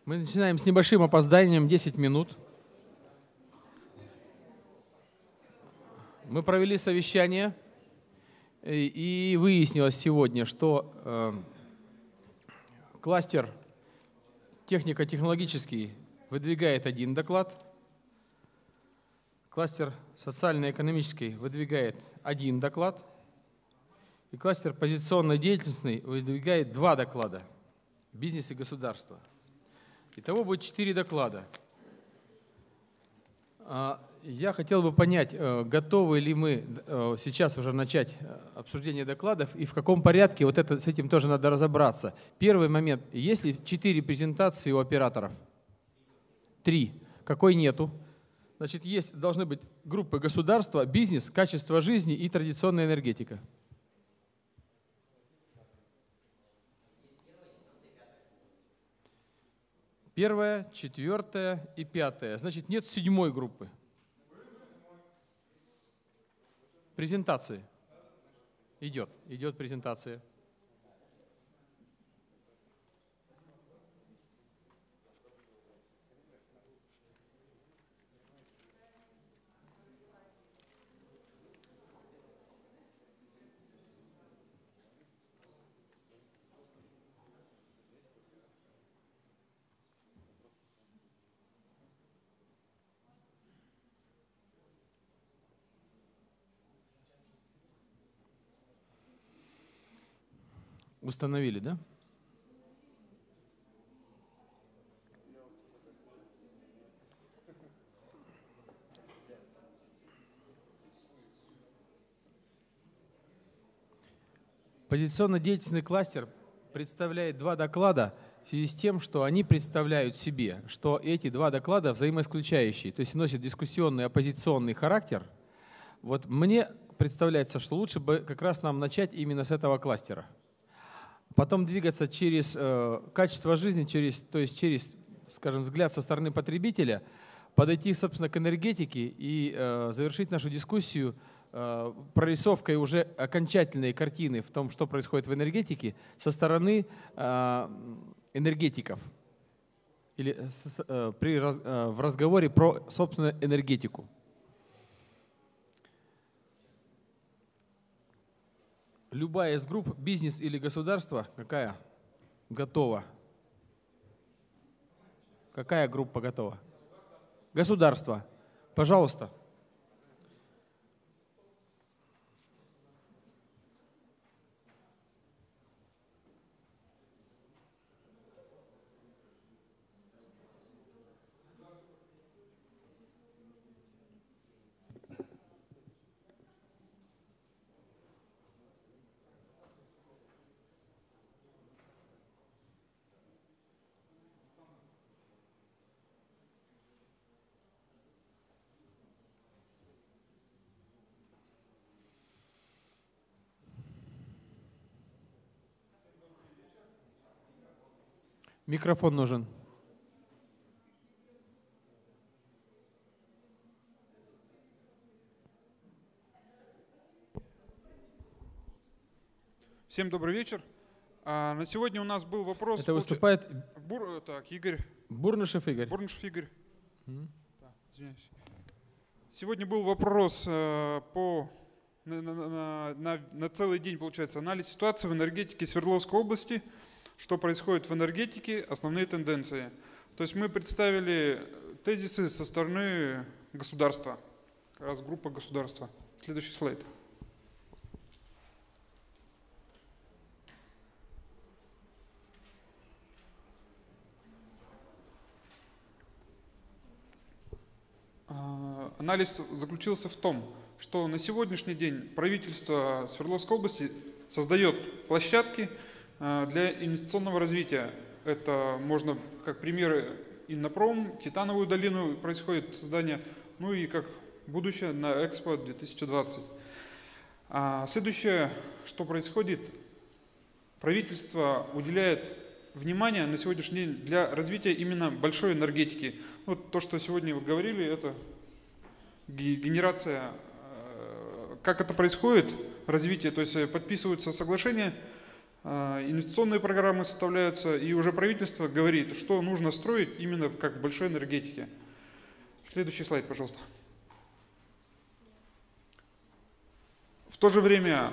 Мы начинаем с небольшим опозданием, 10 минут. Мы провели совещание, и выяснилось сегодня, что кластер технико-технологический выдвигает один доклад, кластер социально-экономический выдвигает один доклад, и кластер позиционно-деятельностный выдвигает два доклада – бизнес и государство. Итого будет 4 доклада. Я хотел бы понять, готовы ли мы сейчас уже начать обсуждение докладов и в каком порядке, вот это, с этим тоже надо разобраться. Первый момент, есть ли 4 презентации у операторов? 3. Какой нету? Значит, должны быть группы государства, бизнес, качество жизни и традиционная энергетика. Первая, 4 и 5. Значит, нет 7 группы. Презентации. Идет презентация. Установили, да? Позиционно-деятельный кластер представляет 2 доклада в связи с тем, что они представляют себе, что эти 2 доклада взаимоисключающие, то есть носят дискуссионный оппозиционный характер. Вот мне представляется, что лучше бы как раз нам начать именно с этого кластера. Потом двигаться через качество жизни, через, скажем, взгляд со стороны потребителя, подойти, собственно, к энергетике и завершить нашу дискуссию прорисовкой уже окончательной картины в том, что происходит в энергетике со стороны энергетиков или в разговоре про, собственно, энергетику. Любая из групп, бизнес или государство, какая готова? Какая группа готова? Государство. Пожалуйста. Микрофон нужен. Всем добрый вечер. На сегодня у нас был вопрос. Это выступает Игорь. Бурнышев Игорь. Бурнышев Игорь. Извиняюсь. Сегодня был вопрос на целый день, получается, анализ ситуации в энергетике Свердловской области. Что происходит в энергетике, основные тенденции. То есть мы представили тезисы со стороны государства, как раз группа государства. Следующий слайд. Анализ заключился в том, что на сегодняшний день правительство Свердловской области создает площадки для инвестиционного развития. Это можно, как примеры, Иннопром, Титановую долину происходит создание, ну и как будущее на Экспо 2020. Следующее, что происходит, правительство уделяет внимание на сегодняшний день для развития именно большой энергетики. Вот то, что сегодня вы говорили, это генерация, как это происходит, развитие, то есть подписываются соглашения инвестиционные программы составляются, и уже правительство говорит, что нужно строить именно как в большой энергетике. Следующий слайд, пожалуйста. В то же время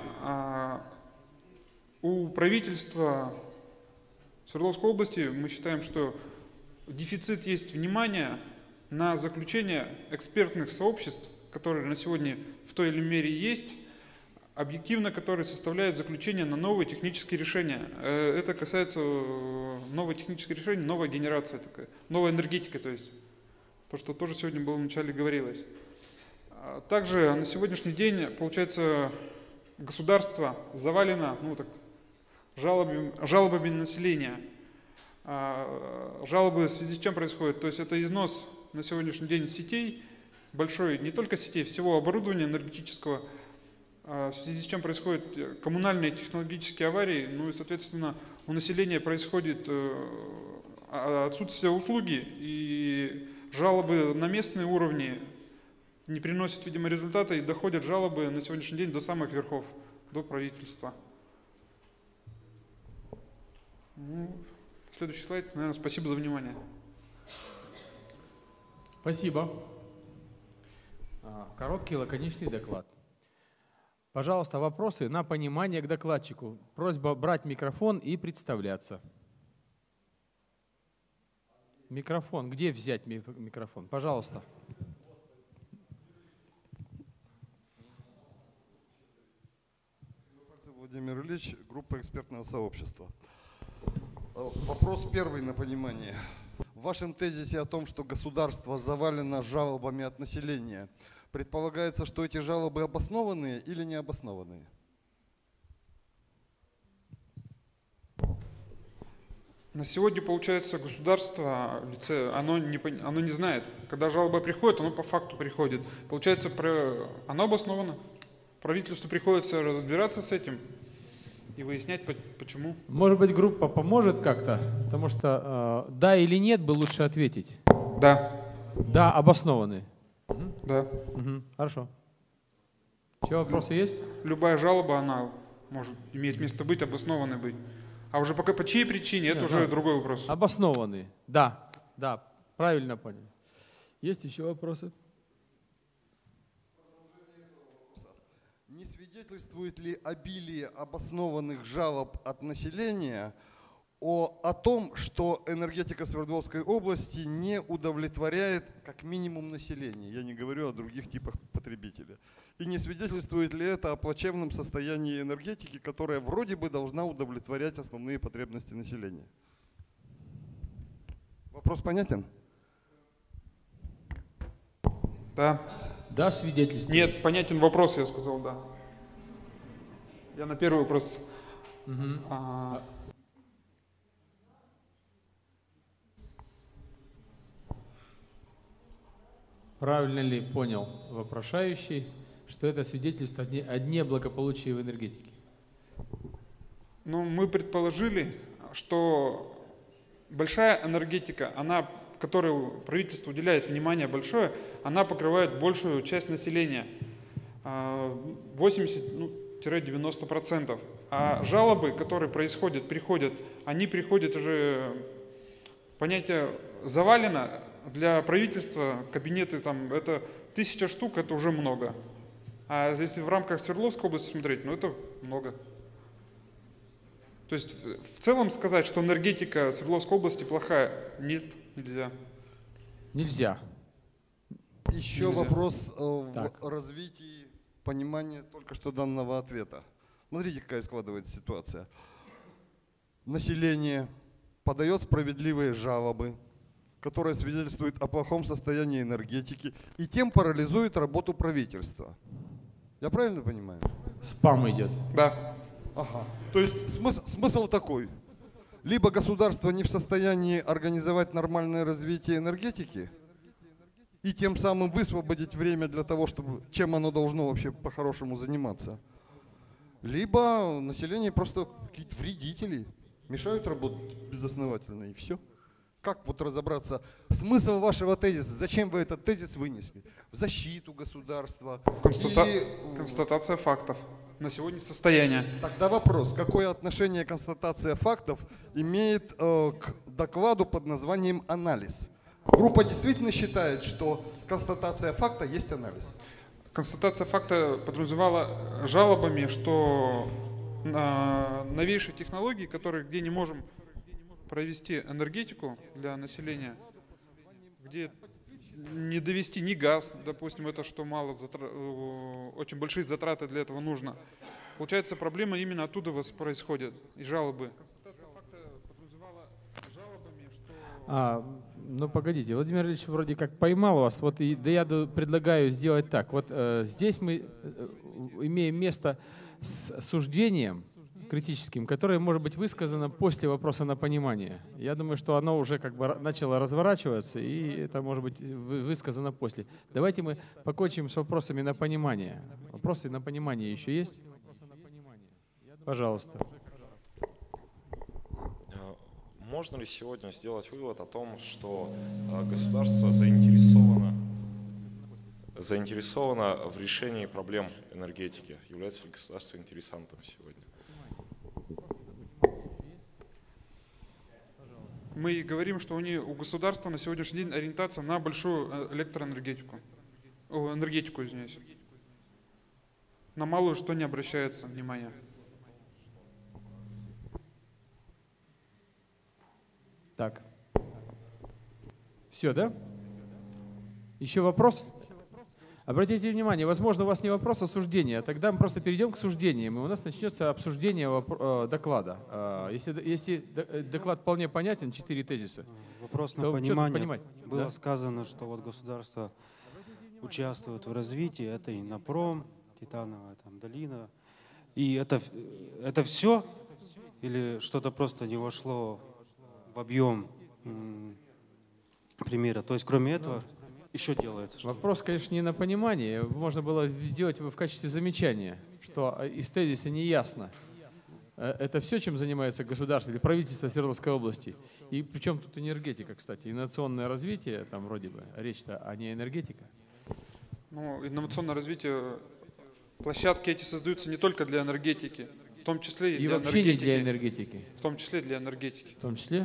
у правительства Свердловской области мы считаем, что дефицит есть внимания на заключение экспертных сообществ, которые на сегодня в той или иной мере есть, объективно, которые составляют заключение на новые технические решения. Это касается новых технических решений, новой генерации, такая, новой энергетики, то есть то, что тоже сегодня было вначале говорилось. Также на сегодняшний день, получается, государство завалено жалобами населения. Жалобы в связи с чем происходят? То есть это износ на сегодняшний день сетей, большой, не только сетей, всего оборудования энергетического, в связи с чем происходят коммунальные технологические аварии, ну и, соответственно, у населения происходит отсутствие услуги, и жалобы на местные уровни не приносят, видимо, результата, и доходят жалобы на сегодняшний день до самых верхов, до правительства. Ну, следующий слайд. Наверное, спасибо за внимание. Спасибо. Короткий, лаконичный доклад. Пожалуйста, вопросы на понимание к докладчику. Просьба брать микрофон и представляться. Микрофон. Где взять микрофон? Пожалуйста. Владимир Ильич, группа экспертного сообщества. Вопрос первый на понимание. В вашем тезисе о том, что государство завалено жалобами от населения, предполагается, что эти жалобы обоснованные или необоснованные? На сегодня, получается, государство, оно не знает. Когда жалоба приходит, оно по факту приходит. Получается, оно обосновано. Правительству приходится разбираться с этим и выяснять, почему. Может быть, группа поможет как-то? Потому что да или нет бы лучше ответить. Да. Да, обоснованные. Да. Угу, хорошо. Еще вопросы есть? Любая жалоба, она может иметь место быть, обоснованной быть. А уже пока по чьей причине, это уже другой вопрос. Обоснованные. Да, да, правильно понял. Есть еще вопросы? Не свидетельствует ли обилие обоснованных жалоб от населения о том, что энергетика Свердловской области не удовлетворяет как минимум население? Я не говорю о других типах потребителей. И не свидетельствует ли это о плачевном состоянии энергетики, которая вроде бы должна удовлетворять основные потребности населения? Вопрос понятен? Да. Да, свидетельствует. Нет, понятен вопрос, я сказал, да. Я на первый вопрос. Правильно ли понял вопрошающий, что это свидетельство о неблагополучии в энергетике? Ну, мы предположили, что большая энергетика, которой правительство уделяет внимание большое, она покрывает большую часть населения, 80-90%. А жалобы, которые приходят, они приходят уже, понятие завалено, для правительства кабинеты, там, это 1000 штук, это уже много. А если в рамках Свердловской области смотреть, ну это много. То есть в целом сказать, что энергетика Свердловской области плохая, нет, нельзя. Нельзя. Еще Нельзя. вопрос в развитии понимания только что данного ответа. Смотрите, какая складывается ситуация. Население подает справедливые жалобы, которые свидетельствуют о плохом состоянии энергетики и тем парализует работу правительства. Я правильно понимаю? Спам идет. Да. Ага. То есть смысл такой. Либо государство не в состоянии организовать нормальное развитие энергетики и тем самым высвободить время для того, чтобы чем оно должно вообще по-хорошему заниматься. Либо население просто какие-то вредители, мешают работать безосновательно и все. Как вот разобраться? Смысл вашего тезиса, зачем вы этот тезис вынесли? В защиту государства? Констатация фактов. на сегодня состояние. Тогда вопрос, какое отношение констатация фактов имеет к докладу под названием «Анализ»? Группа действительно считает, что констатация факта есть анализ. Констатация факта подразумевала жалобами, что новейшие технологии, которые, где не можем провести энергетику для населения, где не довести ни газ, допустим, это что мало, очень большие затраты для этого нужно. Получается, проблема именно оттуда происходит, и жалобы. Констатация факта подразумевала жалобами, что... Ну погодите, Владимир Ильич вроде как поймал вас, вот и, да я предлагаю сделать так. Вот здесь мы имеем место с суждением критическим, которое может быть высказано после вопроса на понимание. Я думаю, что оно уже как бы начало разворачиваться, и это может быть высказано после. Давайте мы покончим с вопросами на понимание. Вопросы на понимание еще есть? Пожалуйста. Можно ли сегодня сделать вывод о том, что государство заинтересовано в решении проблем энергетики? Является ли государство интересантом сегодня? Мы говорим, что у государства на сегодняшний день ориентация на большую электроэнергетику. Энергетику, извиняюсь. На малую что не обращается внимания. Так. Все, да? Еще вопрос? Обратите внимание, возможно, у вас не вопрос, а суждение. Тогда мы просто перейдем к суждениям, и у нас начнется обсуждение доклада. Если доклад вполне понятен, 4 тезиса. Вопрос на понимание. Было сказано, что вот государство участвует в развитии, это и Напром, Титановая долина. И это все? Или что-то просто не вошло в объем примера? То есть кроме этого еще делается что-то? Вопрос, конечно, не на понимание. Можно было сделать его в качестве замечания, что из тезиса не ясно. Это все, чем занимается государство или правительство Свердловской области. И причем тут энергетика, кстати. Инновационное развитие, там вроде бы речь-то, а не энергетика. Ну, инновационное развитие, площадки эти создаются не только для энергетики, в том числе и для вообще энергетики. Не для энергетики. В том числе для энергетики. В том числе?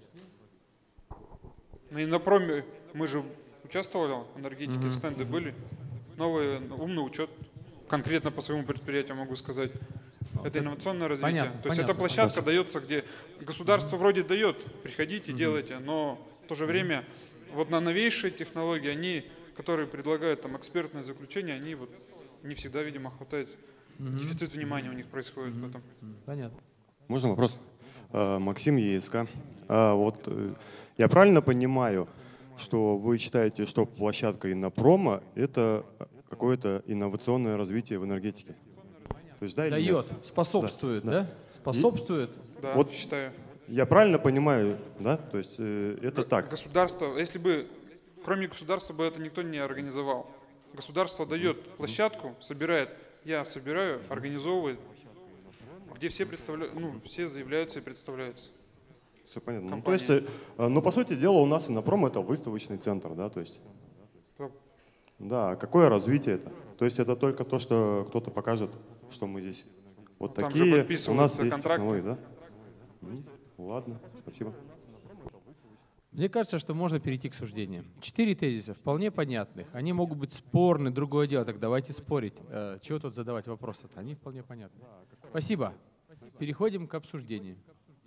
На Иннопроме мы же участвовали в энергетике, стенды были. Новый умный учет, конкретно по своему предприятию могу сказать. Это инновационное развитие. Понятно, То есть эта площадка дается, где государство вроде дает, приходите, делайте, но в то же время вот на новейшие технологии, они, которые предлагают там экспертное заключение, они вот не всегда, видимо, хватает. Дефицит внимания у них происходит в этом. Понятно. Можно вопрос? Максим ЕСК. Вот я правильно понимаю, что вы считаете, что площадка Иннопрома – это какое-то инновационное развитие в энергетике? То есть, да, дает, способствует, да? Способствует. Да, вот считаю. Я правильно понимаю, да? То есть это так. Государство, если бы, кроме государства бы это никто не организовал. Государство дает площадку, собирает, я собираю, организовывает, где все представляют, все заявляются и представляются. Все понятно. Ну, то есть, по сути дела, у нас Иннопром – это выставочный центр, да, то есть. Да, какое развитие это? То есть это только то, что кто-то покажет, что мы здесь. Вот там такие у нас есть контракты. технологии, да? Ладно, спасибо. Мне кажется, что можно перейти к суждениям. 4 тезиса вполне понятных. Они могут быть спорны, другое дело. Так давайте спорить. Чего тут задавать вопросы-то? Они вполне понятны. Спасибо. Переходим к обсуждению.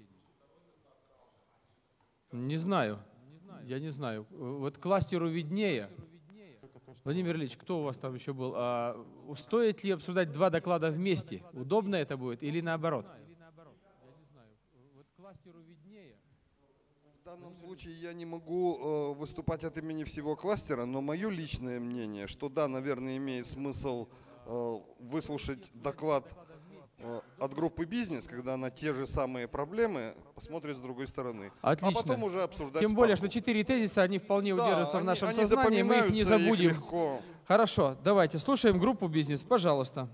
Не знаю. Я не знаю. Вот кластеру виднее. Владимир Ильич, кто у вас там еще был? Стоит ли обсуждать 2 доклада вместе? Удобно это будет или наоборот? В данном случае я не могу выступать от имени всего кластера, но мое личное мнение, что да, наверное, имеет смысл выслушать доклад от группы «Бизнес», когда на те же самые проблемы посмотрит с другой стороны. Отлично. А потом уже обсуждать. Тем более, что 4 тезиса, они вполне удержатся в нашем сознании, мы их не забудем. Легко. Хорошо, давайте слушаем группу «Бизнес», пожалуйста.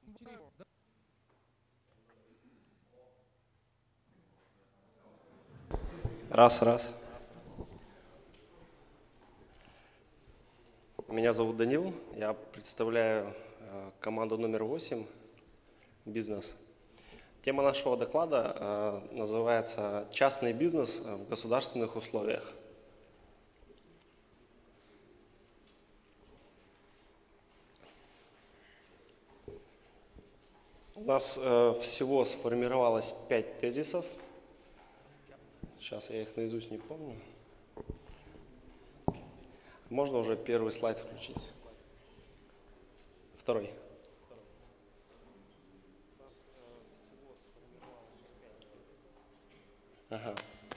Раз. Меня зовут Данил, я представляю команду номер 8 «Бизнес». Тема нашего доклада называется «Частный бизнес в государственных условиях». У нас всего сформировалось 5 тезисов. Сейчас я их наизусть не помню. Можно уже первый слайд включить? Второй. Ага.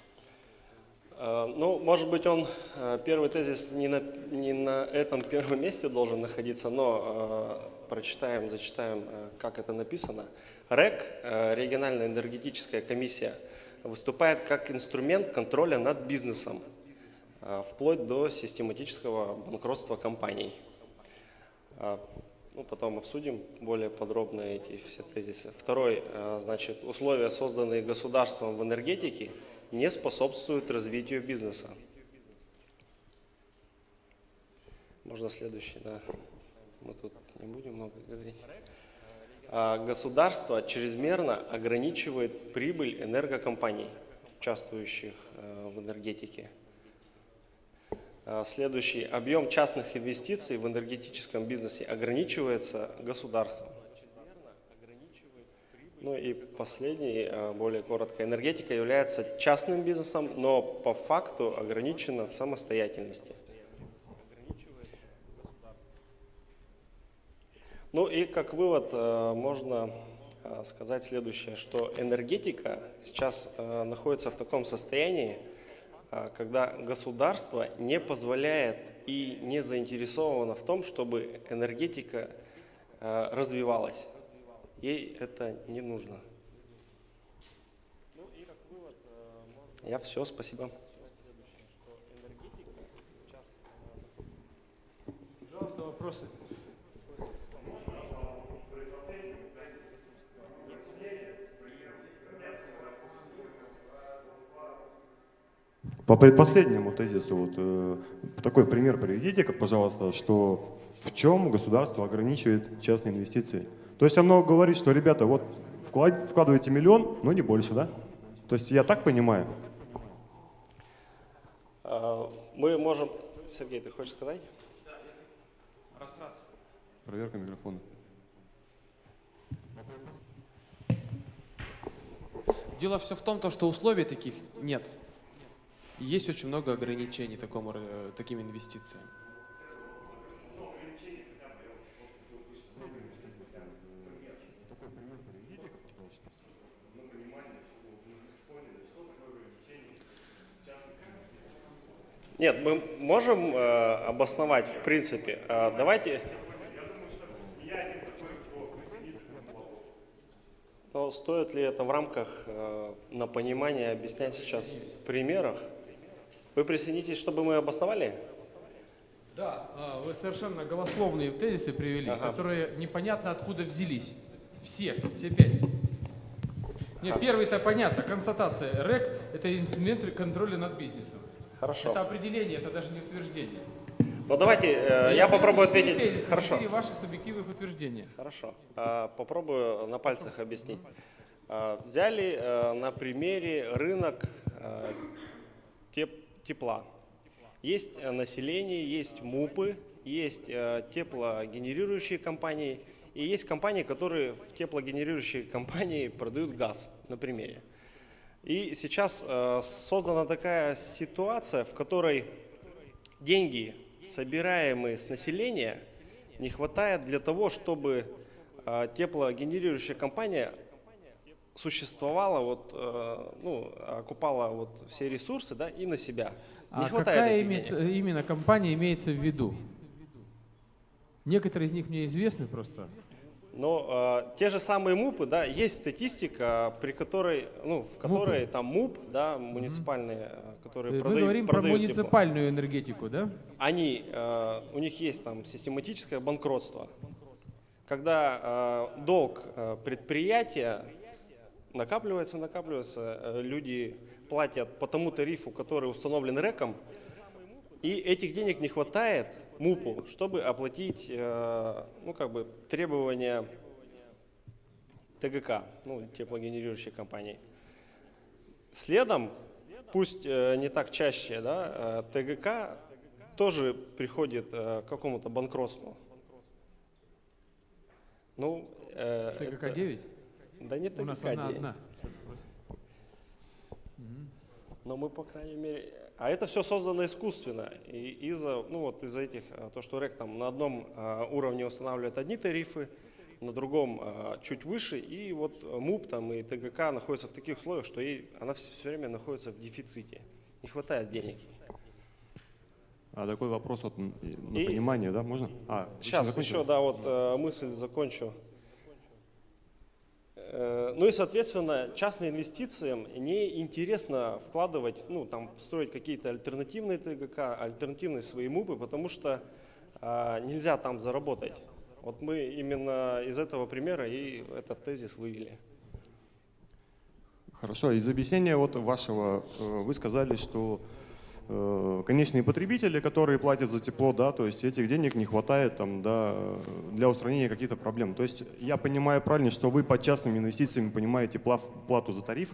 Ну, может быть, первый тезис не на этом первом месте должен находиться, но зачитаем, как это написано. РЭК, региональная энергетическая комиссия, выступает как инструмент контроля над бизнесом, вплоть до систематического банкротства компаний. Ну, потом обсудим более подробно эти все тезисы. Второй, значит, условия, созданные государством в энергетике, не способствуют развитию бизнеса. Можно следующий, да. Мы тут не будем много говорить. Государство чрезмерно ограничивает прибыль энергокомпаний, участвующих в энергетике. Следующий. Объем частных инвестиций в энергетическом бизнесе ограничивается государством. Ну и последний, более коротко. Энергетика является частным бизнесом, но по факту ограничена в самостоятельности. Ну и как вывод можно сказать следующее, что энергетика сейчас находится в таком состоянии, когда государство не позволяет и не заинтересовано в том, чтобы энергетика развивалась. Ей это не нужно. Я все, спасибо. Пожалуйста, вопросы. По предпоследнему тезису, вот, такой пример приведите, пожалуйста, что в чем государство ограничивает частные инвестиции. То есть оно говорит, что, ребята, вот вкладываете 1 миллион, но не больше, да? То есть я так понимаю? Мы можем... Сергей, ты хочешь сказать? Раз. Проверка микрофона. Дело все в том, что условий таких нет. Есть очень много ограничений таким инвестициям. Нет, мы можем обосновать в принципе. Давайте. Но стоит ли это в рамках на понимание объяснять сейчас в примерах? Вы присоединитесь, чтобы мы обосновали? Да, вы совершенно голословные тезисы привели, которые непонятно откуда взялись. Все 5. Нет, первый-то понятно, констатация. РЭК – это инструмент контроля над бизнесом. Хорошо. Это определение, это даже не утверждение. Ну давайте, я попробую ответить. Тезисы, Хорошо. 4 ваших субъективных утверждения. Хорошо. Попробую на пальцах объяснить. Взяли на примере рынок тепла. Есть население, есть МУПы, есть теплогенерирующие компании и есть компании, которые в теплогенерирующие компании продают газ, на примере. И сейчас создана такая ситуация, в которой деньги, собираемые с населения, не хватает для того, чтобы теплогенерирующая компания существовала, окупала все ресурсы, да, и на себя. Не какая именно компания имеется в виду? Некоторые из них мне известны просто. Но те же самые МУПы, да, есть статистика, при которой, в которой МУПы? Там МУП, да, муниципальные, которые продают. Мы говорим про муниципальную энергетику, да? У них есть там систематическое банкротство. когда долг предприятия накапливается, люди платят по тому тарифу, который установлен РЭКом, и этих денег не хватает МУПу, чтобы оплатить требования ТГК, теплогенерирующей компании. Следом, пусть не так чаще, да, ТГК тоже приходит к какому-то банкротству. ТГК 9? Да не ТГК 9. У нас одна. Но мы, по крайней мере... А это все создано искусственно. И из-за этих, то, что РЭК там на одном уровне устанавливает одни тарифы, на другом чуть выше, и вот МУП там, и ТГК находятся в таких условиях, что она все время находится в дефиците. Не хватает денег. А такой вопрос на понимание, да, можно? Сейчас еще, мысль закончу. Ну и, соответственно, частным инвестициям неинтересно вкладывать, строить какие-то альтернативные ТГК, альтернативные свои МУПы, потому что нельзя там заработать. Вот мы именно из этого примера и этот тезис вывели. Хорошо. Из объяснения вашего вы сказали, что конечные потребители, которые платят за тепло, да, то есть этих денег не хватает для устранения каких-то проблем. То есть я понимаю правильно, что вы под частными инвестициями понимаете плату за тариф?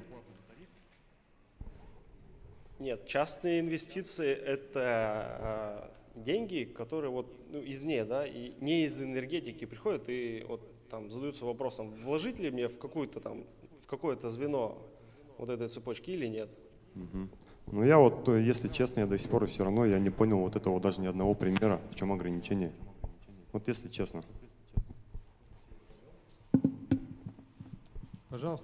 Нет, частные инвестиции – это деньги, которые извне, да, и не из энергетики приходят и задаются вопросом, вложить ли мне в какое-то звено этой цепочки или нет. Угу. Ну я если честно, я до сих пор все равно не понял этого даже ни одного примера, в чем ограничение. Если честно. Пожалуйста.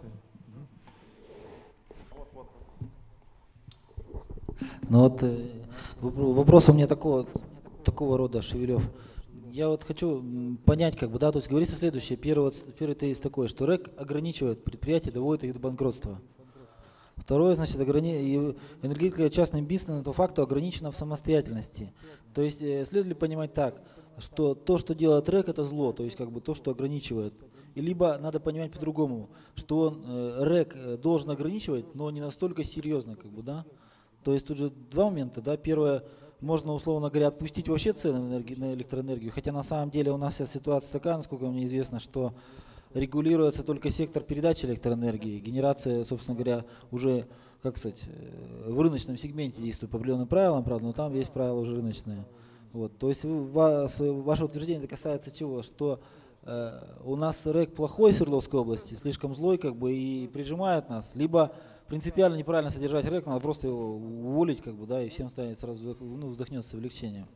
Вопрос у меня такого рода, Шевелев. Я хочу понять, то есть говорится следующее. Первый тезис такой, что РЭК ограничивает предприятия, доводит их до банкротства. Второе, энергетика частным бизнесом по факту ограничена в самостоятельности. То есть следует ли понимать так, что то, что делает РЭК, это зло, то есть то, что ограничивает. И либо надо понимать по-другому, что РЭК должен ограничивать, но не настолько серьезно, да? То есть тут же два момента, да. Первое, можно, условно говоря, отпустить вообще цены на электроэнергию, хотя на самом деле у нас сейчас ситуация такая, насколько мне известно, что регулируется только сектор передачи электроэнергии. Генерация, собственно говоря, уже, в рыночном сегменте действует по определенным правилам, правда, но там есть правила уже рыночные. То есть ваше утверждение касается чего? Что у нас РЭК плохой в Свердловской области, слишком злой и прижимает нас, либо принципиально неправильно содержать РЭК, надо просто его уволить, и всем станет сразу вздохнет с облегчением.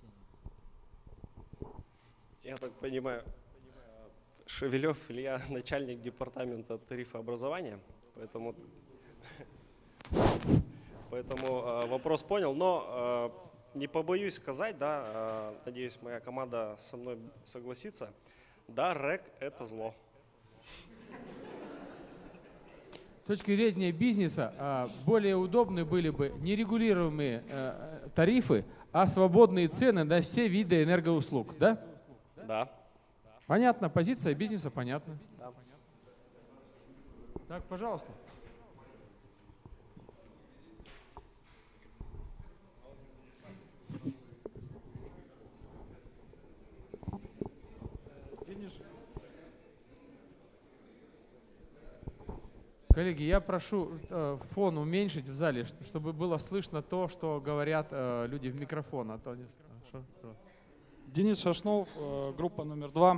Я так понимаю, Шевелев Илья, начальник департамента тарифообразования, поэтому вопрос понял, но не побоюсь сказать, да, надеюсь, моя команда со мной согласится, да, РЭК – это зло. С точки зрения бизнеса более удобны были бы нерегулируемые тарифы, а свободные цены на все виды энергоуслуг, да? Да. Понятно, позиция бизнеса понятна. Да. Так, пожалуйста. Коллеги, я прошу фон уменьшить в зале, чтобы было слышно то, что говорят люди в микрофон. Денис Шашнов, группа номер 2.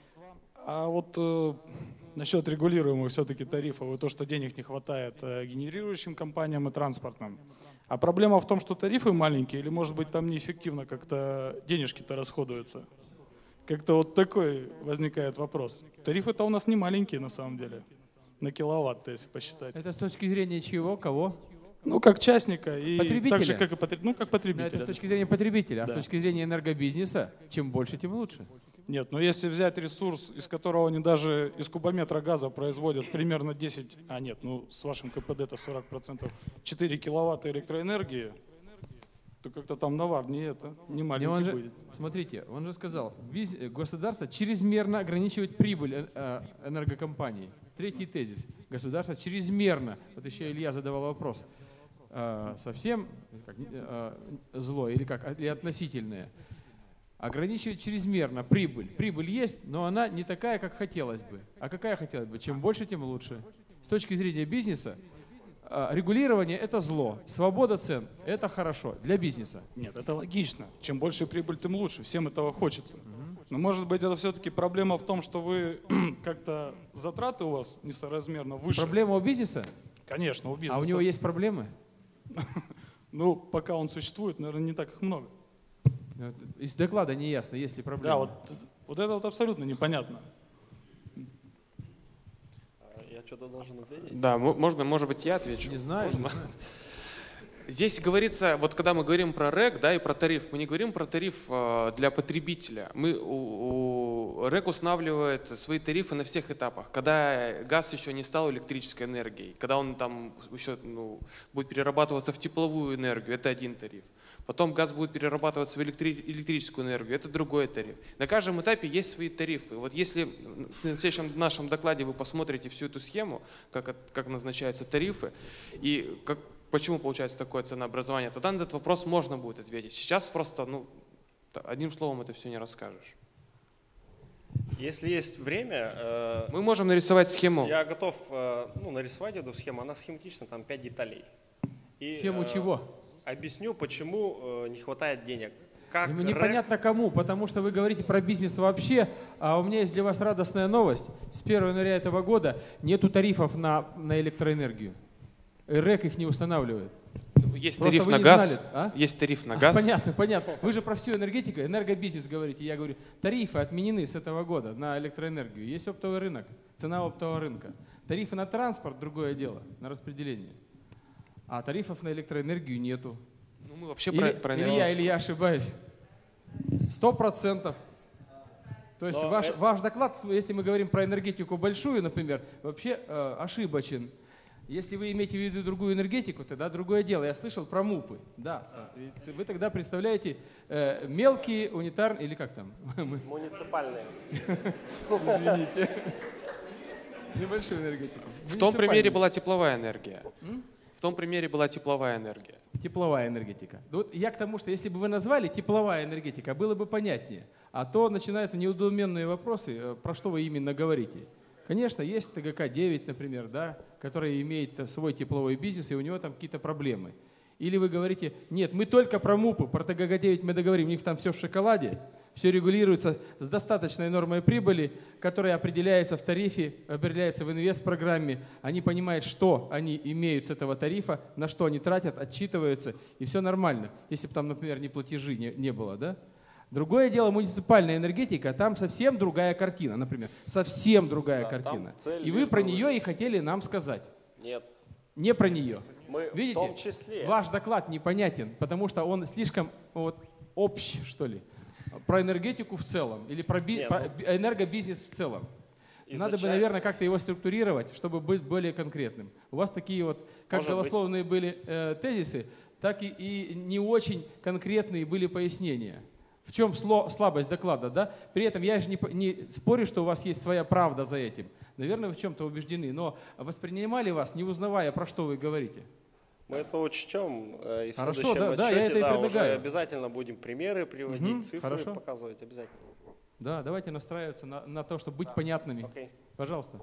А насчет регулируемых все-таки тарифов и то, что денег не хватает генерирующим компаниям и транспортным. А проблема в том, что тарифы маленькие или, может быть, там неэффективно как-то денежки-то расходуются? Как-то такой возникает вопрос. Тарифы-то у нас не маленькие на самом деле, на киловатт, если посчитать. Это с точки зрения чего, кого? Как частника и потребителя. Так же, как потребителя. Но это с точки зрения потребителя, да. А с точки зрения энергобизнеса, чем больше, тем лучше. Нет, но если взять ресурс, из которого они даже из кубометра газа производят примерно 10, с вашим КПД это 40%, 4 киловатта электроэнергии, то как-то там навар не маленький будет. Смотрите, он же сказал, государство чрезмерно ограничивает прибыль энергокомпаний. Третий тезис. Государство чрезмерно, вот еще Илья задавал вопрос, совсем зло или относительное, ограничивает чрезмерно прибыль. Прибыль есть, но она не такая, как хотелось бы. А какая хотелось бы? Чем больше, тем лучше. С точки зрения бизнеса, регулирование – это зло, свобода цен – это хорошо для бизнеса. Нет, это логично. Чем больше прибыль, тем лучше. Всем этого хочется. Но может быть это все-таки проблема в том, что вы как-то затраты у вас несоразмерно выше. Проблема у бизнеса? Конечно, у бизнеса. А у него есть проблемы? Ну, пока он существует, наверное, не так их много. Из доклада не ясно, есть ли проблемы. Да, вот это вот абсолютно непонятно. Я что-то должен ответить? Да, можно, может быть, я отвечу. Не знаю. Здесь говорится, вот когда мы говорим про РЭК, да, и про тариф, мы не говорим про тариф для потребителя. РЭК устанавливает свои тарифы на всех этапах. Когда газ еще не стал электрической энергией, когда он там еще будет перерабатываться в тепловую энергию, это один тариф. Потом газ будет перерабатываться в электрическую энергию, это другой тариф. На каждом этапе есть свои тарифы. Вот если в следующем нашем докладе вы посмотрите всю эту схему, как назначаются тарифы и почему получается такое ценообразование, тогда на этот вопрос можно будет ответить. Сейчас просто одним словом это все не расскажешь. Если есть время… мы можем нарисовать схему. Я готов нарисовать эту схему, она схематична, там 5 деталей. Схему чего? Объясню, почему не хватает денег. Непонятно кому, потому что вы говорите про бизнес вообще, а у меня есть для вас радостная новость. С 1 января этого года нету тарифов на электроэнергию. РЭК их не устанавливает. Есть тариф на газ. Есть тариф на газ. Понятно. Вы же про всю энергетику, энергобизнес говорите. Я говорю, тарифы отменены с этого года на электроэнергию. Есть оптовый рынок, цена оптового рынка. Тарифы на транспорт – другое дело, на распределение. А тарифов на электроэнергию нету. Мы вообще про или я ошибаюсь? 100%. То есть ваш доклад, если мы говорим про энергетику большую, например, вообще ошибочен. Если вы имеете в виду другую энергетику, тогда другое дело. Я слышал про МУПы. Да. Вы тогда представляете мелкие, унитарные, или как там? Муниципальные. Извините. Небольшую энергетику. В том примере была тепловая энергия. В том примере была тепловая энергия. Тепловая энергетика. Вот я к тому, что если бы вы назвали тепловая энергетика, было бы понятнее. А то начинаются неудоуменные вопросы, про что вы именно говорите. Конечно, есть ТГК-9, например, да, который имеет свой тепловой бизнес, и у него там какие-то проблемы. Или вы говорите, нет, мы только про МУПы, про ТГК-9 мы договорим, у них там все в шоколаде, все регулируется с достаточной нормой прибыли, которая определяется в тарифе, определяется в инвестпрограмме. Они понимают, что они имеют с этого тарифа, на что они тратят, отчитываются, и все нормально. Если бы там, например, платежи не было, да? Другое дело муниципальная энергетика, там совсем другая картина, например, совсем другая картина. И вы про нее и хотели нам сказать. Нет. Не про нее. Видите, в том числе. Ваш доклад непонятен, потому что он слишком общий, что ли, про энергетику в целом или про энергобизнес в целом. Надо бы, наверное, как-то его структурировать, чтобы быть более конкретным. У вас такие вот, как голословные были тезисы, так и не очень конкретные были пояснения. В чем слабость доклада, да? При этом я же не спорю, что у вас есть своя правда за этим. Наверное, вы в чем-то убеждены, но воспринимали вас, не узнавая, про что вы говорите. Мы это учтем, и в Хорошо, следующем отчете, я это и предлагаю. уже обязательно будем примеры приводить, цифры показывать обязательно. Да, давайте настраиваться на то, чтобы быть понятными. Пожалуйста.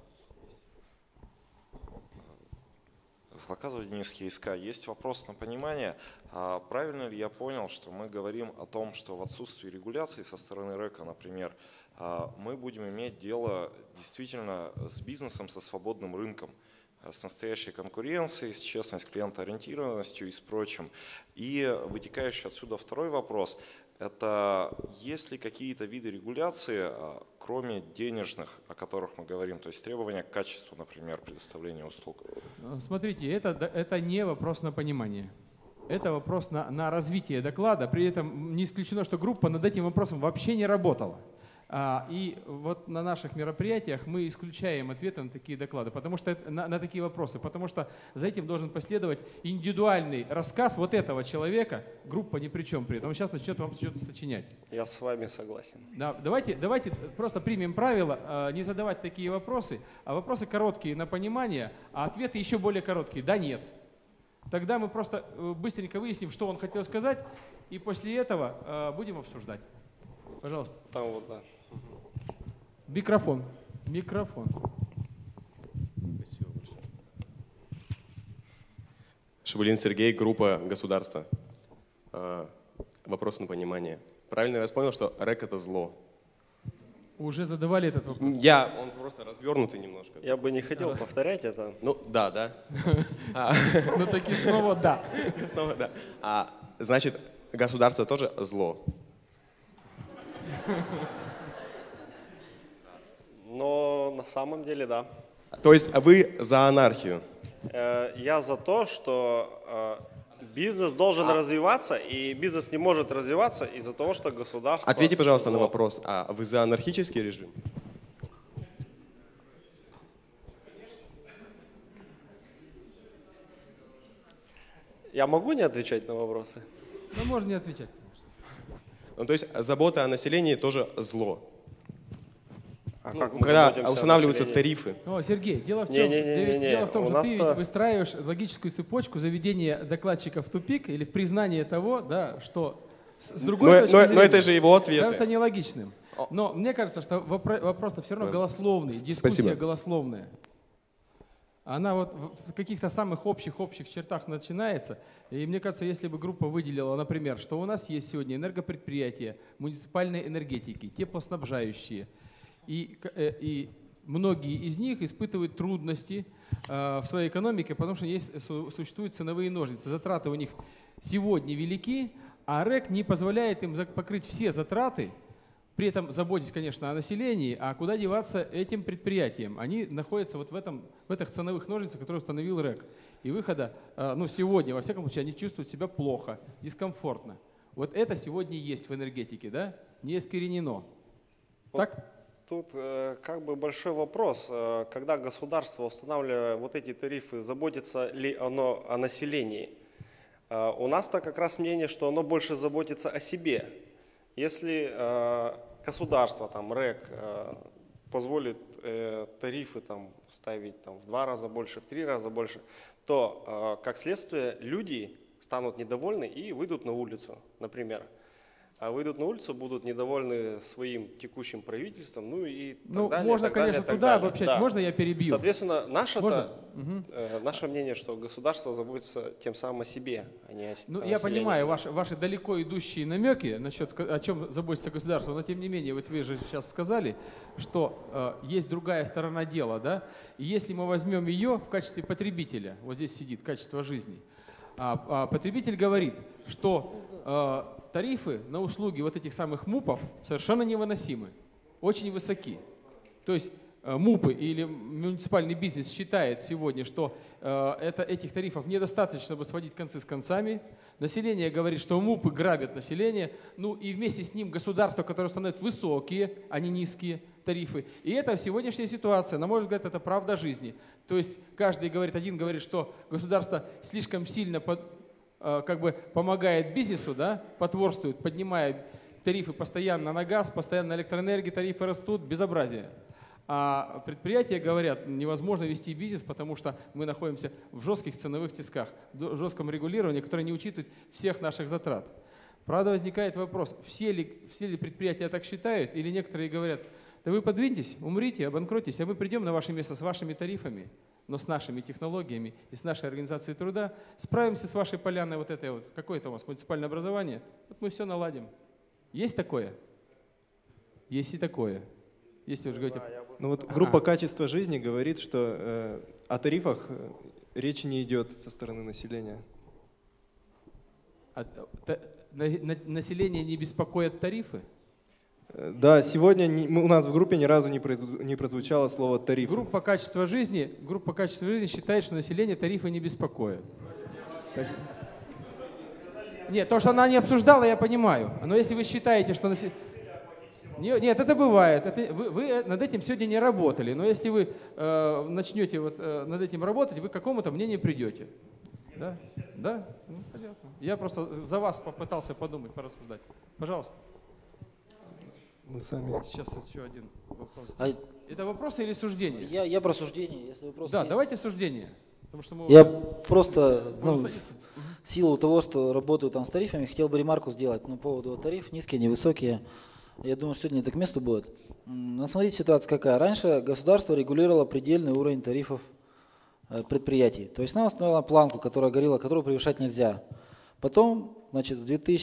Злоказов Денис, ХСК. Есть вопрос на понимание. Правильно ли я понял, что мы говорим о том, что в отсутствии регуляции со стороны РЭКа, например, мы будем иметь дело действительно с бизнесом, со свободным рынком, с настоящей конкуренцией, с честностью, клиентоориентированностью и с прочим. И вытекающий отсюда второй вопрос – это есть ли какие-то виды регуляции, кроме денежных, о которых мы говорим, то есть требования к качеству, например, предоставления услуг? Смотрите, это не вопрос на понимание. Это вопрос на развитие доклада. При этом не исключено, что группа над этим вопросом вообще не работала. И вот на наших мероприятиях мы исключаем ответы на такие доклады, потому что на такие вопросы, потому что за этим должен последовать индивидуальный рассказ вот этого человека, группа ни при чем при этом. Он сейчас начнет вам что-то сочинять. Я с вами согласен. Да, давайте просто примем правило не задавать такие вопросы, а вопросы короткие на понимание, а ответы еще более короткие. Да, нет. Тогда мы просто быстренько выясним, что он хотел сказать, и после этого будем обсуждать. Пожалуйста. Там вот, да. Микрофон. Спасибо большое. Шабулин Сергей, группа «Государство». Вопрос на понимание. Правильно я вас понял, что рэк — это зло? Уже задавали этот вопрос? Он просто развернутый немножко. Я бы не хотел повторять это. Ну, да. Ну, таки снова да. Снова да. Значит, государство тоже зло? Но на самом деле да. То есть вы за анархию? Я за то, что бизнес должен развиваться, и бизнес не может развиваться из-за того, что государство... Ответьте, пожалуйста, на вопрос. А вы за анархический режим? Я могу не отвечать на вопросы? Ну, можно не отвечать. Ну, то есть забота о населении тоже зло? Как когда устанавливаются тарифы. Сергей, дело в том, что ты выстраиваешь логическую цепочку заведения докладчика в тупик или в признание того, да, что с другой точки зрения, но это же его ответы. Кажется нелогичным. Но мне кажется, что вопрос-то все равно голословный, дискуссия голословная. Она вот в каких-то самых общих чертах начинается. И мне кажется, если бы группа выделила, например, что у нас есть сегодня энергопредприятия, муниципальной энергетики, теплоснабжающие, и многие из них испытывают трудности в своей экономике, потому что существуют ценовые ножницы. Затраты у них сегодня велики, а РЭК не позволяет им покрыть все затраты, при этом заботясь, конечно, о населении, а куда деваться этим предприятиям? Они находятся вот в этих ценовых ножницах, которые установил РЭК. И выхода, сегодня, во всяком случае, они чувствуют себя плохо, дискомфортно. Вот это сегодня есть в энергетике, да? Не искоренено. Так? Тут как бы большой вопрос, когда государство, устанавливая вот эти тарифы, заботится ли оно о населении. У нас-то как раз мнение, что оно больше заботится о себе. Если государство, там, РЭК, позволит тарифы там, ставить там, в 2 раза больше, в 3 раза больше, то, как следствие, люди станут недовольны и выйдут на улицу, например. А выйдут на улицу, будут недовольны своим текущим правительством, ну и так далее. Можно, конечно, туда обобщать. Да. Можно я перебью? Соответственно, наше мнение, что государство заботится тем самым о себе, а не о населении. Я понимаю ваши далеко идущие намеки насчет, о чем заботится государство, но тем не менее, вот вы же сейчас сказали, что есть другая сторона дела, да? И если мы возьмем ее в качестве потребителя, вот здесь сидит качество жизни, потребитель говорит, что тарифы на услуги вот этих самых МУПов совершенно невыносимы, очень высоки. То есть МУПы или муниципальный бизнес считает сегодня, что этих тарифов недостаточно, чтобы сводить концы с концами. Население говорит, что МУПы грабят население, и вместе с ним государство, которое устанавливает высокие, а не низкие тарифы. И это сегодняшняя ситуация, на мой взгляд, это правда жизни. То есть каждый говорит, один говорит, что государство слишком сильно помогает бизнесу, да, потворствует, поднимая тарифы постоянно на газ, постоянно на электроэнергию, тарифы растут, безобразие. А предприятия говорят, невозможно вести бизнес, потому что мы находимся в жестких ценовых тисках, в жестком регулировании, которое не учитывает всех наших затрат. Правда, возникает вопрос, все ли предприятия так считают, или некоторые говорят, да вы подвиньтесь, умрите, обанкротитесь, а мы придем на ваше место с вашими тарифами, но с нашими технологиями и с нашей организацией труда, справимся с вашей поляной вот этой вот, какое-то у вас муниципальное образование, вот мы все наладим. Есть такое? Есть и такое. Если уже говорите... Группа «Качество жизни» говорит, что о тарифах речи не идет со стороны населения. Население не беспокоит тарифы? Да, сегодня у нас в группе ни разу не прозвучало слово «тарифы». Группа «Качество жизни» считает, что население тарифы не беспокоит. Нет, то, что она не обсуждала, я понимаю. Но если вы считаете, что Нет, это бывает. Вы над этим сегодня не работали, но если вы начнете над этим работать, вы к какому-то мнению придете. Да? Да? Ну, понятно. Я просто за вас попытался подумать, порассуждать. Пожалуйста. Мы сами. Сейчас еще один вопрос. Это вопросы или суждения? Я про суждение. Если вопрос да, есть. давайте суждение. Потому что мы я просто, в силу того, что работаю там с тарифами, хотел бы ремарку сделать по поводу тарифов, низкие, невысокие. Я думаю, что сегодня это к месту будет. Вот смотрите, ситуация какая. Раньше государство регулировало предельный уровень тарифов предприятий. То есть нам установила планку, которая горела, которую превышать нельзя. Потом, значит, с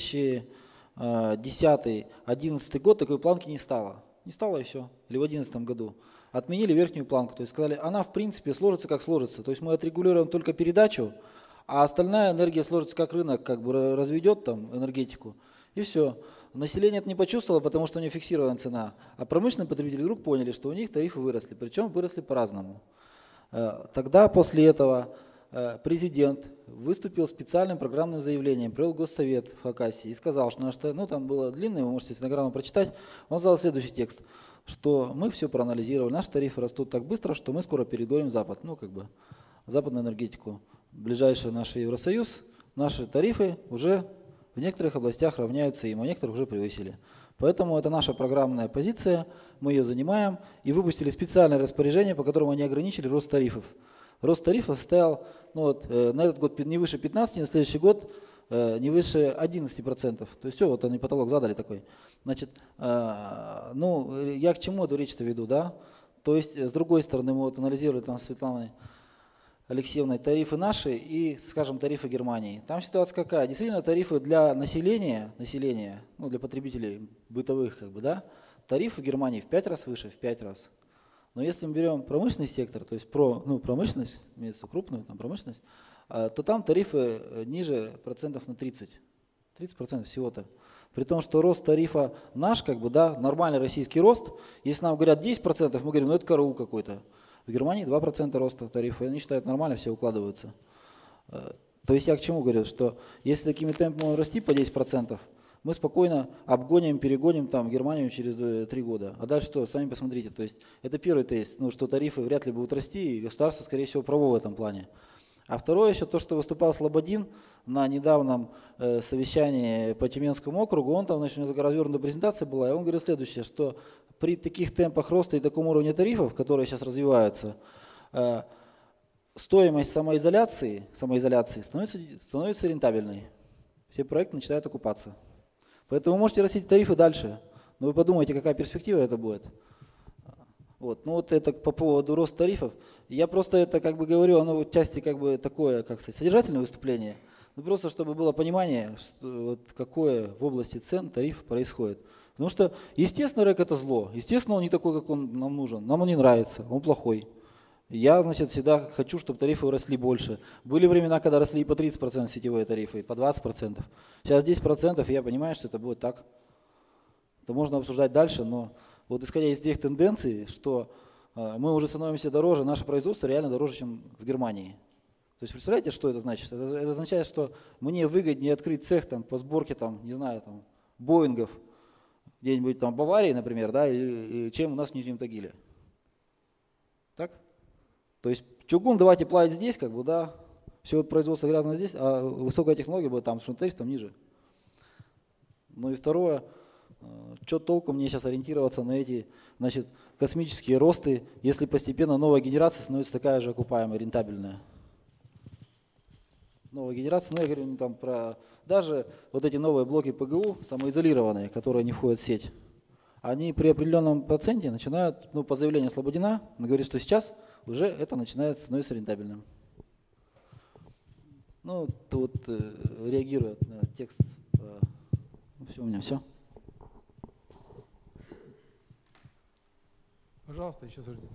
2010-2011 год такой планки не стало. Не стало и все. Или в 2011 году. Отменили верхнюю планку. То есть сказали, она в принципе сложится как сложится. То есть мы отрегулируем только передачу, а остальная энергия сложится как рынок, как бы разведет там энергетику. И все. Население это не почувствовало, потому что у них фиксированная цена. А промышленные потребители вдруг поняли, что у них тарифы выросли. Причем выросли по-разному. Тогда после этого президент выступил специальным программным заявлением, провел госсовет в Хакасии и сказал, что там было длинное, вы можете стенограмму прочитать, он сказал следующий текст, что мы все проанализировали, наши тарифы растут так быстро, что мы скоро перегоним Запад, западную энергетику, ближайший наш Евросоюз, наши тарифы уже в некоторых областях равняются им, а некоторых уже превысили. Поэтому это наша программная позиция, мы ее занимаем и выпустили специальное распоряжение, по которому они ограничили рост тарифов. Рост тарифов состоял на этот год не выше 15%, на следующий год не выше 11%. То есть все, они потолок задали такой. Значит, я к чему эту речь-то веду, да? То есть, с другой стороны, мы анализировали там с Светланой Алексеевной тарифы наши и, скажем, тарифы Германии. Там ситуация какая? Действительно, тарифы для населения, для потребителей бытовых, тарифы в Германии в 5 раз выше, в 5 раз. Но если мы берем промышленный сектор, то есть промышленность, имеется крупную промышленность, то там тарифы ниже процентов на 30. 30% всего-то. При том, что рост тарифа наш, нормальный российский рост, если нам говорят 10%, мы говорим, это караул какой-то. В Германии 2% роста тарифа, и они считают нормально, все укладываются. То есть я к чему говорю, что если такими темпами расти по 10%, мы спокойно обгоним, перегоним Германию через 3 года. А дальше что? Сами посмотрите. То есть это первый тезис, что тарифы вряд ли будут расти, и государство, скорее всего, право в этом плане. А второе еще то, что выступал Слободин на недавнем совещании по Тюменскому округу, он там, у него такая развернутая презентация была, и он говорил следующее, что при таких темпах роста и таком уровне тарифов, которые сейчас развиваются, стоимость самоизоляции становится рентабельной. Все проекты начинают окупаться. Поэтому вы можете растить тарифы дальше, но вы подумайте, какая перспектива это будет. Это по поводу роста тарифов. Я просто это говорю, оно в части такое, содержательное выступление. Просто чтобы было понимание, что, какое в области цен тариф происходит. Потому что, естественно, РЭК это зло. Естественно, он не такой, как он нам нужен. Нам он не нравится, он плохой. Я, всегда хочу, чтобы тарифы росли больше. Были времена, когда росли и по 30% сетевые тарифы, и по 20%. Сейчас 10%, и я понимаю, что это будет так. Это можно обсуждать дальше, но исходя из тех тенденций, что мы уже становимся дороже, наше производство реально дороже, чем в Германии. То есть представляете, что это значит? Это означает, что мне выгоднее открыть цех по сборке Боингов где-нибудь в Баварии, например, чем у нас в Нижнем Тагиле. Так? То есть чугун давайте плавить здесь, все производство грязно здесь, а высокая технология будет там, что тариф ниже. Ну и второе, что толку мне сейчас ориентироваться на эти космические росты, если постепенно новая генерация становится такая же окупаемая, рентабельная. Новая генерация, я говорю про даже эти новые блоки ПГУ, самоизолированные, которые не входят в сеть, они при определенном проценте начинают, по заявлению Слободина, он говорит, что сейчас уже это становится рентабельным. Реагируя на текст. Все, у меня все. Пожалуйста, еще суждение.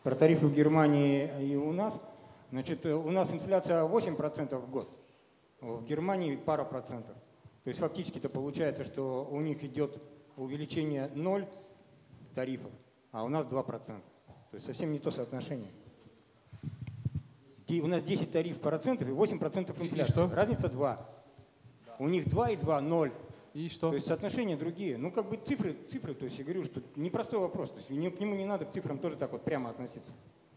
про тарифы в Германии и у нас. Значит, у нас инфляция 8% в год, в Германии пара процентов. То есть фактически-то получается, что у них идет увеличение 0 тарифов, а у нас 2%. То есть совсем не то соотношение. У нас 10 тарифов процентов и 8% инфляции. И что? Разница 2. У них 2 и 2, 0. И что? То есть соотношения другие. Ну, как бы цифры, то есть я говорю, что непростой вопрос. То есть к нему не надо к цифрам тоже так вот прямо относиться.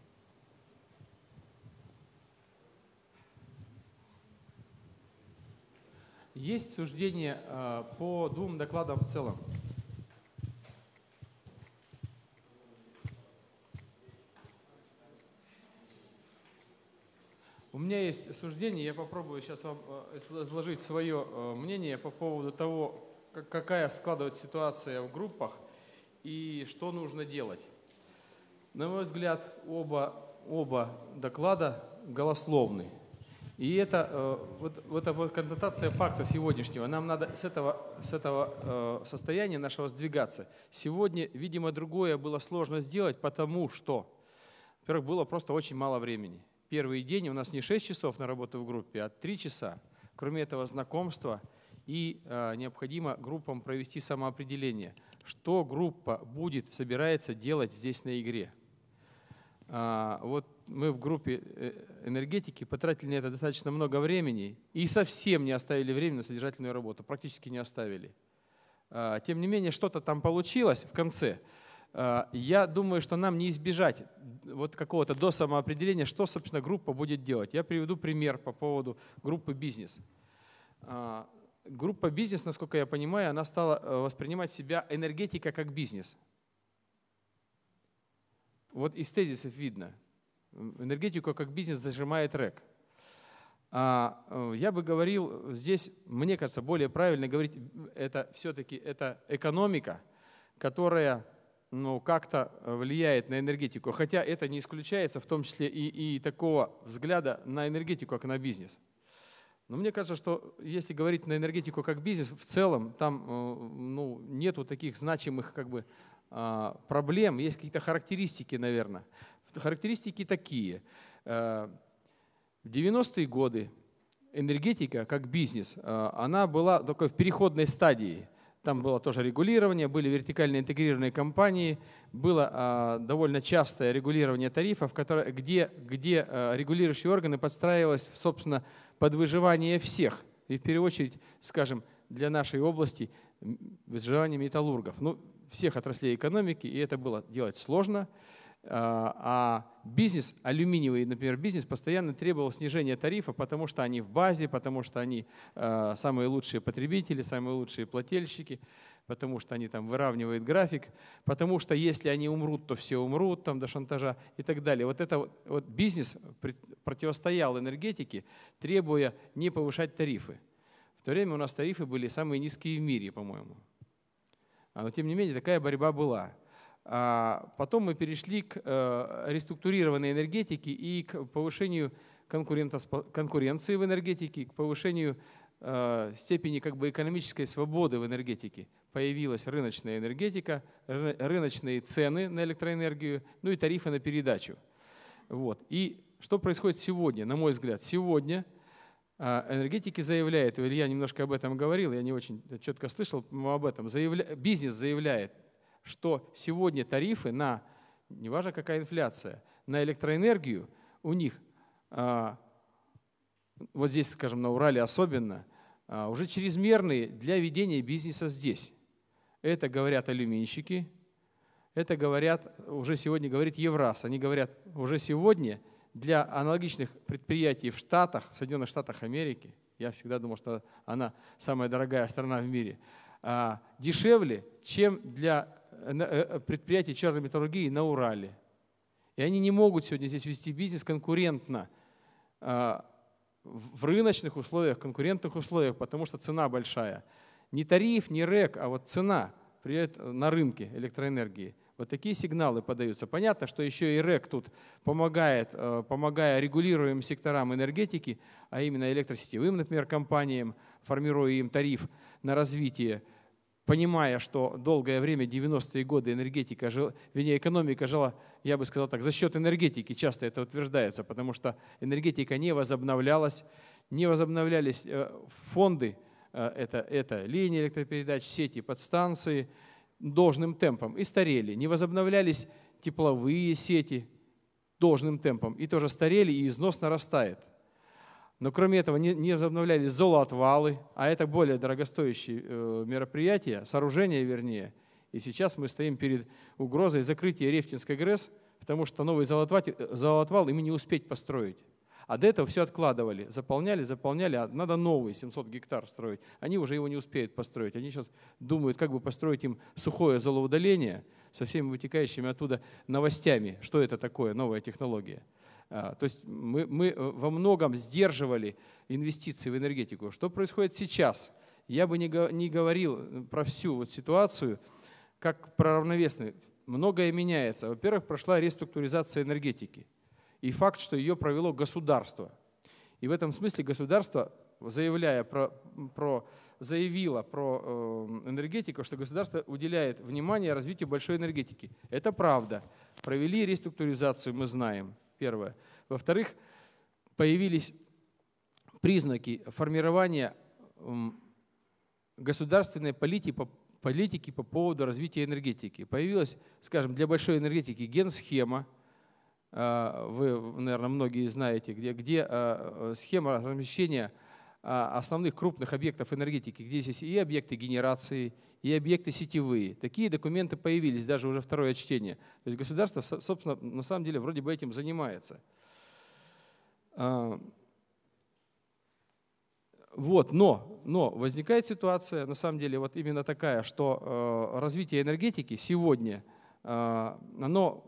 Есть суждение по двум докладам в целом. У меня есть суждение, я попробую сейчас вам изложить свое мнение по поводу того, какая складывается ситуация в группах и что нужно делать. На мой взгляд, оба доклада голословны. И это вот констатация факта сегодняшнего. Нам надо с этого состояния нашего сдвигаться. Сегодня, видимо, другое было сложно сделать, потому что, во-первых, было просто очень мало времени. Первый день у нас не 6 часов на работу в группе, а 3 часа. Кроме этого, знакомства и необходимо группам провести самоопределение, что группа собирается делать здесь на игре. Вот мы в группе энергетики потратили на это достаточно много времени и совсем не оставили времени на содержательную работу, практически не оставили. Тем не менее, что-то там получилось в конце. Я думаю, что нам не избежать вот какого-то до самоопределения, что, собственно, группа будет делать. Я приведу пример по поводу группы «Бизнес». Группа «Бизнес», насколько я понимаю, она стала воспринимать себя энергетика как бизнес. Вот из тезисов видно. Энергетику как бизнес зажимает РЭК. Я бы говорил, здесь, мне кажется, более правильно говорить, это все-таки это экономика, которая как-то влияет на энергетику. Хотя это не исключается, в том числе и такого взгляда на энергетику, как на бизнес. Но мне кажется, что если говорить на энергетику как бизнес, в целом там нету таких значимых проблем, есть какие-то характеристики, наверное. Характеристики такие. В 90-е годы энергетика как бизнес, она была такой в переходной стадии. Там было тоже регулирование, были вертикально интегрированные компании, было довольно частое регулирование тарифов, где регулирующие органы подстраивались, собственно, под выживание всех. И в первую очередь, скажем, для нашей области выживание металлургов. Всех отраслей экономики, и это было делать сложно. А бизнес, алюминиевый, например, бизнес постоянно требовал снижения тарифа, потому что они в базе, потому что они самые лучшие потребители, самые лучшие плательщики, потому что они там выравнивают график, потому что если они умрут, то все умрут там, до шантажа и так далее. Вот это вот бизнес противостоял энергетике, требуя не повышать тарифы. В то время у нас тарифы были самые низкие в мире, по-моему. Но тем не менее такая борьба была. Потом мы перешли к реструктурированной энергетике и к повышению конкуренции в энергетике, к повышению степени экономической свободы в энергетике. Появилась рыночная энергетика, рыночные цены на электроэнергию, и тарифы на передачу. Вот. И что происходит сегодня, на мой взгляд? Сегодня энергетики заявляют, Илья немножко об этом говорил, я не очень четко слышал об этом, бизнес заявляет, что сегодня тарифы на, неважно какая инфляция, на электроэнергию у них, вот здесь, скажем, на Урале особенно, уже чрезмерные для ведения бизнеса здесь. Это говорят алюминщики, это уже сегодня говорит Евраз. Они говорят, уже сегодня для аналогичных предприятий в Штатах, в Соединенных Штатах Америки, я всегда думал, что она самая дорогая страна в мире, дешевле, чем для предприятий черной металлургии на Урале. И они не могут сегодня здесь вести бизнес конкурентно, в рыночных условиях, конкурентных условиях, потому что цена большая. Не тариф, не РЭК, а вот цена на рынке электроэнергии. Вот такие сигналы подаются. Понятно, что еще и РЭК тут помогает, помогая регулируемым секторам энергетики, а именно электросетевым, например, компаниям, формируя им тариф на развитие, понимая, что долгое время, 90-е годы, экономика жила, я бы сказал так, за счет энергетики, часто это утверждается, потому что энергетика не возобновлялась, не возобновлялись фонды, это линии электропередач, сети, подстанции должным темпом и старели, не возобновлялись тепловые сети должным темпом и тоже старели, и износ нарастает. Но кроме этого не возобновлялись золоотвалы, а это более дорогостоящие мероприятия, сооружения вернее. И сейчас мы стоим перед угрозой закрытия Рефтинской ГРЭС, потому что новый золотвал им не успеть построить. А до этого все откладывали, заполняли, а надо новый 700 гектар строить. Они уже его не успеют построить. Они сейчас думают, как бы построить им сухое золоудаление со всеми вытекающими оттуда новостями, что это такое, новая технология. То есть мы во многом сдерживали инвестиции в энергетику. Что происходит сейчас? Я бы не говорил про всю вот ситуацию как про равновесную. Многое меняется. Во-первых, прошла реструктуризация энергетики. И факт, что ее провело государство. И в этом смысле государство, заявило про энергетику, что государство уделяет внимание развитию большой энергетики. Это правда. Провели реструктуризацию, мы знаем. Первое. Во-вторых, появились признаки формирования государственной политики по поводу развития энергетики. Появилась, скажем, для большой энергетики генсхема. Вы, наверное, многие знаете, где схема размещения основных крупных объектов энергетики, где здесь и объекты генерации, и объекты сетевые. Такие документы появились, даже уже второе чтение. То есть государство, собственно, на самом деле вроде бы этим занимается. Вот, но возникает ситуация, на самом деле, вот именно такая, что развитие энергетики сегодня, оно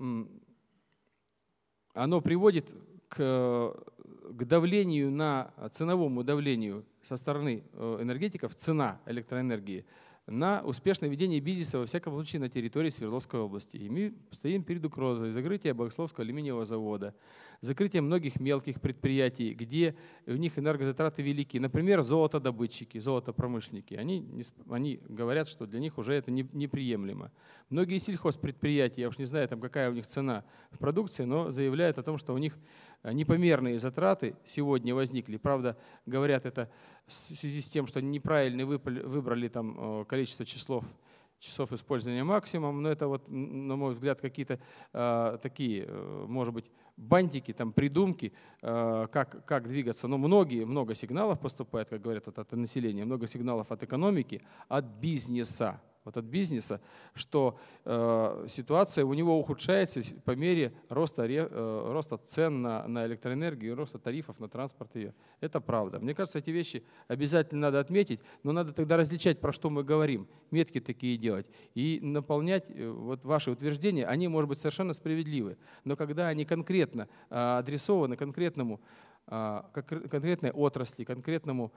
приводит к давлению, ценовому давлению со стороны энергетиков, цена электроэнергии, на успешное ведение бизнеса, во всяком случае, на территории Свердловской области. И мы стоим перед угрозой закрытия Богословского алюминиевого завода, закрытия многих мелких предприятий, где у них энергозатраты велики. Например, золотодобытчики, золотопромышленники. Они говорят, что для них уже это неприемлемо. Многие сельхозпредприятия, я уж не знаю, какая у них цена в продукции, но заявляют о том, что у них непомерные затраты сегодня возникли. Правда, говорят это в связи с тем, что неправильно выбрали количество часов использования максимум, но это, на мой взгляд, какие-то такие, может быть, бантики, придумки, как двигаться. Но много сигналов поступает, как говорят, от населения, много сигналов от экономики, от бизнеса. От бизнеса, что ситуация у него ухудшается по мере роста цен на электроэнергию, роста тарифов на транспорт ее. Это правда. Мне кажется, эти вещи обязательно надо отметить, но надо тогда различать, про что мы говорим, метки такие делать и наполнять ваши утверждения. Они, может быть, совершенно справедливы, но когда они конкретно адресованы конкретной отрасли, конкретному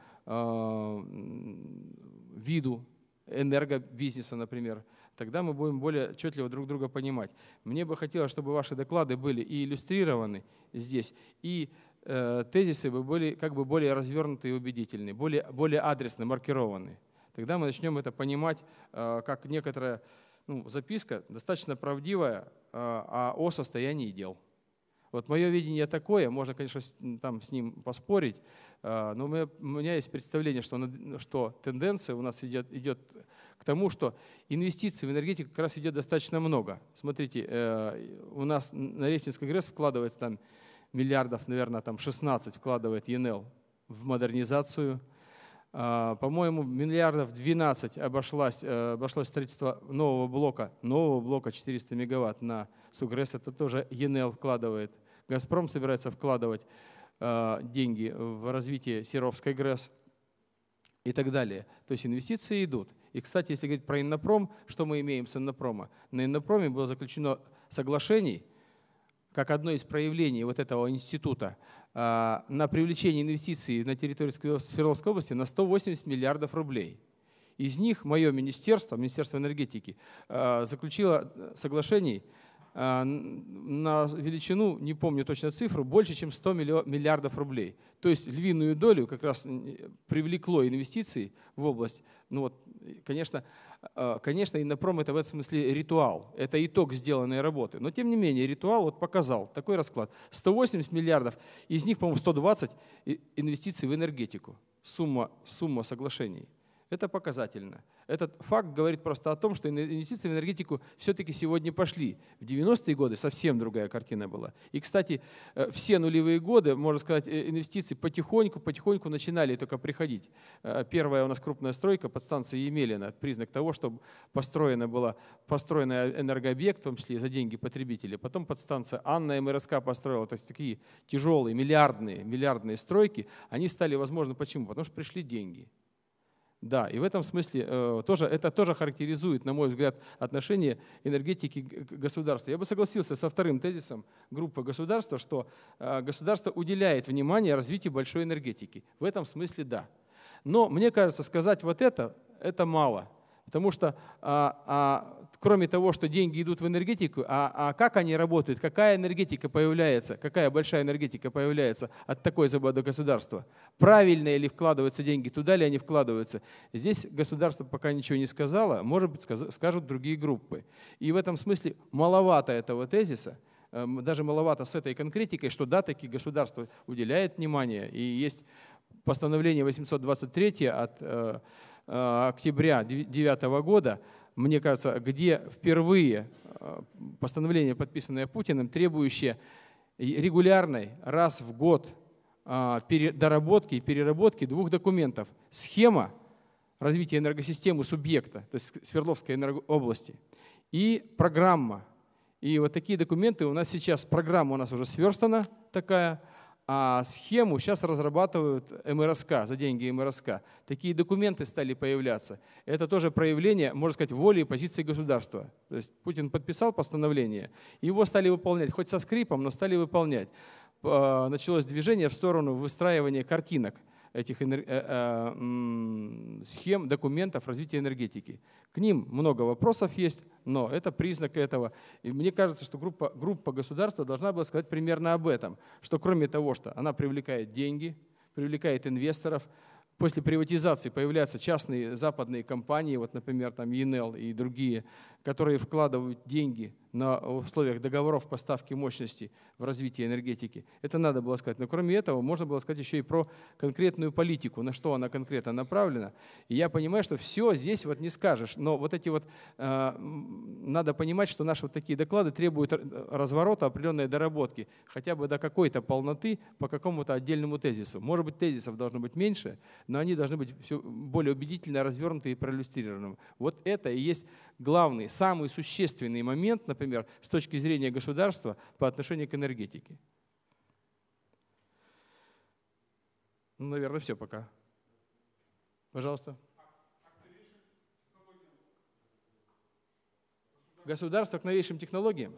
виду энергобизнеса, например, тогда мы будем более отчетливо друг друга понимать. Мне бы хотелось, чтобы ваши доклады были и иллюстрированы здесь, и тезисы бы были более развернуты и убедительны, более адресно маркированы. Тогда мы начнем это понимать как некоторая записка, достаточно правдивая, о состоянии дел. Вот мое видение такое, можно, конечно, с ним поспорить, но у меня есть представление, что тенденция у нас идет к тому, что инвестиций в энергетику как раз идет достаточно много. Смотрите, у нас на Рефтинской ГРЭС вкладывается миллиардов, наверное, 16 вкладывает ЕНЭЛ в модернизацию. По-моему, миллиардов 12 обошлось строительство нового блока 400 мегаватт на СУГРЭС, это тоже ЕНЭЛ вкладывает. «Газпром» собирается вкладывать деньги в развитие Серовской ГРЭС и так далее. То есть инвестиции идут. И, кстати, если говорить про Иннопром, что мы имеем с Иннопрома? На Иннопроме было заключено соглашений, как одно из проявлений этого института, на привлечение инвестиций на территории Свердловской области на 180 миллиардов рублей. Из них мое министерство Министерство энергетики, заключило соглашений на величину, не помню точно цифру, больше, чем 100 миллиардов рублей. То есть львиную долю как раз привлекло инвестиций в область. Ну вот, конечно, Иннопром — это в этом смысле ритуал, это итог сделанной работы. Но тем не менее ритуал вот показал такой расклад. 180 миллиардов, из них, по-моему, 120 инвестиций в энергетику, сумма соглашений. Это показательно. Этот факт говорит просто о том, что инвестиции в энергетику все-таки сегодня пошли. В 90-е годы совсем другая картина была. И, кстати, все нулевые годы, можно сказать, инвестиции потихоньку начинали только приходить. Первая у нас крупная стройка подстанции Емелина, признак того, что построен энергообъект, в том числе за деньги потребителей. Потом подстанция Анна МРСК построила, то есть такие тяжелые, миллиардные стройки. Они стали возможны. Почему? Потому что пришли деньги. Да, и в этом смысле это тоже характеризует, на мой взгляд, отношение энергетики к государству. Я бы согласился со вторым тезисом группы государства, что государство уделяет внимание развитию большой энергетики. В этом смысле да. Но мне кажется, сказать вот это мало. Потому что кроме того, что деньги идут в энергетику, как они работают, какая энергетика появляется, какая большая энергетика появляется от такой заботы государства, правильно ли вкладываются деньги, туда ли они вкладываются. Здесь государство пока ничего не сказало, может быть, скажут другие группы. И в этом смысле маловато этого тезиса, даже маловато с этой конкретикой, что да, таки государство уделяет внимание. И есть постановление 823 от октября 2009 года, мне кажется, где впервые постановление, подписанное Путиным, требующее регулярной раз в год доработки и переработки двух документов. Схема развития энергосистемы субъекта, то есть Свердловской энергообласти, и программа. И вот такие документы у нас сейчас, программа у нас уже сверстана такая, а схему сейчас разрабатывают МРСК, за деньги МРСК. Такие документы стали появляться. Это тоже проявление, можно сказать, воли и позиции государства. То есть Путин подписал постановление, его стали выполнять, хоть со скрипом, но стали выполнять. Началось движение в сторону выстраивания картинок этих схем, документов развития энергетики. К ним много вопросов есть, но это признак этого. И мне кажется, что группа государства должна была сказать примерно об этом, что кроме того, что она привлекает деньги, привлекает инвесторов, после приватизации появляются частные западные компании, вот, например, там Enel и другие, которые вкладывают деньги на условиях договоров поставки мощности в развитие энергетики. Это надо было сказать. Но кроме этого, можно было сказать еще и про конкретную политику, на что она конкретно направлена. И я понимаю, что все здесь вот не скажешь. Но вот эти вот, надо понимать, что наши вот такие доклады требуют разворота, определенной доработки, хотя бы до какой-то полноты по какому-то отдельному тезису. Может быть, тезисов должно быть меньше, но они должны быть все более убедительно развернуты и проиллюстрированы. Вот это и есть главный, самый существенный момент, например, с точки зрения государства по отношению к энергетике. Ну, наверное, все пока. Пожалуйста. Государство к новейшим технологиям?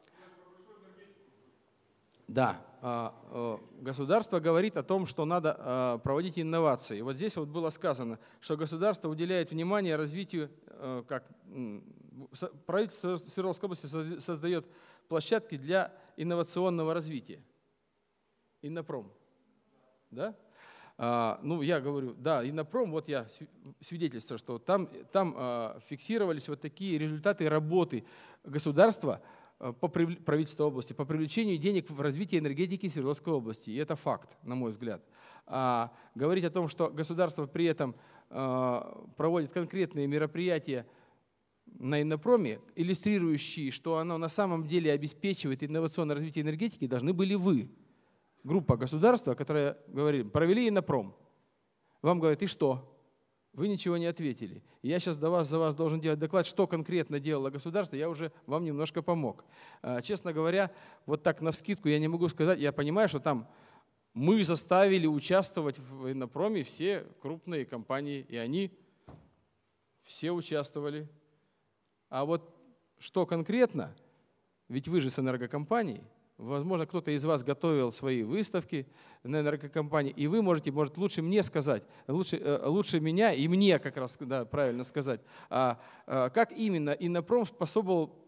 Да. Государство говорит о том, что надо проводить инновации. Вот здесь вот было сказано, что государство уделяет внимание развитию, как правительство Свердловской области создает площадки для инновационного развития. Иннопром. Да? Ну, я говорю, да, Иннопром, вот я свидетельствую, что там фиксировались вот такие результаты работы государства по правительству области, по привлечению денег в развитие энергетики Свердловской области. И это факт, на мой взгляд. А говорить о том, что государство при этом проводит конкретные мероприятия на Иннопроме, иллюстрирующие, что оно на самом деле обеспечивает инновационное развитие энергетики, должны были вы, группа государства, которая говорит, провели Иннопром. Вам говорят, и что? Вы ничего не ответили. И я сейчас за вас должен делать доклад, что конкретно делало государство, я уже вам немножко помог. Честно говоря, вот так навскидку я не могу сказать, я понимаю, что там мы заставили участвовать в Иннопроме все крупные компании, и они все участвовали. А вот что конкретно, ведь вы же с энергокомпанией, возможно, кто-то из вас готовил свои выставки на энергокомпании, и вы можете, может, лучше мне сказать, лучше меня и мне как раз, да, правильно сказать, как именно Иннопром способствовал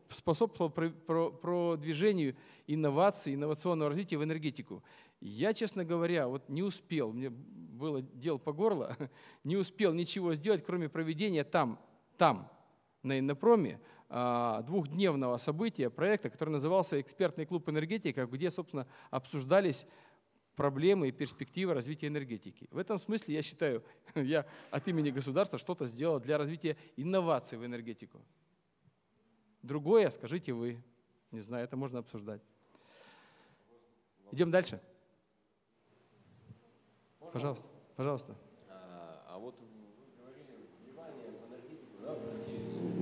способствовал продвижению инноваций, инновационного развития в энергетику. Я, честно говоря, вот не успел, мне было дел по горло, не успел ничего сделать, кроме проведения там, на Иннопроме, двухдневного события, проекта, который назывался «Экспертный клуб энергетика», где, собственно, обсуждались проблемы и перспективы развития энергетики. В этом смысле я считаю, я от имени государства что-то сделал для развития инноваций в энергетику. Другое скажите вы. Не знаю, это можно обсуждать. Идем дальше. Пожалуйста, пожалуйста. А вот вы говорили вливание в энергетику, да, в России.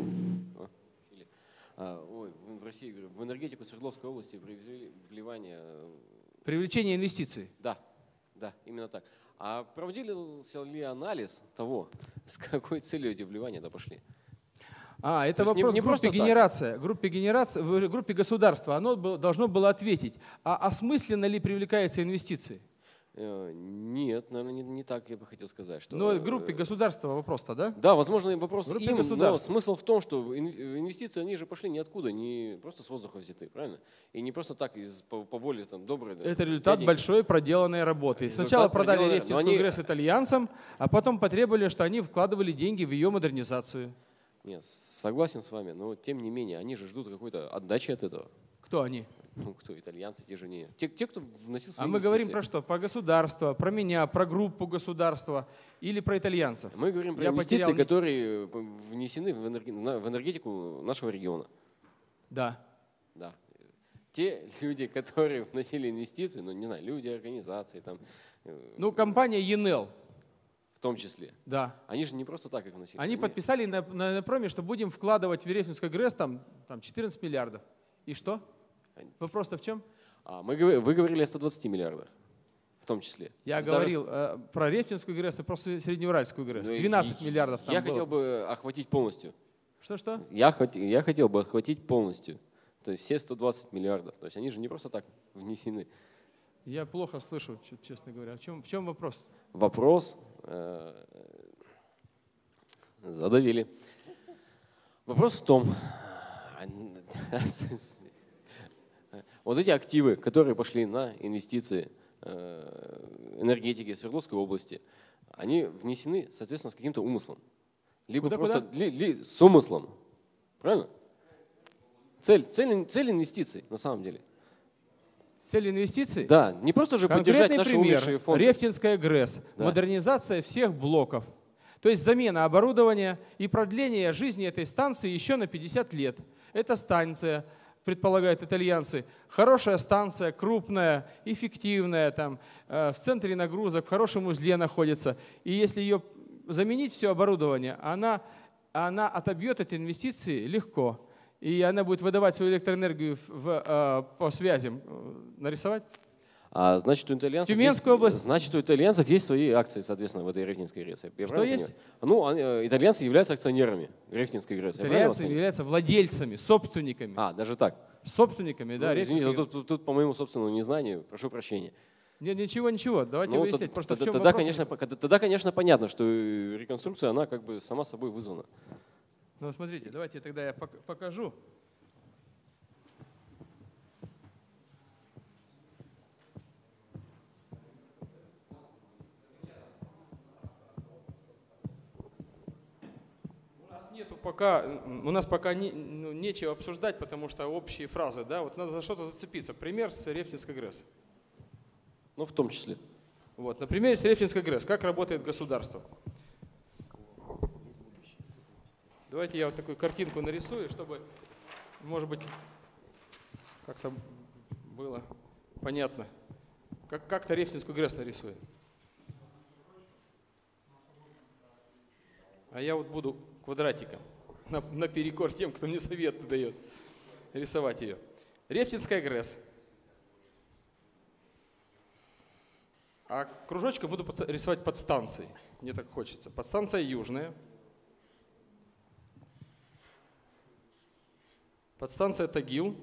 В России, говорю, в энергетику Свердловской области привезли вливание. Привлечение инвестиций. Да, именно так. А проводился ли анализ того, с какой целью эти вливания пошли? Это вопрос группе генерации. В группе государства оно должно было ответить, осмысленно ли привлекаются инвестиции? Нет, наверное, не так я бы хотел сказать. Что, но в группе государства вопрос-то, да? Да, возможно, вопрос им, но смысл в том, что инвестиции, они же пошли ниоткуда, не просто с воздуха взяты, правильно? И не просто так, по воле там, доброй. Это результат большой проделанной работы. Сначала продали Рефтинскую ГРЭС итальянцам, а потом потребовали, что они вкладывали деньги в ее модернизацию. Нет, согласен с вами, но тем не менее, они же ждут какой-то отдачи от этого. Кто они? Кто? Итальянцы, те же не. Те, кто вносил свои инвестиции. Мы говорим про что? Про государство, про меня, про группу государства или про итальянцев? Мы говорим про инвестиции, которые внесены в энергетику нашего региона. Да. Да. Те люди, которые вносили инвестиции, не знаю, люди, организации. Там, компания Enel. В том числе. Да. Они же не просто так их вносили. Они подписали на Иннопроме, что будем вкладывать в Рефтинскую ГРЭС там 14 миллиардов. И что? Вопрос-то в чем? Вы говорили о 120 миллиардах, в том числе. Я говорил про Рефтинскую ГРЭС и про Среднеуральскую ГРЭС. 12 миллиардов там было. Я хотел бы охватить полностью. Что? Я хотел бы охватить полностью. То есть все 120 миллиардов. То есть они же не просто так внесены. Я плохо слышу, честно говоря. В чем вопрос? Вопрос задавили. Вопрос в том, вот эти активы, которые пошли на инвестиции энергетики Свердловской области, они внесены, соответственно, с каким-то умыслом. Либо просто с умыслом. Правильно? Цель инвестиций на самом деле. Цель инвестиций? Да, не просто же поддержать наши умершие фонды. Рефтинская ГРЭС, модернизация всех блоков. То есть замена оборудования и продление жизни этой станции еще на 50 лет. Эта станция, предполагают итальянцы, хорошая станция, крупная, эффективная, там, в центре нагрузок, в хорошем узле находится. И если ее заменить, все оборудование, она отобьет эти инвестиции легко. И она будет выдавать свою электроэнергию по связям. Нарисовать? Значит, у итальянцев есть свои акции, соответственно, в этой Рефтинской ГРЭС. Что есть? Итальянцы являются акционерами Рефтинской ГРЭС. Итальянцы являются владельцами, собственниками. Даже так? Собственниками, да. Извините, тут по моему собственному незнанию, прошу прощения. Нет, ничего. Давайте выяснять. Просто в чем тогда, конечно, понятно, что реконструкция, она как бы сама собой вызвана. Смотрите, давайте тогда я покажу. У нас пока нечего обсуждать, потому что общие фразы, да, вот надо за что-то зацепиться. Пример с Рефтинской ГРЭС. В том числе. Вот, на примере с Рефтинской ГРЭС, как работает государство. Давайте я вот такую картинку нарисую, чтобы, может быть, как-то было понятно. Как-то Рефтинскую ГРЭС нарисую. А я вот буду квадратиком, наперекор тем, кто мне советы дает, рисовать ее. Рефтинская ГРЭС. А кружочком буду рисовать подстанции. Мне так хочется. Подстанция Южная. Подстанция Тагил.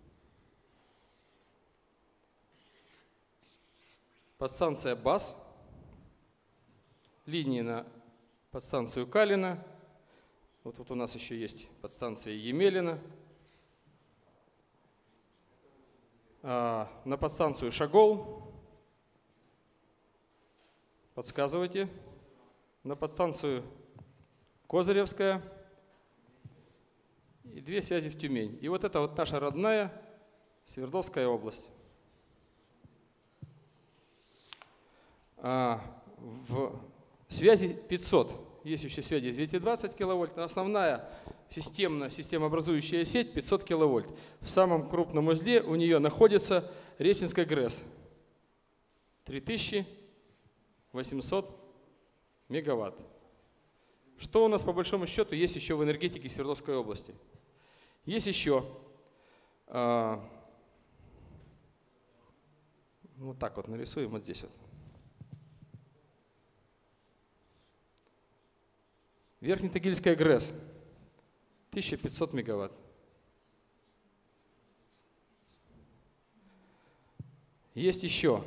Подстанция БАС. Линии на подстанцию Калина. Вот у нас еще есть подстанция Емелина. на подстанцию Шагол. Подсказывайте. На подстанцию Козыревская. И 2 связи в Тюмень. И вот это вот наша родная Свердловская область. В связи 500. Есть еще связи 220 киловольт. Основная системообразующая сеть 500 киловольт. В самом крупном узле у нее находится Рефтинская ГРЭС. 3800 мегаватт. Что у нас по большому счету есть еще в энергетике Свердловской области? Есть еще, вот так вот нарисуем, вот здесь вот. Верхнетагильская ГРЭС, 1500 мегаватт. Есть еще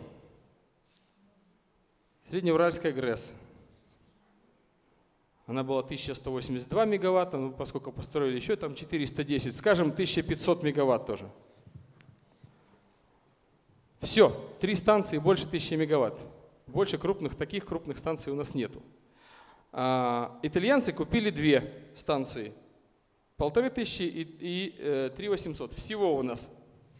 Среднеуральская ГРЭС. Она была 1182 мегаватта, но поскольку построили еще там 410, скажем, 1500 мегаватт тоже. Все, 3 станции больше 1000 мегаватт. Больше таких крупных станций у нас нету. Итальянцы купили 2 станции, 1500 и 3800. Всего у нас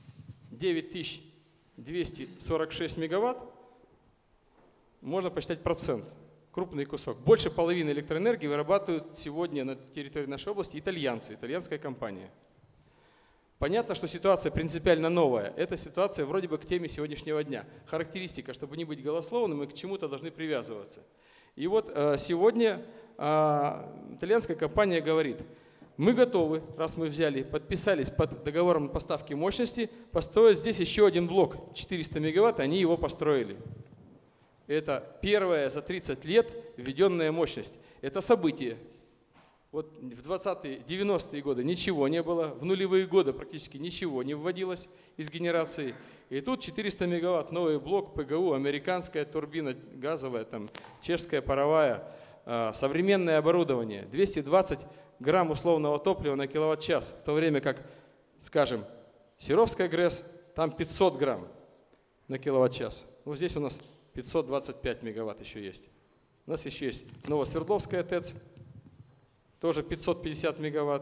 9246 мегаватт. Можно посчитать процент. Крупный кусок. Больше половины электроэнергии вырабатывают сегодня на территории нашей области итальянцы, итальянская компания. Понятно, что ситуация принципиально новая. Это ситуация вроде бы к теме сегодняшнего дня. Характеристика, чтобы не быть голословным, мы к чему-то должны привязываться. И вот сегодня итальянская компания говорит, мы готовы, раз мы взяли, подписались под договором поставки мощности, построить здесь еще один блок 400 мегаватт, они его построили. Это первая за 30 лет введенная мощность. Это событие. Вот в 20-е, 90-е годы ничего не было, в нулевые годы практически ничего не вводилось из генерации. И тут 400 мегаватт, новый блок ПГУ, американская турбина газовая, там, чешская паровая, современное оборудование, 220 грамм условного топлива на киловатт-час, в то время как, скажем, Серовская ГРЭС, там 500 грамм на киловатт-час. Вот здесь у нас 525 мегаватт еще есть. У нас еще есть Новосвердловская ТЭЦ, тоже 550 мегаватт.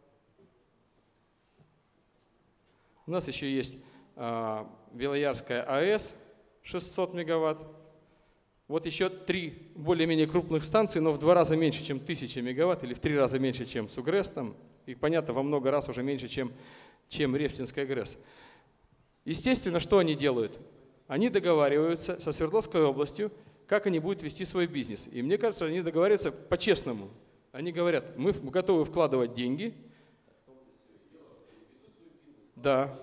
У нас еще есть Белоярская АЭС, 600 мегаватт. Вот еще 3 более-менее крупных станции, но в 2 раза меньше, чем 1000 мегаватт, или в 3 раза меньше, чем СУГРЭС, там, и, понятно, во много раз уже меньше, чем Рефтинская ГРЭС. Естественно, что они делают? Они договариваются со Свердловской областью, как они будут вести свой бизнес. И мне кажется, они договариваются по-честному. Они говорят, мы готовы вкладывать деньги. Да.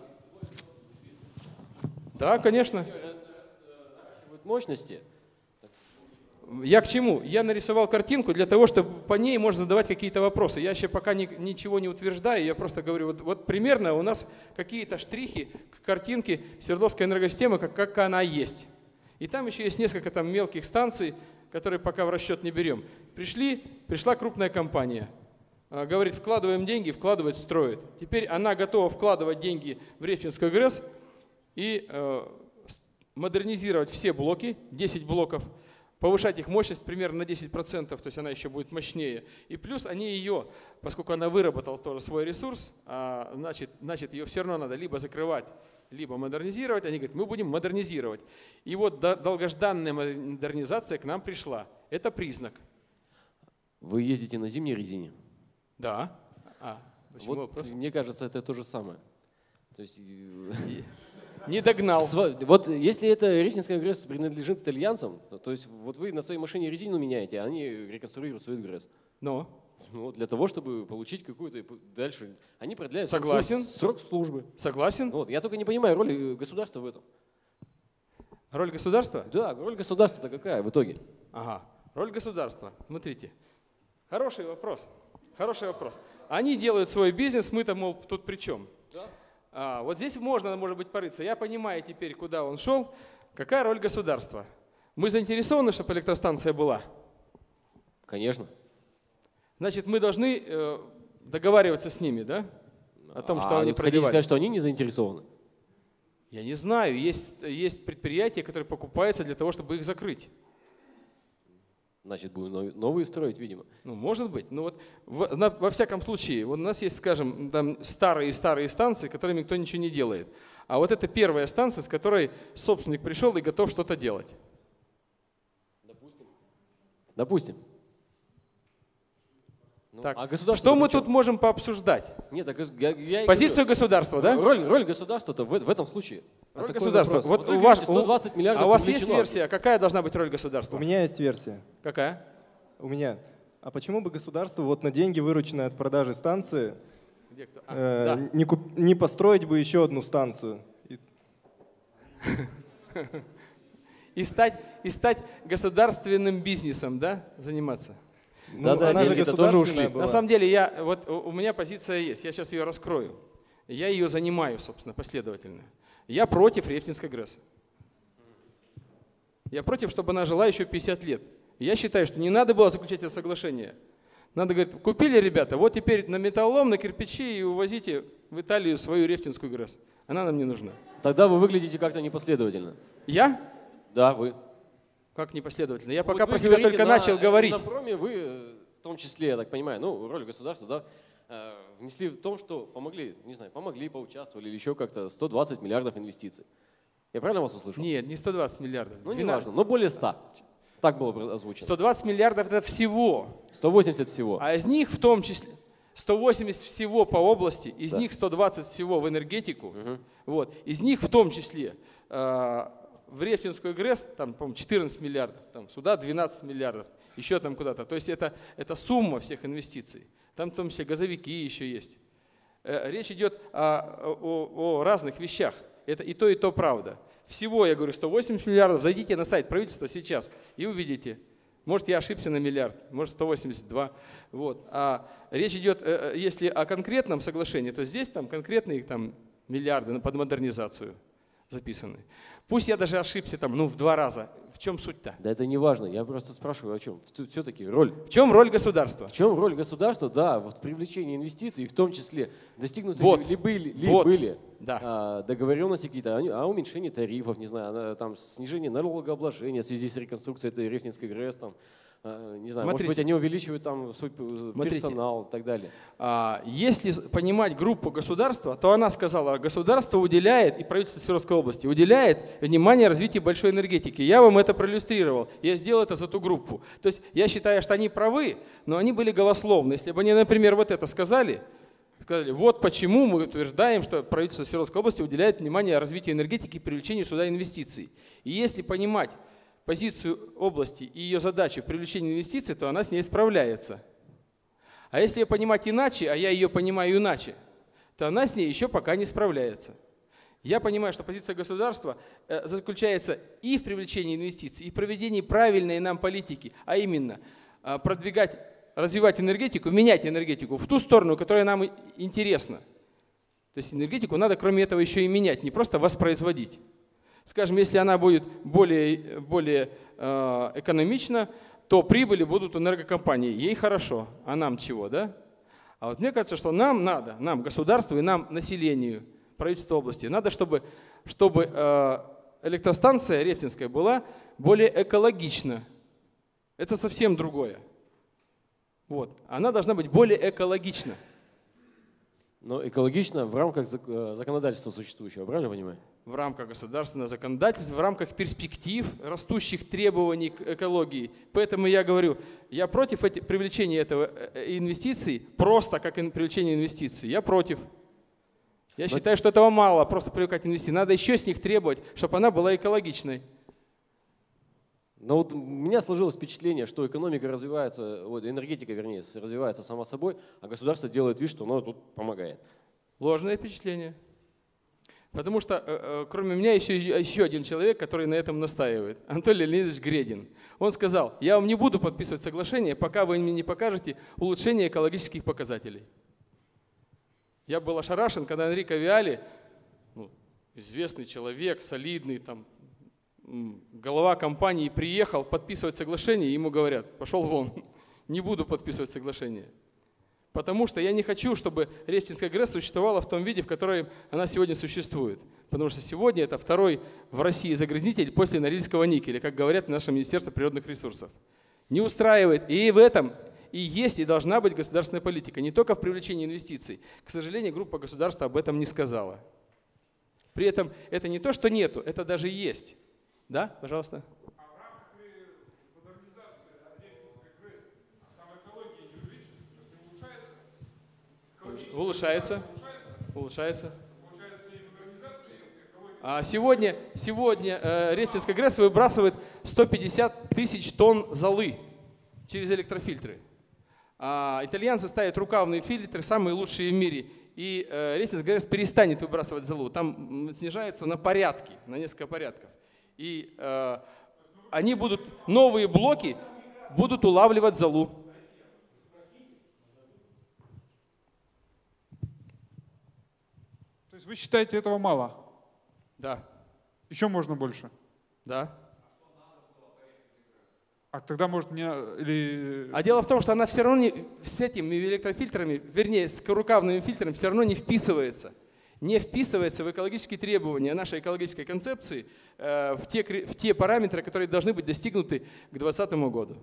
Да, конечно. Мощности. Я к чему? Я нарисовал картинку для того, чтобы по ней можно задавать какие-то вопросы. Я еще пока ничего не утверждаю, я просто говорю, вот примерно у нас какие-то штрихи к картинке Свердловской энергосистемы, как она есть. И там еще есть несколько там мелких станций, которые пока в расчет не берем. Пришла крупная компания, говорит, вкладываем деньги, вкладывать, строит. Теперь она готова вкладывать деньги в Рефтинскую ГРЭС и модернизировать все блоки, 10 блоков, повышать их мощность примерно на 10%, то есть она еще будет мощнее. И плюс они ее, поскольку она выработала тоже свой ресурс, значит ее все равно надо либо закрывать, либо модернизировать. Они говорят, мы будем модернизировать. И вот долгожданная модернизация к нам пришла. Это признак. Вы ездите на зимней резине? Да. Вот, мне кажется, это то же самое. То есть... Не догнал. Вот если эта Рефтинская ГРЭС принадлежит итальянцам, то есть вот вы на своей машине резину меняете, а они реконструируют свою ГРЭС. Ну, для того, чтобы получить какую-то дальше. Они продляют срок службы. Согласен. Вот. Я только не понимаю роли государства в этом. Роль государства? Да, роль государства-то какая в итоге? Ага, роль государства. Смотрите. Хороший вопрос. Хороший вопрос. Они делают свой бизнес, мы-то, мол, тут при чем? Да. Вот здесь можно, может быть, порыться. Я понимаю теперь, куда он шел. Какая роль государства? Мы заинтересованы, чтобы электростанция была? Конечно. Значит, мы должны договариваться с ними, да? О том, что они хотите сказать, что они не заинтересованы? Я не знаю. Есть предприятия, которые покупаются для того, чтобы их закрыть. Значит, будем новые строить, видимо. Ну, может быть. Но вот во всяком случае, вот у нас есть, скажем, там старые станции, которыми никто ничего не делает. А вот это первая станция, с которой собственник пришел и готов что-то делать. Допустим. Ну, так, а что мы тут можем пообсуждать? Нет, так позицию государства, да? Роль государства-то в этом случае. Роль государства. Вот у вас 120 миллиардов. А у вас есть версия? Какая должна быть роль государства? У меня есть версия. Какая? У меня. А почему бы государству вот на деньги, вырученные от продажи станции, не построить бы еще одну станцию? И стать государственным бизнесом, да, заниматься? Ну, да, она же государственная была. На самом деле, у меня позиция есть, я сейчас ее раскрою. Я ее занимаю, собственно, последовательно. Я против Рефтинской ГРЭС. Я против, чтобы она жила еще 50 лет. Я считаю, что не надо было заключать это соглашение. Надо говорить, купили ребята, вот теперь на металлолом, на кирпичи и увозите в Италию свою Рефтинскую ГРЭС. Она нам не нужна. Тогда вы выглядите как-то непоследовательно. Я? Да, вы. Как непоследовательно? Я пока про себя только начал говорить. На проме вы, в том числе, я так понимаю, ну, роль государства, да, внесли в том, что помогли, не знаю, поучаствовали или еще как-то 120 миллиардов инвестиций. Я правильно вас услышал? Нет, не 120 миллиардов. Ну, не важно, но более 100. Так было озвучено. 120 миллиардов это всего. 180 всего. А из них в том числе 180 всего по области, из них 120 всего в энергетику. Вот. Из них в том числе в Рефтинскую ГРЭС, там, по-моему, 14 миллиардов, там, сюда 12 миллиардов, еще там куда-то. То есть это сумма всех инвестиций. Там в том числе газовики еще есть. Речь идет о разных вещах. Это и то правда. Всего, я говорю, 180 миллиардов. Зайдите на сайт правительства сейчас и увидите. Может, я ошибся на миллиард, может, 182. Вот. А речь идет, если о конкретном соглашении, то здесь там конкретные миллиарды под модернизацию записаны. Пусть я даже ошибся в 2 раза. В чем суть-то? Да это не важно. Я просто спрашиваю, о чем. Все-таки роль. В чем роль государства? В чем роль государства, да, вот в привлечении инвестиций, в том числе достигнуты были договоренности какие-то о уменьшении тарифов, не знаю, там, снижении налогообложения в связи с реконструкцией этой Рефтинской ГРЭС, там, не знаю, может быть, они увеличивают там свой персонал и так далее. Если понимать группу государства, то она сказала, государство уделяет, и правительство Свердловской области уделяет внимание развитию большой энергетики. Я вам это проиллюстрировал, я сделал это за ту группу. То есть я считаю, что они правы, но они были голословны. Если бы они, например, вот это сказали, вот почему мы утверждаем, что правительство Свердловской области уделяет внимание развитию энергетики и привлечению сюда инвестиций. И если понимать позицию области и ее задачи в привлечении инвестиций, то она с ней справляется. А если ее понимать иначе, а я ее понимаю иначе, то она с ней еще пока не справляется. Я понимаю, что позиция государства заключается и в привлечении инвестиций, и в проведении правильной нам политики, а именно развивать энергетику, менять энергетику в ту сторону, которая нам интересна. То есть энергетику надо, кроме этого, еще и менять, не просто воспроизводить. Скажем, если она будет более экономична, то прибыли будут у энергокомпании. Ей хорошо, а нам чего, да? А вот мне кажется, что нам надо, нам, государству и нам, населению, правительству области, надо, чтобы электростанция Рефтинская была более экологична. Это совсем другое. Вот. Она должна быть более экологична. Но экологично в рамках законодательства существующего, правильно понимаю? В рамках государственного законодательства, в рамках перспектив, растущих требований к экологии. Поэтому я говорю, я против привлечения этого инвестиций, просто как привлечение инвестиций. Я против. Я считаю, что этого мало, просто привлекать инвестиции. Надо еще с них требовать, чтобы она была экологичной. Но вот у меня сложилось впечатление, что экономика развивается, энергетика, вернее, развивается сама собой, а государство делает вид, что оно тут помогает. Ложное впечатление. Потому что кроме меня еще один человек, который на этом настаивает. Анатолий Леонидович Гредин. Он сказал, я вам не буду подписывать соглашение, пока вы мне не покажете улучшение экологических показателей. Я был ошарашен, когда Энрико Виали, известный человек, солидный, глава компании, приехал подписывать соглашение, и ему говорят, пошел вон, не буду подписывать соглашение. Потому что я не хочу, чтобы Рефтинская ГРЭС существовала в том виде, в котором она сегодня существует. Потому что сегодня это второй в России загрязнитель после Норильского никеля, как говорят наше Министерство природных ресурсов. Не устраивает. И в этом и есть, и должна быть государственная политика. Не только в привлечении инвестиций. К сожалению, группа государств об этом не сказала. При этом это не то, что нету, это даже есть. Да, пожалуйста. Улучшается. Улучшается. А сегодня Рефтинская ГРЭС выбрасывает 150 тысяч тонн золы через электрофильтры. А итальянцы ставят рукавные фильтры, самые лучшие в мире. И Рефтинская ГРЭС перестанет выбрасывать золу. Там снижается на порядки, на несколько порядков. И они будут, новые блоки будут улавливать золу. То есть вы считаете, этого мало? Да. Еще можно больше? Да. А тогда может не... Или... А дело в том, что она все равно не, с этими электрофильтрами, вернее, с рукавными фильтрами все равно не вписывается. Не вписывается в экологические требования нашей экологической концепции, в те параметры, которые должны быть достигнуты к 2020 году.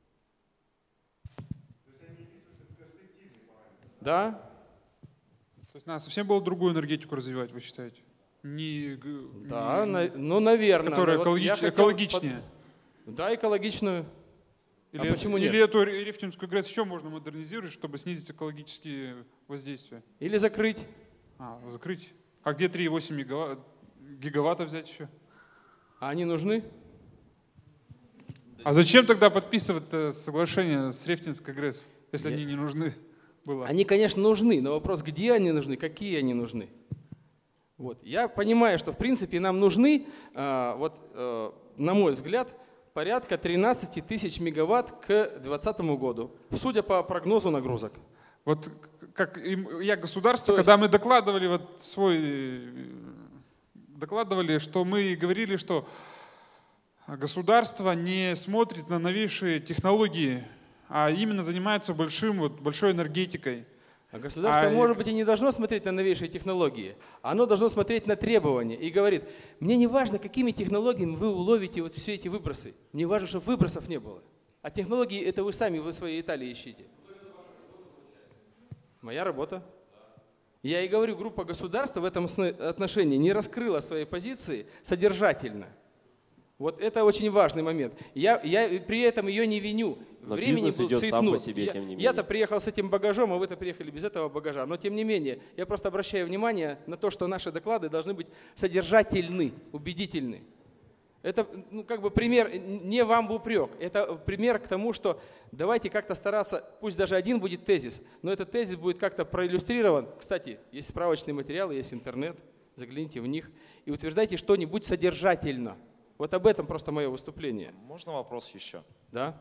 Да. То есть надо совсем было другую энергетику развивать, вы считаете? Да, ну, наверное. Которая экологичнее. Да, экологичную. Или, почему нет? Или эту Рефтинскую ГРЭС еще можно модернизировать, чтобы снизить экологические воздействия? Или закрыть. Закрыть. А где 3,8 гигаватта взять еще? А они нужны? А зачем тогда подписывать соглашение с Рефтинской ГРЭС, если они не нужны было? Они, конечно, нужны, но вопрос, где они нужны, какие они нужны. Вот. Я понимаю, что в принципе нам нужны, на мой взгляд, порядка 13 тысяч мегаватт к 2020 году, судя по прогнозу нагрузок. Вот как я государство, когда мы докладывали что мы говорили, что государство не смотрит на новейшие технологии, а именно занимается большой энергетикой. А государство, может быть, и не должно смотреть на новейшие технологии, оно должно смотреть на требования и говорит, мне не важно, какими технологиями вы уловите вот все эти выбросы, мне важно, чтобы выбросов не было. А технологии это вы сами в своей Италии ищите. Моя работа. Я и говорю, группа государств в этом отношении не раскрыла своей позиции содержательно. Вот это очень важный момент. Я при этом ее не виню. Но бизнес идет сам по себе, тем не менее. Я-то приехал с этим багажом, а вы-то приехали без этого багажа. Но тем не менее, я просто обращаю внимание на то, что наши доклады должны быть содержательны, убедительны. Это пример не вам в упрек, это пример к тому, что давайте как-то стараться, пусть даже один будет тезис, но этот тезис будет как-то проиллюстрирован. Кстати, есть справочные материалы, есть интернет, загляните в них и утверждайте что-нибудь содержательно. Вот об этом просто мое выступление. Можно вопрос еще? Да.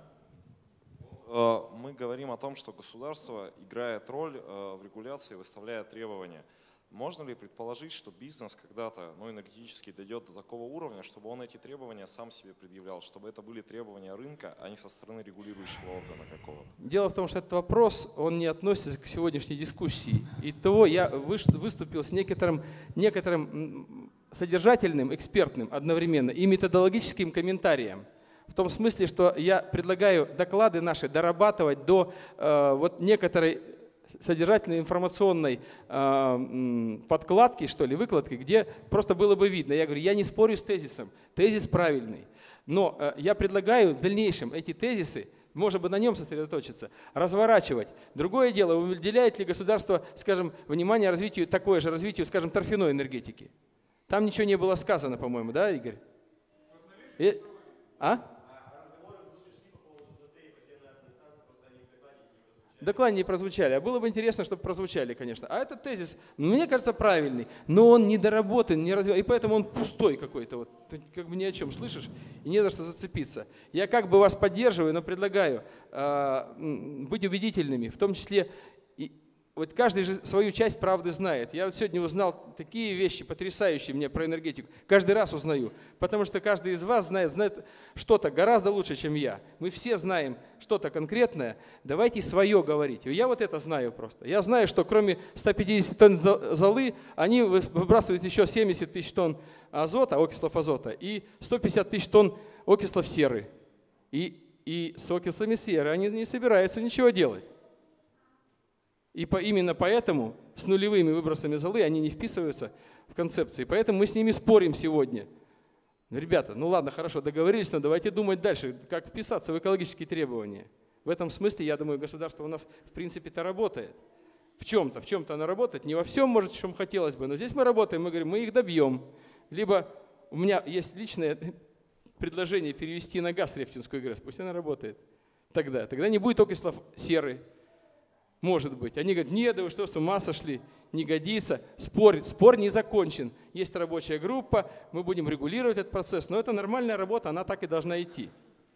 Мы говорим о том, что государство играет роль в регуляции, выставляя требования. Можно ли предположить, что бизнес когда-то энергетически дойдет до такого уровня, чтобы он эти требования сам себе предъявлял, чтобы это были требования рынка, а не со стороны регулирующего органа какого-то? Дело в том, что этот вопрос, он не относится к сегодняшней дискуссии. И того я выступил с некоторым содержательным, экспертным одновременно и методологическим комментарием. В том смысле, что я предлагаю доклады наши дорабатывать до некоторой содержательной информационной подкладки, что ли, выкладки, где просто было бы видно. Я говорю, я не спорю с тезисом, тезис правильный. Но я предлагаю в дальнейшем эти тезисы, можно бы на нем сосредоточиться, разворачивать. Другое дело, уделяет ли государство, скажем, внимание развитию, такое же развитию, скажем, торфяной энергетики. Там ничего не было сказано, по-моему, да, Игорь? В докладе не прозвучали, а было бы интересно, чтобы прозвучали, конечно. А этот тезис, мне кажется, правильный, но он недоработан, не развивается, и поэтому он пустой какой-то. Вот. Ты как бы ни о чем слышишь, и не за что зацепиться. Я как бы вас поддерживаю, но предлагаю быть убедительными, в том числе вот каждый же свою часть правды знает. Я вот сегодня узнал такие вещи потрясающие мне про энергетику. Каждый раз узнаю, потому что каждый из вас знает что-то гораздо лучше, чем я. Мы все знаем что-то конкретное. Давайте свое говорить. Я вот это знаю просто. Я знаю, что кроме 150 тонн золы, они выбрасывают еще 70 тысяч тонн азота, окислов азота, и 150 тысяч тонн окислов серы. И с окислами серы они не собираются ничего делать. И именно поэтому с нулевыми выбросами золы они не вписываются в концепции. Поэтому мы с ними спорим сегодня. Ну, ребята, ну ладно, хорошо, договорились, но давайте думать дальше, как вписаться в экологические требования. В этом смысле, я думаю, государство у нас в принципе-то работает. В чем-то оно работает. Не во всем, может, в чем хотелось бы, но здесь мы работаем, мы говорим, мы их добьем. Либо у меня есть личное предложение перевести на газ Рефтинскую ГРЭС, пусть она работает. Тогда не будет окислов серы. Может быть. Они говорят, нет, да вы что, с ума сошли, не годится. Спор не закончен. Есть рабочая группа, мы будем регулировать этот процесс, но это нормальная работа, она так и должна идти.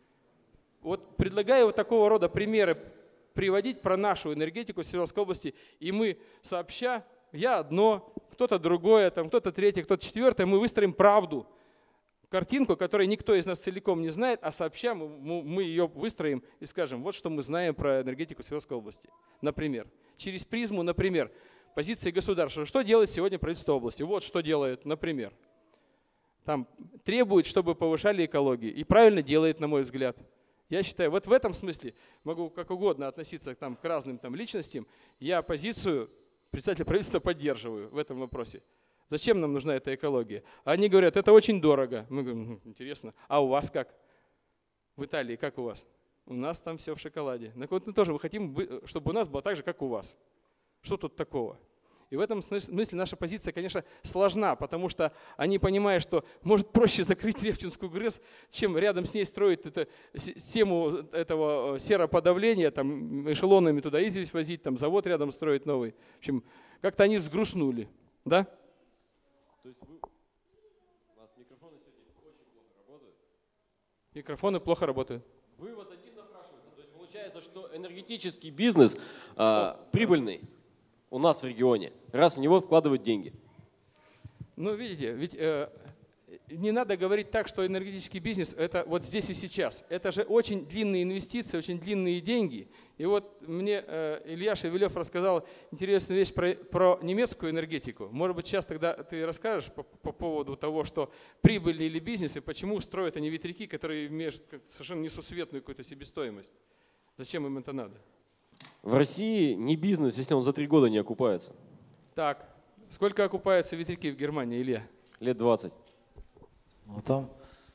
Вот предлагаю вот такого рода примеры приводить про нашу энергетику в Свердловской области, и мы сообща, я одно, кто-то другое, там, кто-то третье, кто-то четвертое, мы выстроим правду. Картинку, которую никто из нас целиком не знает, а сообща мы ее выстроим и скажем, вот что мы знаем про энергетику Свердловской области. Например, через призму, например, позиции государства. Что делает сегодня правительство области? Вот что делает, например. Там требует, чтобы повышали экологию. И правильно делает, на мой взгляд. Я считаю, вот в этом смысле могу как угодно относиться к разным личностям. Я позицию представителя правительства поддерживаю в этом вопросе. Зачем нам нужна эта экология? Они говорят, это очень дорого. Мы говорим, интересно. А у вас как? В Италии как у вас? У нас там все в шоколаде. Так вот мы тоже хотим, чтобы у нас было так же, как у вас. Что тут такого? И в этом смысле наша позиция, конечно, сложна, потому что они понимают, что может проще закрыть Рефтинскую ГРЭС, чем рядом с ней строить систему этого сероподавления, там, эшелонами туда известь возить, там, завод рядом строить новый. В общем, как-то они взгрустнули. Да? То есть у нас микрофоны сегодня очень плохо работают. Микрофоны плохо работают. Вывод один напрашивается. То есть получается, что энергетический бизнес прибыльный у нас в регионе, раз в него вкладывают деньги. Ну, видите, ведь не надо говорить так, что энергетический бизнес – это вот здесь и сейчас. Это же очень длинные инвестиции, очень длинные деньги. И вот мне Илья Шевелев рассказал интересную вещь про немецкую энергетику. Может быть, сейчас тогда ты расскажешь по поводу того, что прибыльный или бизнес, и почему строят они ветряки, которые имеют совершенно несусветную какую-то себестоимость. Зачем им это надо? В России не бизнес, если он за 3 года не окупается. Так, сколько окупаются ветряки в Германии, Илья? Лет 20. Ну, там,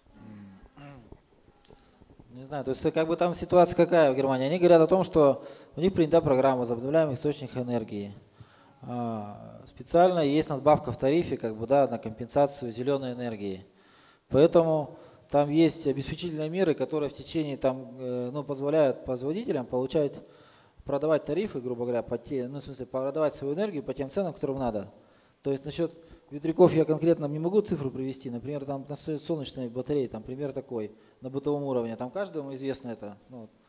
не знаю, то есть как бы там ситуация какая в Германии? Они говорят о том, что у них принята программа возобновляемых источников энергии. Специально есть надбавка в тарифе как бы, да, на компенсацию зеленой энергии. Поэтому там есть обеспечительные меры, которые в течение позволяют производителям продавать тарифы, грубо говоря, продавать свою энергию по тем ценам, которым надо. То есть насчет ветряков я конкретно не могу цифру привести. Например, там на солнечной батарее, там пример такой, на бытовом уровне. Там каждому известно это,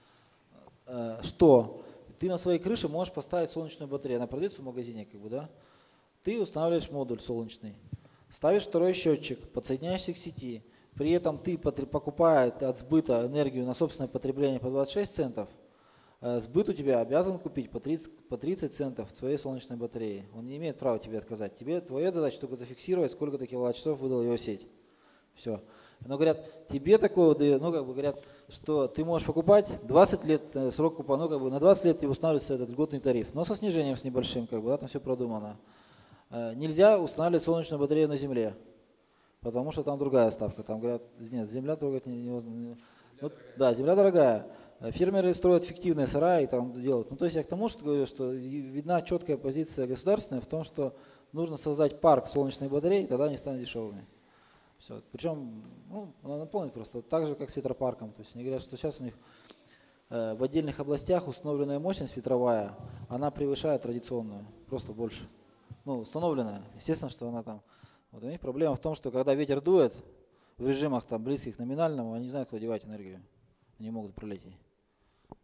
что ты на своей крыше можешь поставить солнечную батарею. Она продается в магазине, как бы, да? Ты устанавливаешь модуль солнечный, ставишь второй счетчик, подсоединяешься к сети. При этом ты, покупая от сбыта энергию на собственное потребление по 26 центов, сбыт у тебя обязан купить по 30 центов твоей солнечной батареи. Он не имеет права тебе отказать. Твоя задача только зафиксировать, сколько-то киловатт-часов выдала его сеть. Все. Но говорят, тебе такое дают, говорят, что ты можешь покупать 20 лет, срок купона, на 20 лет тебе устанавливается этот льготный тариф, но со снижением с небольшим, там все продумано. Нельзя устанавливать солнечную батарею на земле, потому что там другая ставка. Там говорят, нет, земля трогать невозможно. Да, земля дорогая. Фермеры строят фиктивные сараи и там делают. То есть я к тому, что говорю, что видна четкая позиция государственная в том, что нужно создать парк солнечных батарей, тогда они станут дешевыми. Все. Причем она наполнит просто так же, как с ветропарком. То есть они говорят, что сейчас у них в отдельных областях установленная мощность ветровая, она превышает традиционную, просто больше. Установленная. Естественно, что она там. Вот у них проблема в том, что когда ветер дует в режимах близких к номинальному, они не знают, куда девать энергию. Они могут пролететь.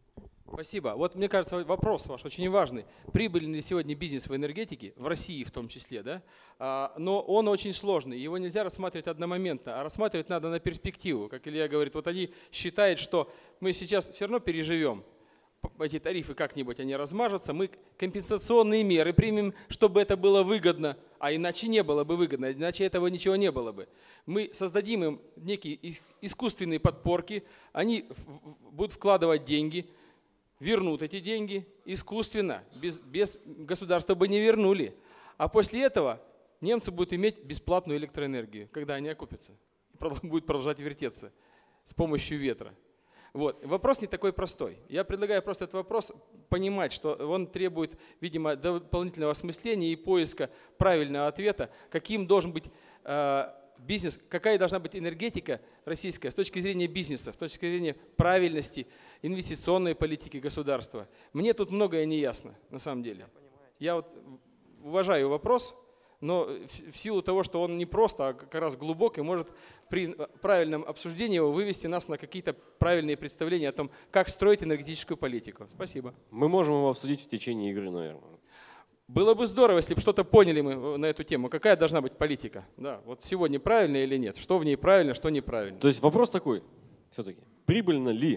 Спасибо. Вот мне кажется, вопрос ваш очень важный. Прибыльный ли сегодня бизнес в энергетике, в России в том числе, да? Но он очень сложный. Его нельзя рассматривать одномоментно, а рассматривать надо на перспективу. Как Илья говорит, вот они считают, что мы сейчас все равно переживем. Эти тарифы как-нибудь они размажутся, мы компенсационные меры примем, чтобы это было выгодно, а иначе не было бы выгодно, иначе этого ничего не было бы. Мы создадим им некие искусственные подпорки, они будут вкладывать деньги, вернут эти деньги искусственно, без государства бы не вернули. А после этого немцы будут иметь бесплатную электроэнергию, когда они окупятся, будут продолжать вертеться с помощью ветра. Вот. Вопрос не такой простой. Я предлагаю просто этот вопрос понимать, что он требует, видимо, дополнительного осмысления и поиска правильного ответа, каким должен быть бизнес, какая должна быть энергетика российская с точки зрения бизнеса, с точки зрения правильности инвестиционной политики государства. Мне тут многое не ясно, на самом деле. Я вот уважаю вопрос, но в силу того, что он не просто, а как раз глубокий, может при правильном обсуждении его вывести нас на какие-то правильные представления о том, как строить энергетическую политику. Спасибо. Мы можем его обсудить в течение игры, наверное. Было бы здорово, если бы что-то поняли мы на эту тему. Какая должна быть политика? Да, вот сегодня правильно или нет? Что в ней правильно, что неправильно? То есть вопрос такой, все-таки, прибыльен ли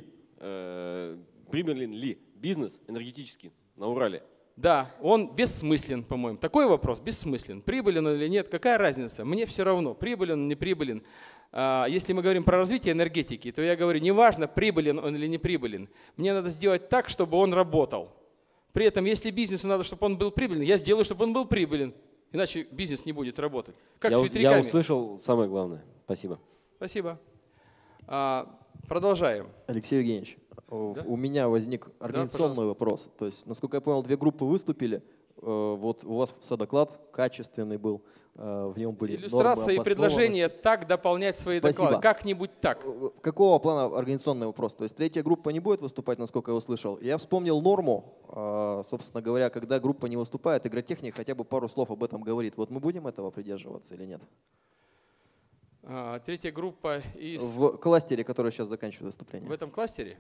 бизнес энергетический на Урале? Да, он бессмыслен, по-моему. Такой вопрос бессмыслен. Прибылен он или нет, какая разница? Мне все равно, прибылен он, не прибылен. Если мы говорим про развитие энергетики, то я говорю, неважно, прибылен он или не прибылен. Мне надо сделать так, чтобы он работал. При этом, если бизнесу надо, чтобы он был прибыльный, я сделаю, чтобы он был прибылен. Иначе бизнес не будет работать. Как с ветряками. Я услышал самое главное. Спасибо. Спасибо. Продолжаем. Алексей Евгеньевич, да? У меня возник организационный вопрос. То есть, насколько я понял, две группы выступили. Вот у вас доклад качественный был, в нем были иллюстрации и предложения так дополнять свои доклады, как-нибудь так. Какого плана организационный вопрос? То есть третья группа не будет выступать, насколько я услышал. Я вспомнил норму, собственно говоря, когда группа не выступает, игротехник хотя бы пару слов об этом говорит. Вот мы будем этого придерживаться или нет? Третья группа из... В кластере, который сейчас заканчивает выступление. В этом кластере?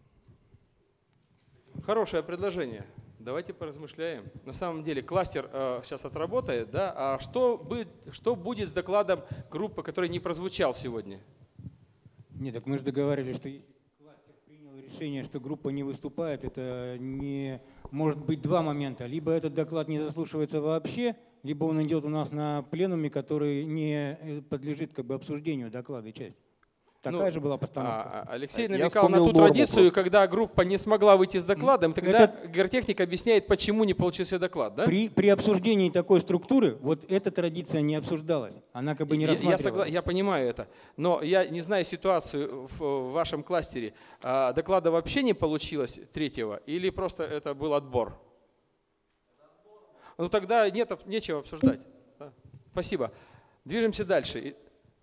Хорошее предложение. Давайте поразмышляем. На самом деле кластер сейчас отработает, да? А что будет с докладом группы, который не прозвучал сегодня? Нет, так мы же договаривались, что если кластер принял решение, что группа не выступает, это не может быть два момента. Либо этот доклад не заслушивается вообще, либо он идет у нас на пленуме, который не подлежит обсуждению доклада и части. Такая же была постановка. Алексей намекал на ту традицию, когда группа не смогла выйти с докладом, тогда игротехник объясняет, почему не получился доклад. Да? При обсуждении такой структуры вот эта традиция не обсуждалась. Она как бы не рассматривалась. Я понимаю это, но я не знаю ситуацию в вашем кластере. Доклада вообще не получилось третьего или просто это был отбор? Ну тогда нечего обсуждать. Спасибо. Движемся дальше.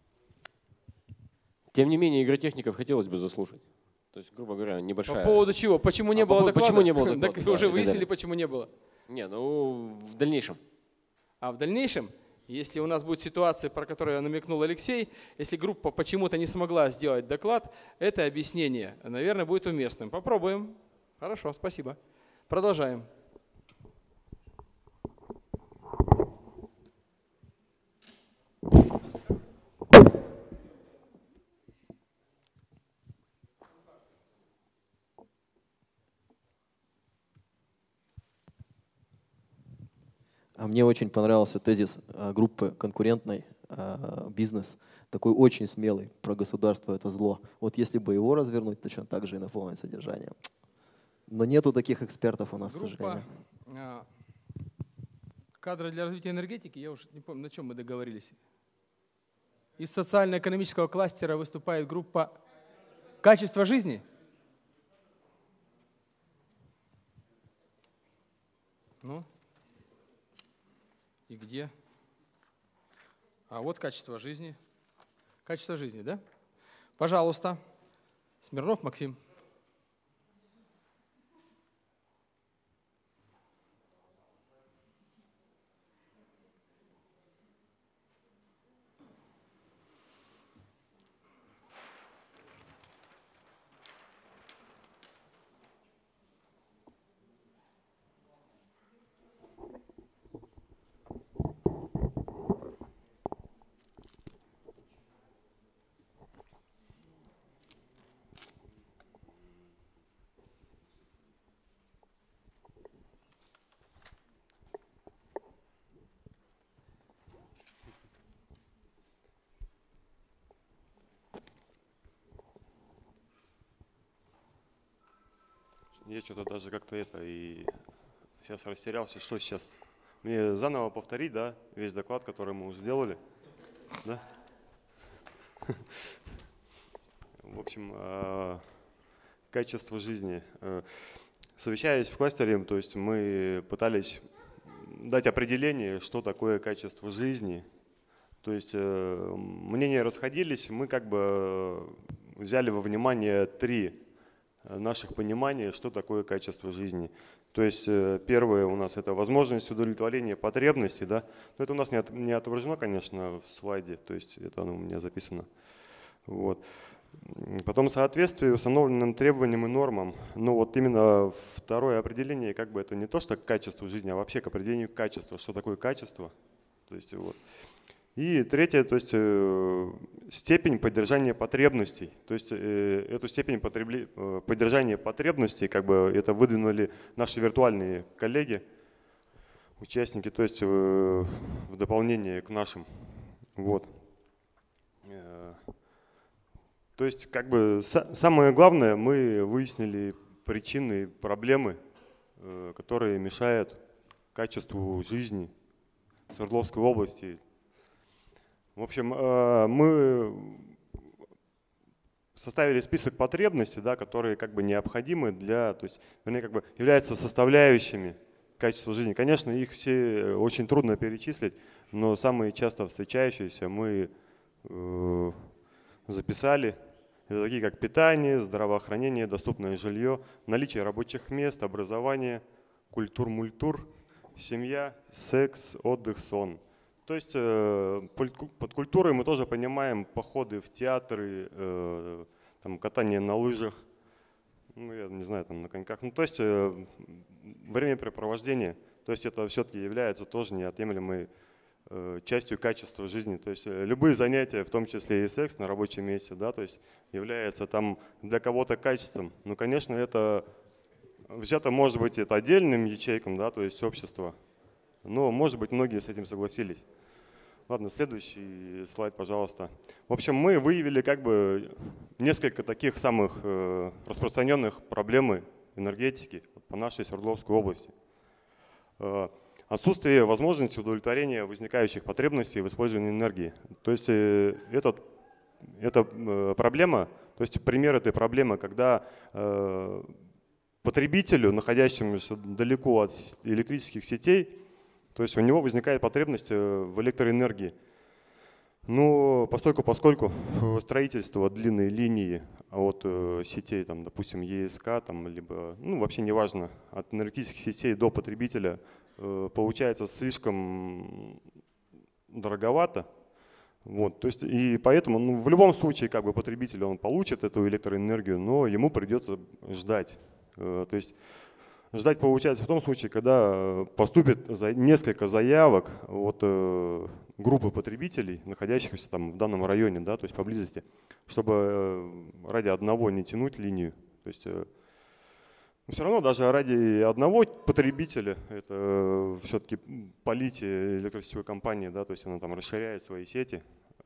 Тем не менее, игротехников хотелось бы заслушать. То есть, грубо говоря, небольшая... По поводу чего? Почему не было доклада? Почему не было доклада? Так уже выяснили, почему не было. Не, ну в дальнейшем. А в дальнейшем, если у нас будет ситуация, про которую намекнул Алексей, если группа почему-то не смогла сделать доклад, это объяснение, наверное, будет уместным. Попробуем. Хорошо, спасибо. Продолжаем. Мне очень понравился тезис группы конкурентной бизнес, такой очень смелый, про государство это зло. Вот если бы его развернуть, точно так же и наполнить содержанием. Но нету таких экспертов у нас, к сожалению. Кадры для развития энергетики, я уже не помню, на чем мы договорились. Из социально-экономического кластера выступает группа «Качество жизни». Ну? И где? А вот качество жизни. Качество жизни, да? Пожалуйста. Смирнов Максим. Я что-то даже как-то и сейчас растерялся, что сейчас. Мне заново повторить, да, весь доклад, который мы уже сделали, да? В общем, качество жизни. Совещаясь в кластере, то есть мы пытались дать определение, что такое качество жизни. То есть мнения расходились, мы как бы взяли во внимание 3 наших понимания, что такое качество жизни. То есть первое у нас это возможность удовлетворения потребностей, да. Но это у нас не отображено, конечно, в слайде, то есть это оно у меня записано. Вот. Потом соответствие установленным требованиям и нормам. Ну вот именно второе определение, как бы это не то, что к качеству жизни, а вообще к определению качества. Что такое качество? То есть, вот. И третье, то есть степень поддержания потребностей. То есть эту степень поддержания потребностей как бы это выдвинули наши виртуальные коллеги, участники, то есть в дополнение к нашим. Вот. То есть как бы самое главное, мы выяснили причины, проблемы, которые мешают качеству жизни в Свердловской области. В общем, мы составили список потребностей, да, которые как бы необходимы для, то есть, вернее, как бы являются составляющими качества жизни. Конечно, их все очень трудно перечислить, но самые часто встречающиеся мы записали. Это такие как питание, здравоохранение, доступное жилье, наличие рабочих мест, образование, культур-мультур, семья, секс, отдых, сон. То есть под культурой мы тоже понимаем походы в театры, там, катание на лыжах, ну, я не знаю, там, на коньках. Ну, то есть времяпрепровождение. То есть это все-таки является тоже неотъемлемой частью качества жизни. То есть любые занятия, в том числе и секс на рабочем месте, да, то есть является там для кого-то качеством. Ну, конечно, это взято, может быть, это отдельным ячейкам, да, то есть общества. Но, может быть, многие с этим согласились. Ладно, следующий слайд, пожалуйста. В общем, мы выявили как бы несколько таких самых распространенных проблем энергетики по нашей Свердловской области. Отсутствие возможности удовлетворения возникающих потребностей в использовании энергии. То есть это проблема, то есть пример этой проблемы, когда потребителю, находящемуся далеко от электрических сетей, то есть у него возникает потребность в электроэнергии. Но поскольку строительство длинной линии от сетей, там, допустим, ЕСК, там, либо, ну, вообще неважно, от энергетических сетей до потребителя получается слишком дороговато. Вот, то есть, и поэтому ну, в любом случае как бы, потребитель он получит эту электроэнергию, но ему придется ждать. То есть, ждать получается в том случае, когда поступит несколько заявок от группы потребителей, находящихся там в данном районе, да, то есть поблизости, чтобы ради одного не тянуть линию. То есть, все равно даже ради одного потребителя, это все-таки полития электросетевой компании, да, то есть она там расширяет свои сети.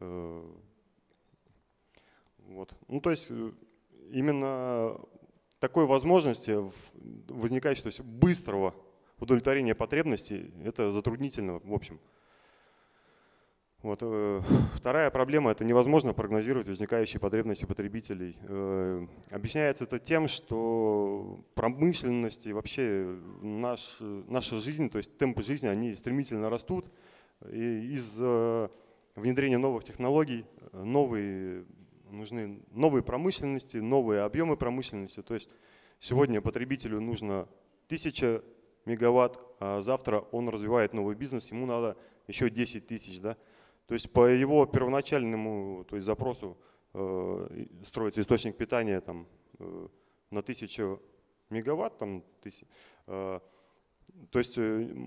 Вот. Ну, то есть именно такой возможности возникающей, то есть быстрого удовлетворения потребностей, это затруднительно в общем. Вот. Вторая проблема – это невозможно прогнозировать возникающие потребности потребителей. Объясняется это тем, что промышленность и вообще наша жизнь, то есть темпы жизни, они стремительно растут. И из-за внедрения новых технологий нужны новые промышленности, новые объемы промышленности. То есть сегодня потребителю нужно 1000 мегаватт, а завтра он развивает новый бизнес, ему надо еще 10 тысяч. Да? То есть по его первоначальному запросу строится источник питания там, на 1000 мегаватт. То есть,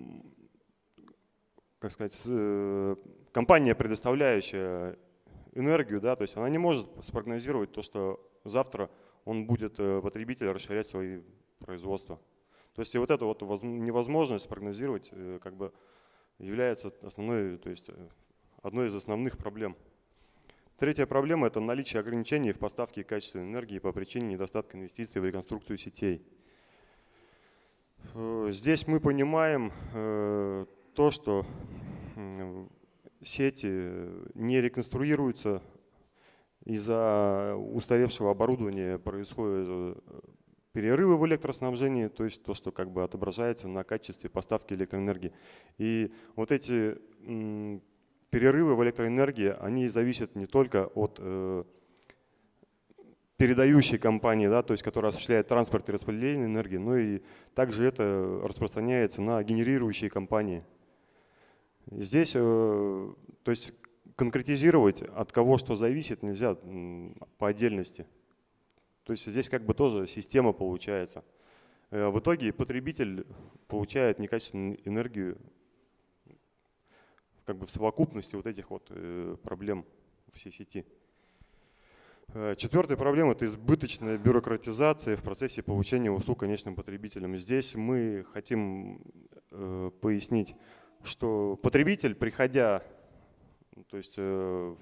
как сказать, компания, предоставляющая энергию, да, то есть она не может спрогнозировать то, что завтра он будет, потребитель, расширять свои производства. То есть и вот эта вот невозможность спрогнозировать как бы является основной, то есть одной из основных проблем. Третья проблема – это наличие ограничений в поставке качественной энергии по причине недостатка инвестиций в реконструкцию сетей. Здесь мы понимаем то, что сети не реконструируются, из-за устаревшего оборудования происходят перерывы в электроснабжении, то есть то, что как бы отображается на качестве поставки электроэнергии. И вот эти перерывы в электроэнергии, они зависят не только от передающей компании, да, то есть которая осуществляет транспорт и распределение энергии, но и также это распространяется на генерирующие компании. Здесь, то есть конкретизировать, от кого что зависит, нельзя по отдельности. То есть здесь как бы тоже система получается. В итоге потребитель получает некачественную энергию как бы в совокупности вот этих вот проблем всей сети. Четвертая проблема – это избыточная бюрократизация в процессе получения услуг конечным потребителям. Здесь мы хотим пояснить, что потребитель, приходя, то есть в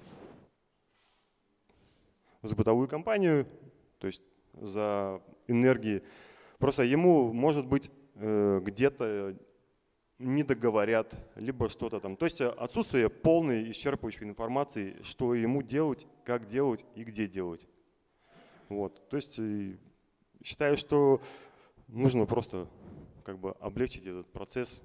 бытовую компанию, то есть за энергией, просто ему, может быть, где-то не договорят, либо что-то там. То есть отсутствие полной исчерпывающей информации, что ему делать, как делать и где делать. Вот. То есть считаю, что нужно просто как бы облегчить этот процесс.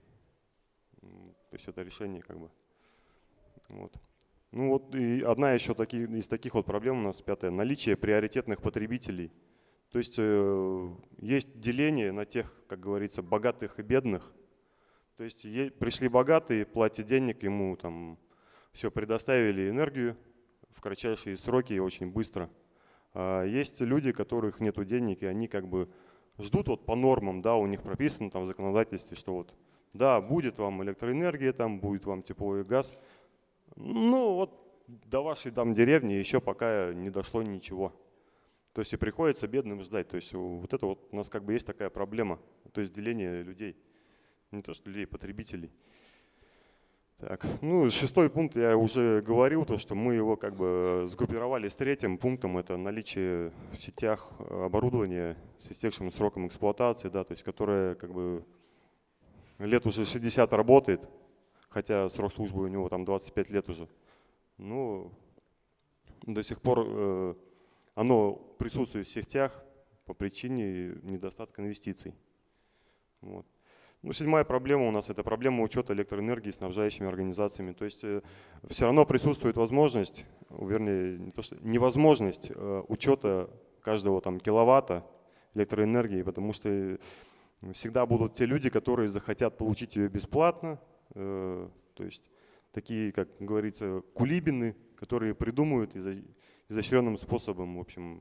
То есть это решение как бы. Вот. Ну вот и одна еще из таких вот проблем у нас, пятая, наличие приоритетных потребителей. То есть есть деление на тех, как говорится, богатых и бедных. То есть пришли богатые, платят денег, ему там все предоставили энергию в кратчайшие сроки и очень быстро. А есть люди, у которых нету денег, и они как бы ждут вот по нормам, да, у них прописано там в законодательстве, что вот да, будет вам электроэнергия, там будет вам тепло и газ. Ну вот до вашей там деревни еще пока не дошло ничего. То есть и приходится бедным ждать. То есть вот это вот у нас как бы есть такая проблема, то есть деление людей. Не то, что людей, потребителей. Так, ну, шестой пункт я уже говорил, то, что мы его как бы сгруппировали с третьим пунктом, это наличие в сетях оборудования с истекшим сроком эксплуатации, да, то есть которое как бы лет уже 60 работает, хотя срок службы у него там 25 лет уже. Но до сих пор оно присутствует в сетях по причине недостатка инвестиций. Вот. Ну, седьмая проблема у нас – это проблема учета электроэнергии снабжающими организациями. То есть все равно присутствует возможность, вернее, не то, что невозможность учета каждого там киловатта электроэнергии, потому что всегда будут те люди, которые захотят получить ее бесплатно. То есть такие, как говорится, кулибины, которые придумают изощренным способом, в общем.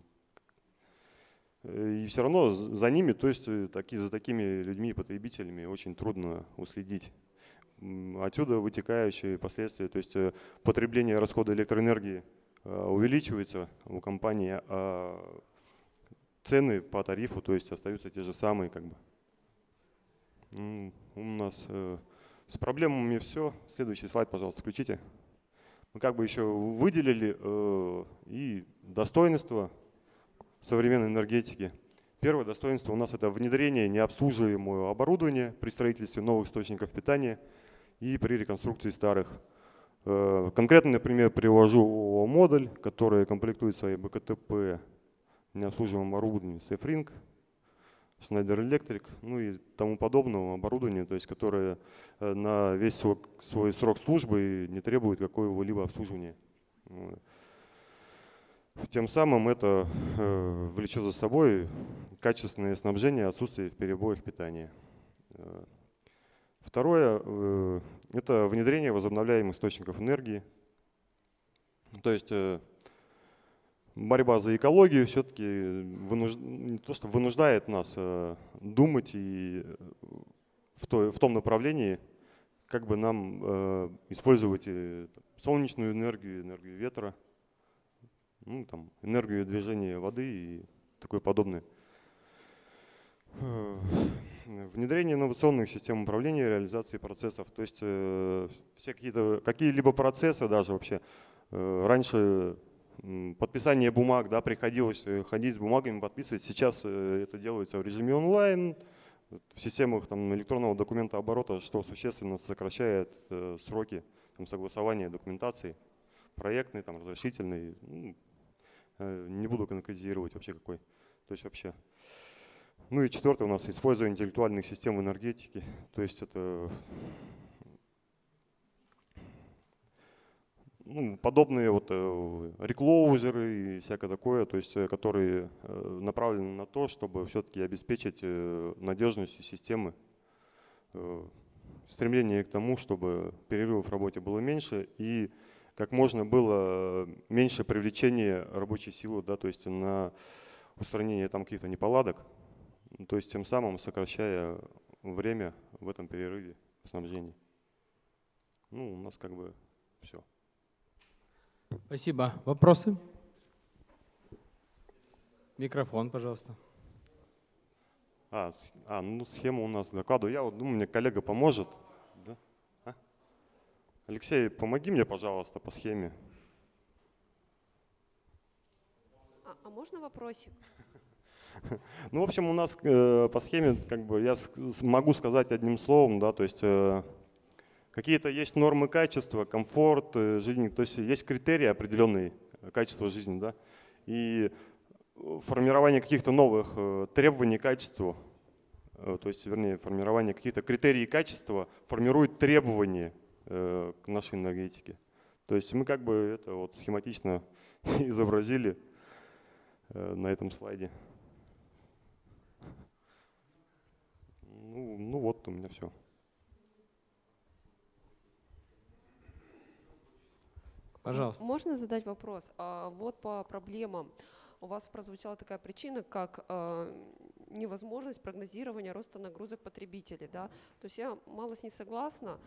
И все равно за ними, то есть за такими людьми, потребителями, очень трудно уследить. Отсюда вытекающие последствия, то есть потребление, расхода электроэнергии увеличивается у компании, а цены по тарифу, то есть остаются те же самые, как бы. У нас с проблемами все. Следующий слайд, пожалуйста, включите. Мы как бы еще выделили и достоинства современной энергетики. Первое достоинство у нас это внедрение необслуживаемого оборудования при строительстве новых источников питания и при реконструкции старых. Конкретно, например, привожу ООО «Модуль», которая комплектует свои БКТП необслуживаемым оборудованием Safelink, Schneider Electric, ну и тому подобного оборудования, то есть которое на весь свой срок службы не требует какого-либо обслуживания. Тем самым это влечет за собой качественное снабжение, отсутствие перебоев питания. Второе – это внедрение возобновляемых источников энергии. То есть борьба за экологию все-таки не то, что вынуждает нас думать и в том направлении, как бы нам использовать солнечную энергию, энергию ветра, ну, там, энергию движения воды и такое подобное. Внедрение инновационных систем управления и реализации процессов. То есть все какие-либо процессы даже вообще. Раньше подписание бумаг, да, приходилось ходить с бумагами, подписывать. Сейчас это делается в режиме онлайн. в системах там, электронного документооборота, что существенно сокращает сроки там, согласования документации, проектной, там, разрешительной. Ну, не буду конкретизировать вообще какой. То есть вообще. Ну и четвертое у нас использование интеллектуальных систем в энергетике. То есть это подобные вот реклоузеры и всякое такое, то есть которые направлены на то, чтобы все-таки обеспечить надежностью системы, стремление к тому, чтобы перерывов в работе было меньше и как можно было меньше привлечения рабочей силы, да, то есть на устранение там каких-то неполадок, то есть тем самым сокращая время в этом перерыве в снабжении. Ну, у нас как бы все. Спасибо. Вопросы? Микрофон, пожалуйста. Ну схему у нас докладываю. Я вот думаю, мне коллега поможет. Да? Алексей, помоги мне, пожалуйста, по схеме. А можно вопросик? Ну, в общем, у нас по схеме, как бы, я могу сказать одним словом, да, то есть какие-то есть нормы качества, комфорт жизни, то есть есть критерии определенные качества жизни, да, и формирование каких-то новых требований к качеству, то есть, вернее, формирование каких-то критерий качества формирует требования к нашей энергетике. То есть мы как бы это вот схематично изобразили на этом слайде. Ну вот у меня все. Пожалуйста. Можно задать вопрос? Вот по проблемам. У вас прозвучала такая причина, как невозможность прогнозирования роста нагрузок потребителей. Да? То есть я мало с ней согласна.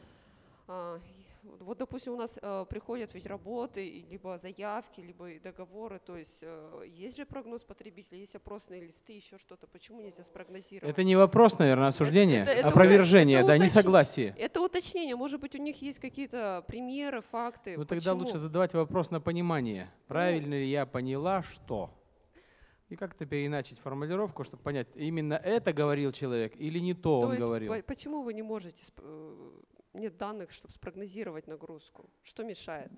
Вот, допустим, у нас приходят ведь работы, либо заявки, либо договоры, то есть есть же прогноз потребителей, есть опросные листы, еще что-то. Почему нельзя спрогнозировать? Это не вопрос, наверное, осуждение, опровержение, да, несогласие. Это уточнение. Может быть, у них есть какие-то примеры, факты. Ну тогда лучше задавать вопрос на понимание. Правильно ли я поняла, что? И как-то переиначить формулировку, чтобы понять, именно это говорил человек или не то он говорил. Почему вы не можете, нет данных, чтобы спрогнозировать нагрузку? Что мешает?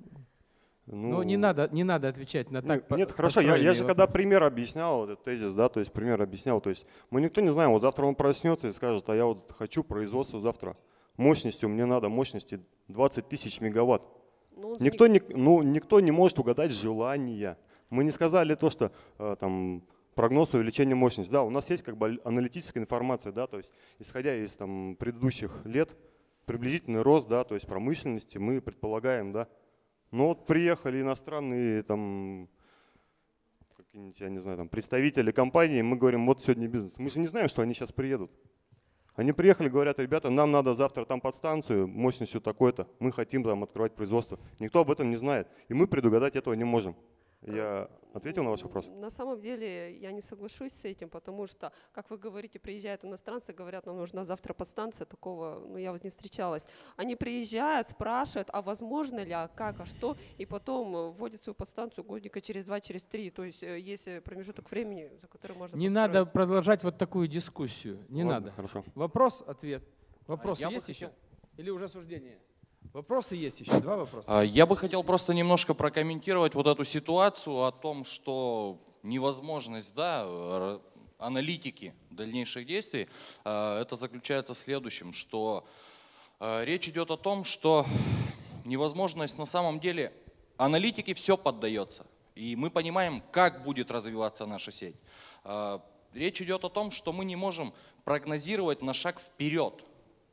Ну не надо отвечать на так. Нет, хорошо, я же когда пример объяснял, вот этот тезис, да, то есть пример объяснял, то есть мы никто не знаем, вот завтра он проснется и скажет, а я вот хочу производство завтра. Мощностью, мне надо мощности 20 тысяч мегаватт. Никто не может угадать желания. Мы не сказали то, что там прогноз увеличения мощности. Да, у нас есть как бы аналитическая информация, да, то есть исходя из там предыдущих лет, приблизительный рост, да, то есть промышленности мы предполагаем, да. Но вот приехали иностранные там какие-нибудь, я не знаю, там представители компании, мы говорим, вот сегодня бизнес. Мы же не знаем, что они сейчас приедут. Они приехали, говорят, ребята, нам надо завтра там подстанцию мощностью такой-то, мы хотим там открывать производство. Никто об этом не знает, и мы предугадать этого не можем. Я ответил на ваш вопрос? На самом деле я не соглашусь с этим, потому что, как вы говорите, приезжают иностранцы, говорят, нам нужна завтра подстанция, такого, я вот не встречалась. Они приезжают, спрашивают, а возможно ли, а как, а что, и потом вводят свою подстанцию годика через 2, через 3, то есть есть промежуток времени, за который можно Не надо продолжать вот такую дискуссию, не надо. Хорошо. Вопрос, ответ. Вопросы есть еще? Или уже суждение? Вопросы есть еще? 2 вопроса. Я бы хотел просто немножко прокомментировать вот эту ситуацию о том, что невозможность, да, аналитики дальнейших действий, это заключается в следующем, что речь идет о том, что невозможность на самом деле, аналитике все поддается, и мы понимаем, как будет развиваться наша сеть. Речь идет о том, что мы не можем прогнозировать на шаг вперед.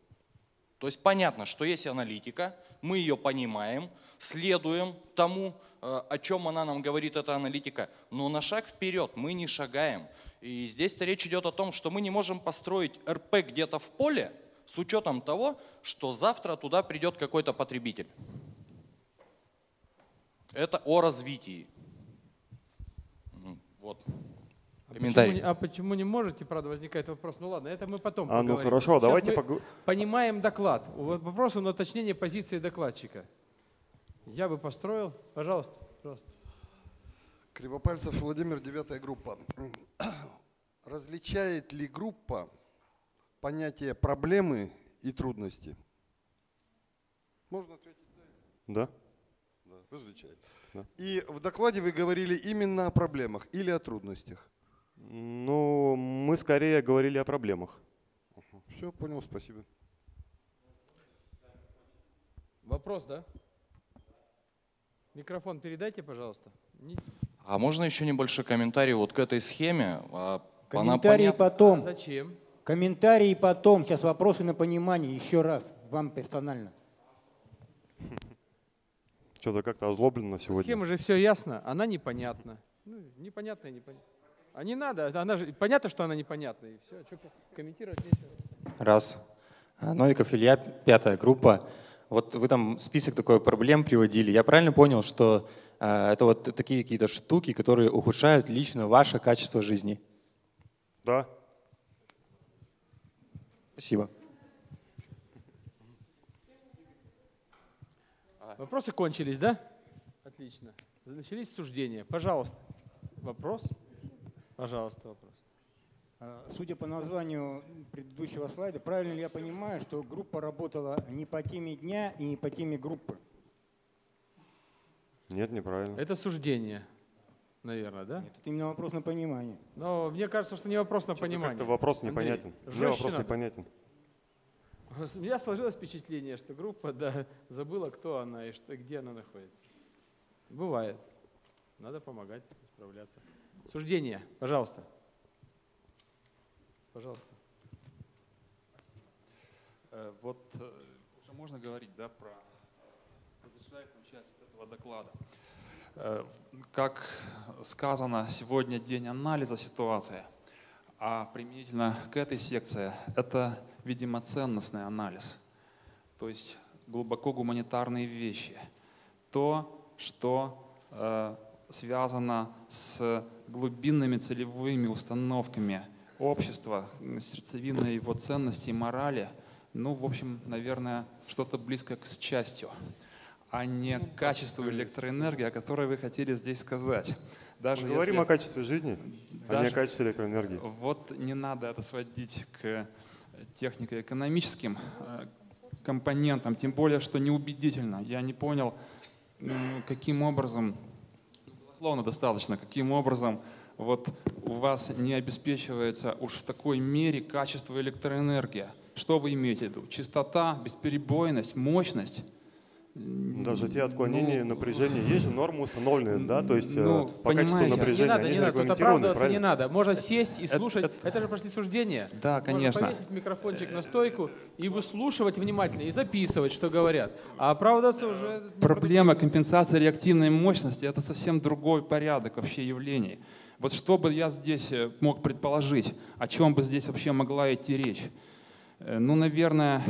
То есть понятно, что есть аналитика, мы ее понимаем, следуем тому, о чем она нам говорит, эта аналитика, но на шаг вперед мы не шагаем. И здесь-то речь идет о том, что мы не можем построить РП где-то в поле с учетом того, что завтра туда придет какой-то потребитель. Это о развитии. Вот. А почему не можете, правда, возникает вопрос. Ну ладно, это мы потом поговорим. Ну хорошо, давайте понимаем доклад. Вопрос на уточнение позиции докладчика. Я бы построил. Пожалуйста. Кривопальцев Владимир, 9-я группа. Различает ли группа понятие проблемы и трудности. Можно ответить? Да. Да, различает. Да. И в докладе вы говорили именно о проблемах или о трудностях? Ну, мы скорее говорили о проблемах. Все, понял, спасибо. Вопрос, да? Микрофон передайте, пожалуйста. А можно еще небольшой комментарий вот к этой схеме? Комментарии потом. Зачем? Комментарии потом. Сейчас вопросы на понимание. Еще раз, вам персонально. Что-то как-то озлобленно сегодня. Схема же все ясно, она непонятна. Ну, непонятная, непонятно. А не надо, она же, понятно, что она непонятная. И все, что комментировать нечего. Раз. Новиков Илья, 5-я группа. Вот вы там список такой проблем приводили. Я правильно понял, что это вот такие какие-то штуки, которые ухудшают лично ваше качество жизни? Да. Спасибо. Вопросы кончились, да? Отлично. Начались суждения. Пожалуйста. Вопрос? Пожалуйста, вопрос. Судя по названию предыдущего слайда, правильно ли я понимаю, что группа работала не по теме дня и не по теме группы? Нет, неправильно. Это суждение, наверное, да? Нет, это именно вопрос на понимание. Но мне кажется, что не вопрос на понимание. Как-то вопрос непонятен. Мне вопрос непонятен. У меня сложилось впечатление, что группа забыла, кто она и где она находится. Бывает. Надо помогать, справляться. Суждение, пожалуйста. Пожалуйста. Вот уже можно говорить, да, про завершающую часть этого доклада. Как сказано, сегодня день анализа ситуации, а применительно к этой секции это, видимо, ценностный анализ, то есть глубоко гуманитарные вещи. То, что связано с глубинными целевыми установками общества, сердцевиной его ценностей и морали, ну, в общем, наверное, что-то близкое к счастью, а не качеству электроэнергии, о которой вы хотели здесь сказать. Даже мы говорим о качестве жизни, а не о качестве электроэнергии. Вот не надо это сводить к технико-экономическим компонентам, тем более, что неубедительно. Я не понял, каким образом, безусловно, достаточно, каким образом вот у вас не обеспечивается уж в такой мере качество электроэнергии. Что вы имеете в виду? Частота, бесперебойность, мощность? Даже те отклонения напряжения, есть же нормы установленные, да, то есть по качеству напряжения. Не надо, тут оправдываться не надо. Можно сесть и слушать, это же почти суждение. Да, конечно. Можно повесить микрофончик на стойку и выслушивать внимательно, и записывать, что говорят. А оправдываться уже… Проблема компенсации реактивной мощности – это совсем другой порядок вообще явлений. Вот что бы я здесь мог предположить, о чем бы здесь вообще могла идти речь? Ну, наверное,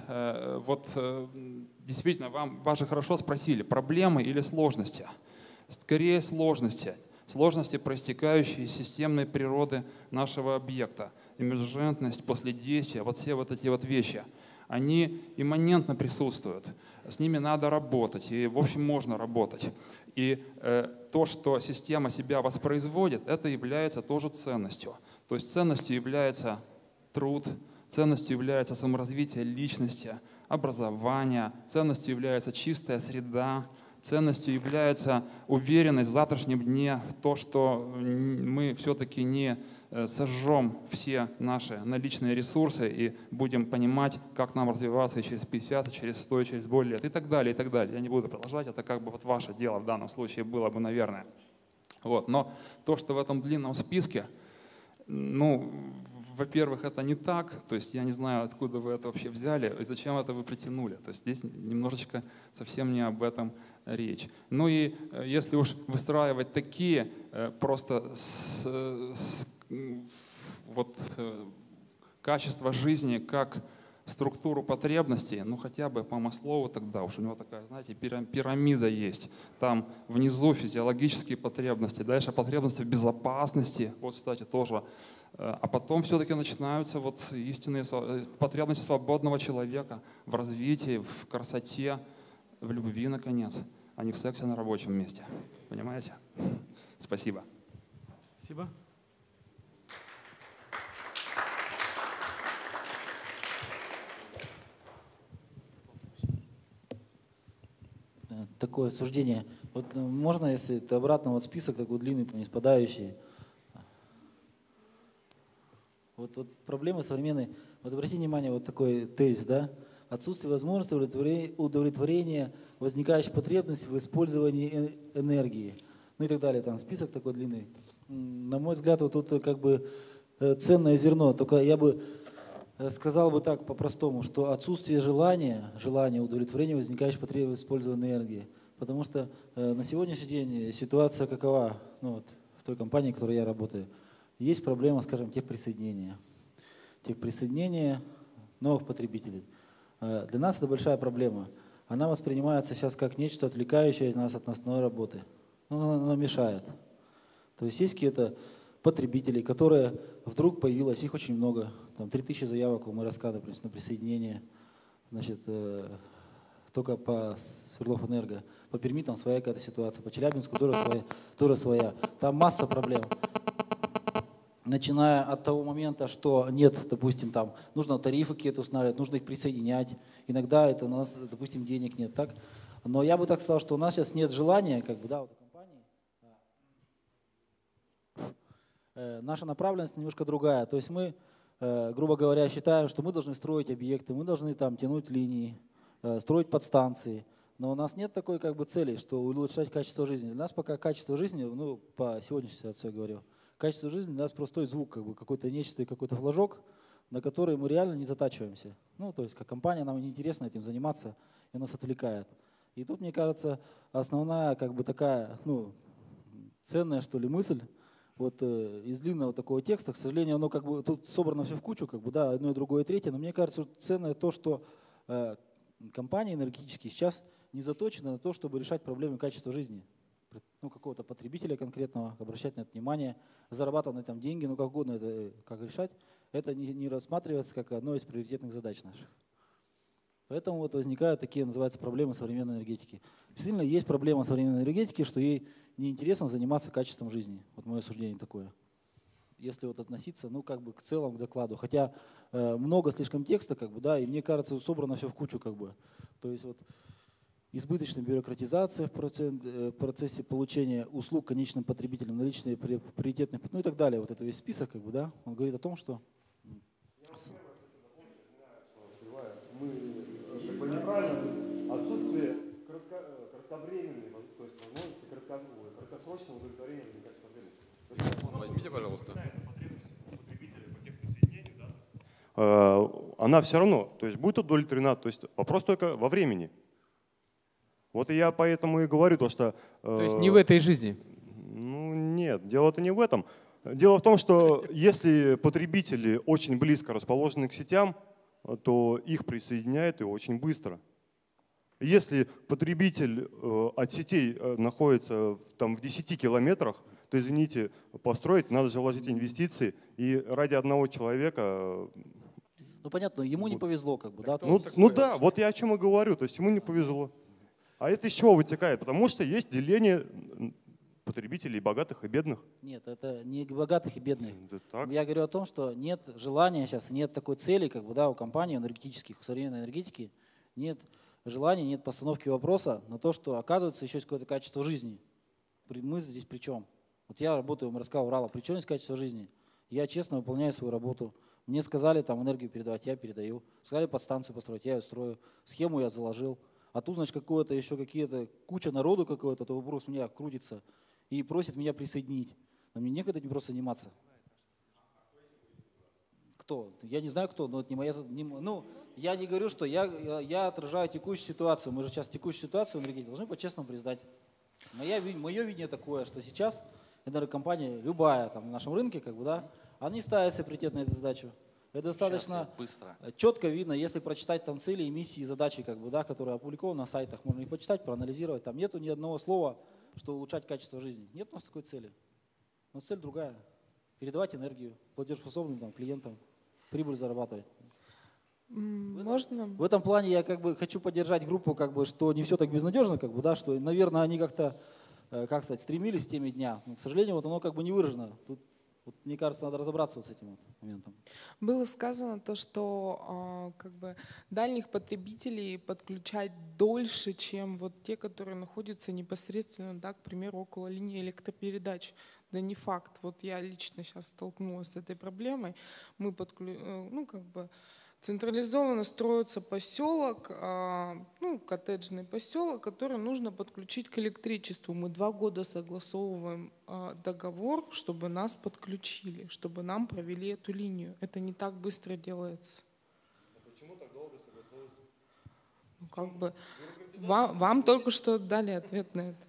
вот действительно, вас же хорошо спросили, проблемы или сложности? Скорее сложности. Сложности, проистекающие из системной природы нашего объекта. Эмержентность, последействие, вот все вот эти вот вещи. Они имманентно присутствуют. С ними надо работать, и, в общем, можно работать. И то, что система себя воспроизводит, это является тоже ценностью. То есть ценностью является труд, ценностью является саморазвитие личности, образование, ценностью является чистая среда, ценностью является уверенность в завтрашнем дне, то, что мы все-таки не сожжем все наши наличные ресурсы и будем понимать, как нам развиваться и через 50, и через 100, и через более лет, и так далее, и так далее. Я не буду продолжать, это как бы вот ваше дело в данном случае было бы, наверное. Вот. Но то, что в этом длинном списке, ну, во-первых, это не так, то есть я не знаю, откуда вы это вообще взяли и зачем это вы притянули. То есть здесь немножечко совсем не об этом речь. Ну и если уж выстраивать такие просто вот качество жизни как структуру потребностей, ну хотя бы по Маслоу тогда уж у него такая, знаете, пирамида есть. Там внизу физиологические потребности, дальше потребности в безопасности, вот, кстати, тоже. А потом все-таки начинаются вот истинные потребности свободного человека в развитии, в красоте, в любви, наконец, а не в сексе на рабочем месте. Понимаете? Спасибо. Спасибо. такое суждение. Вот можно, если это обратно вот список такой длинный, там, не спадающий. Вот проблемы современные. Вот обратите внимание, вот такой тезис, да? Отсутствие возможности удовлетворения возникающих потребностей в использовании энергии. Ну и так далее. Там список такой длинный. На мой взгляд, вот тут как бы ценное зерно. Только я бы сказал бы так по-простому, что отсутствие желания удовлетворения возникающих потребностей в использовании энергии. Потому что на сегодняшний день ситуация какова? Ну, вот, в той компании, в которой я работаю. Есть проблема, скажем, техприсоединения новых потребителей. Для нас это большая проблема. Она воспринимается сейчас как нечто отвлекающее нас от основной работы. Она мешает. То есть какие-то потребители, которые вдруг появилось, их очень много. Там 3000 заявок мы рассказывали на присоединение. Значит, только по Свердловэнерго. По Перми там своя какая-то ситуация, по Челябинску тоже своя. Там масса проблем. Начиная от того момента, что нет, допустим, там нужно тарифы какие-то устанавливать, нужно их присоединять. Иногда это у нас, допустим, денег нет, так? Но я бы так сказал, что у нас сейчас нет желания, как бы, да, вот у компании. Наша направленность немножко другая. То есть мы, грубо говоря, считаем, что мы должны строить объекты, мы должны там тянуть линии, строить подстанции. Но у нас нет такой как бы цели, что улучшать качество жизни. Для нас пока качество жизни, ну, по сегодняшней ситуации я говорю, качество жизни для нас простой звук, как бы какой-то нечто, какой-то флажок, на который мы реально не затачиваемся. Ну, то есть как компания нам неинтересно этим заниматься, и нас отвлекает. И тут, мне кажется, основная как бы такая, ну, ценная, что ли, мысль вот из длинного такого текста, к сожалению, оно как бы тут собрано все в кучу, как бы, да, одно и другое, и третье, но мне кажется, ценное то, что компании энергетические сейчас не заточены на то, чтобы решать проблемы качества жизни. Ну, какого-то потребителя конкретного, обращать на это внимание, зарабатывать на этом деньги, ну как угодно это как решать, это не рассматривается как одно из приоритетных задач наших. Поэтому вот возникают такие, называются, проблемы современной энергетики. Действительно, есть проблема современной энергетики, что ей неинтересно заниматься качеством жизни. Вот мое суждение такое. Если вот относиться, ну, как бы к целому докладу. Хотя много слишком текста, как бы, да, и мне кажется, собрано все в кучу, как бы. То есть вот избыточная бюрократизация в процессе получения услуг конечным потребителям, наличные приоритетные, ну и так далее. Вот это весь список, как бы, да, он говорит о том, что мы как бы неправильно, отсутствие кратковременной, то есть возможности краткосрочного удовлетворения возникающих потребностей. Возьмите, пожалуйста. Она все равно, то есть будет удовлетворена, то есть вопрос только во времени. Вот и я поэтому и говорю то, что… То есть не в этой жизни? Ну нет, дело-то не в этом. Дело в том, что если потребители очень близко расположены к сетям, то их присоединяют и очень быстро. Если потребитель от сетей находится там в 10 километрах, то, извините, построить надо же вложить инвестиции, и ради одного человека… Ну понятно, ему не повезло, как бы, да? Ну да, вот я о чем и говорю, то есть ему не повезло. А это из чего вытекает? Потому что есть деление потребителей богатых и бедных. Нет, это не богатых и бедных. Да так. Я говорю о том, что нет желания сейчас, нет такой цели, как бы, да, у компаний энергетических, у современной энергетики, нет желания, нет постановки вопроса на то, что оказывается еще есть какое-то качество жизни. Мы здесь при чем? Вот я работаю в МРСК Урала, при чем есть качество жизни? Я честно выполняю свою работу. Мне сказали там энергию передавать, я передаю. Сказали подстанцию построить, я ее строю. Схему я заложил. А тут, значит, какое-то еще какие-то куча народу какого-то, то вопрос у меня крутится и просит меня присоединить. Но мне некогда этим просто заниматься. Кто? Я не знаю кто, но это не моя… Ну, я не говорю, что я отражаю текущую ситуацию. Мы же сейчас текущую ситуацию в энергетике должны по-честному признать. Мое видение такое, что сейчас энергокомпания, любая там в нашем рынке, как бы, да, они ставят себе приоритет на эту задачу. Это достаточно четко видно, если прочитать там цели, миссии и задачи, как бы, да, которые опубликованы на сайтах, можно их почитать, проанализировать. Там нету ни одного слова, что улучшать качество жизни. Нет у нас такой цели. У нас цель другая. Передавать энергию платежеспособным там, клиентам, прибыль зарабатывать. Можно? В этом плане я как бы хочу поддержать группу, как бы, что не все так безнадежно, как бы, да, что, наверное, они как-то, как сказать, стремились в теме дня. Но, к сожалению, вот оно как бы не выражено. Тут Вот, мне кажется, надо разобраться вот с этим вот моментом. Было сказано то, что как бы дальних потребителей подключать дольше, чем вот те, которые находятся непосредственно, да, к примеру, около линии электропередач. Да не факт. Вот я лично сейчас столкнулась с этой проблемой. Мы ну, как бы централизованно строится поселок, ну, коттеджный поселок, который нужно подключить к электричеству. Мы 2 года согласовываем договор, чтобы нас подключили, чтобы нам провели эту линию. Это не так быстро делается. Почему так долго согласовываться? Ну, как бы вам только что дали ответ на это.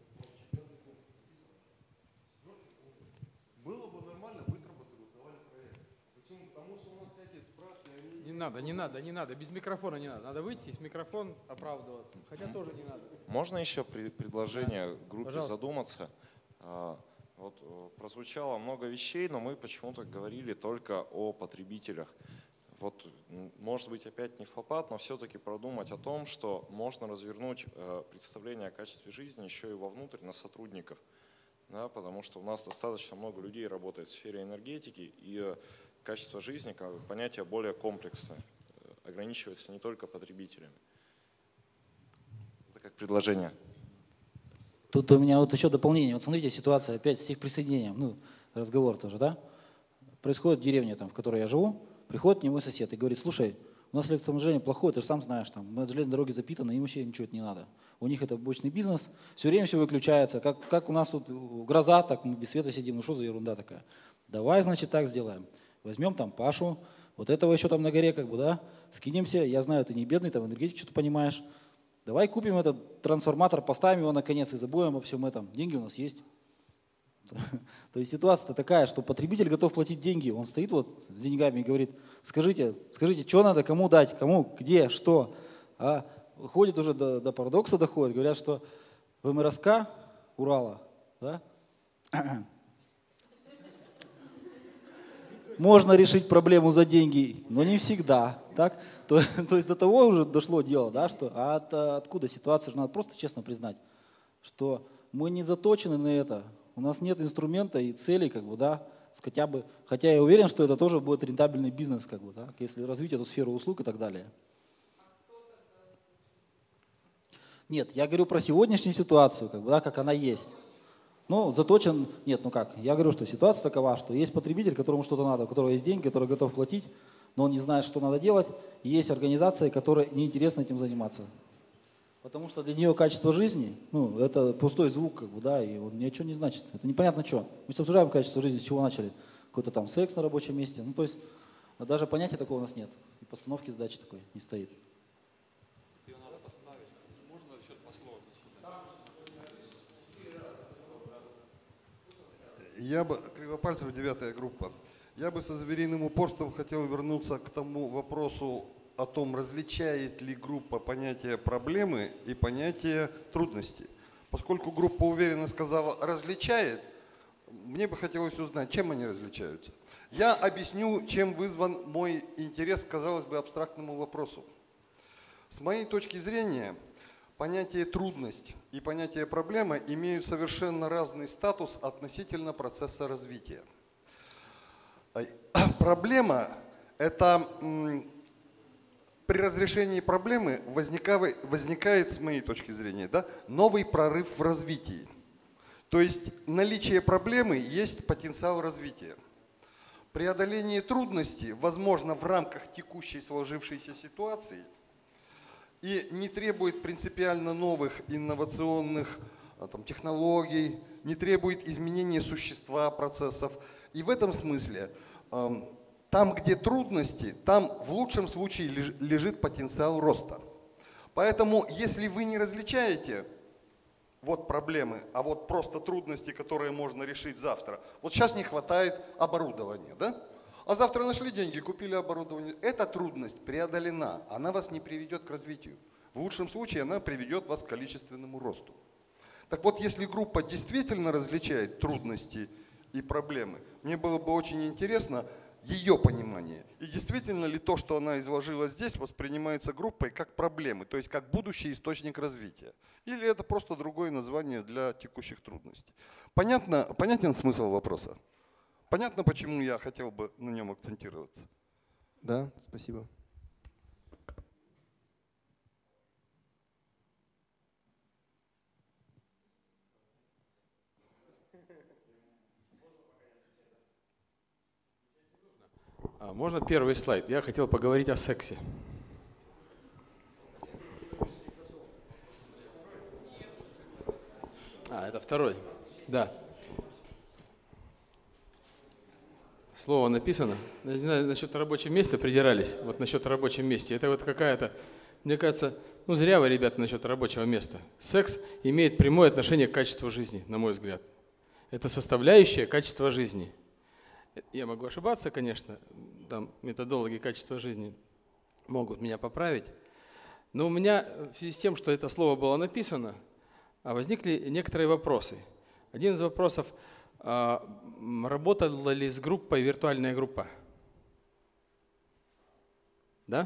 Было бы нормально, быстро бы согласовали проект. Почему? Потому что у нас всякие спрашивают. Не надо, без микрофона не надо. Надо выйти и с микрофон оправдываться. Хотя тоже не надо. Можно еще предложение группе Пожалуйста. задуматься? Вот прозвучало много вещей, но мы почему-то говорили только о потребителях. Вот, может быть, опять не в попад, но все-таки продумать о том, что можно развернуть представление о качестве жизни еще и вовнутрь на сотрудников. Да, потому что у нас достаточно много людей работает в сфере энергетики, и качество жизни как понятие более комплексное, ограничивается не только потребителями. Это как предложение. Тут у меня вот еще дополнение. Вот смотрите, ситуация опять с техприсоединением, ну, разговор тоже, да? Происходит в деревне, там, в которой я живу, приходит мне мой сосед и говорит: слушай, у нас электроснабжение плохое, ты же сам знаешь, там, на железной дороге запитано, им вообще ничего это не надо. У них это побочный бизнес, все время все выключается. Как у нас тут гроза, так мы без света сидим, ну что за ерунда такая? Давай, значит, так сделаем. Возьмем там Пашу, вот этого еще там на горе, как бы, да, скинемся, я знаю, ты не бедный, там в энергетике что-то понимаешь. Давай купим этот трансформатор, поставим его наконец и забудем обо всем этом. Деньги у нас есть. То есть ситуация такая, что потребитель готов платить деньги. Он стоит вот с деньгами и говорит: скажите, что надо, кому дать, кому, где, что. А ходит уже до парадокса, доходит. Говорят, что в МРСК Урала, да, можно решить проблему за деньги, но не всегда. Так? То есть до того уже дошло дело, да, что откуда ситуация, надо просто честно признать, что мы не заточены на это, у нас нет инструмента и целей, как бы, да, хотя я уверен, что это тоже будет рентабельный бизнес, как бы, да, если развить эту сферу услуг и так далее. Нет, я говорю про сегодняшнюю ситуацию, как бы, да, как она есть. Ну, заточен, нет, ну как, я говорю, что ситуация такова, что есть потребитель, которому что-то надо, у которого есть деньги, который готов платить, но он не знает, что надо делать, и есть организация, которой неинтересно этим заниматься. Потому что для нее качество жизни, ну, это пустой звук, как бы, да, и он ничего не значит. Это непонятно что. Мы сейчас обсуждаем качество жизни, с чего начали. Какой-то там секс на рабочем месте. Ну, то есть даже понятия такого у нас нет. И постановки задачи такой не стоит. Я бы, Кривопальцев, 9-я группа. Я бы со звериным упорством хотел вернуться к тому вопросу о том, различает ли группа понятие проблемы и понятие трудности. Поскольку группа уверенно сказала «различает», мне бы хотелось узнать, чем они различаются. Я объясню, чем вызван мой интерес к, казалось бы, абстрактному вопросу. С моей точки зрения, понятие «трудность» и понятие «проблема» имеют совершенно разный статус относительно процесса развития. Проблема – это при разрешении проблемы возникает, с моей точки зрения, да, новый прорыв в развитии. То есть наличие проблемы есть потенциал развития. Преодоление трудностей возможно в рамках текущей сложившейся ситуации и не требует принципиально новых инновационных технологий, не требует изменения существа процессов. И в этом смысле там, где трудности, там в лучшем случае лежит потенциал роста. Поэтому, если вы не различаете вот проблемы, а вот просто трудности, которые можно решить завтра. Вот сейчас не хватает оборудования, да? А завтра нашли деньги, купили оборудование. Эта трудность преодолена, она вас не приведет к развитию. В лучшем случае она приведет вас к количественному росту. Так вот, если группа действительно различает трудности и проблемы, мне было бы очень интересно ее понимание. И действительно ли то, что она изложила здесь, воспринимается группой как проблемы, то есть как будущий источник развития? Или это просто другое название для текущих трудностей? Понятен смысл вопроса? Понятно, почему я хотел бы на нем акцентироваться? Да, спасибо. Можно первый слайд? Я хотел поговорить о сексе. Это второй. Да. Слово написано. Я не знаю, насчет рабочего места придирались. Вот насчет рабочего места. Это вот какая-то, мне кажется, ну зря вы, ребята, насчет рабочего места. Секс имеет прямое отношение к качеству жизни, на мой взгляд. Это составляющая качества жизни. Я могу ошибаться, конечно, там методологи качества жизни могут меня поправить. Но у меня в связи с тем, что это слово было написано, возникли некоторые вопросы. Один из вопросов: работала ли с группой виртуальная группа? Да?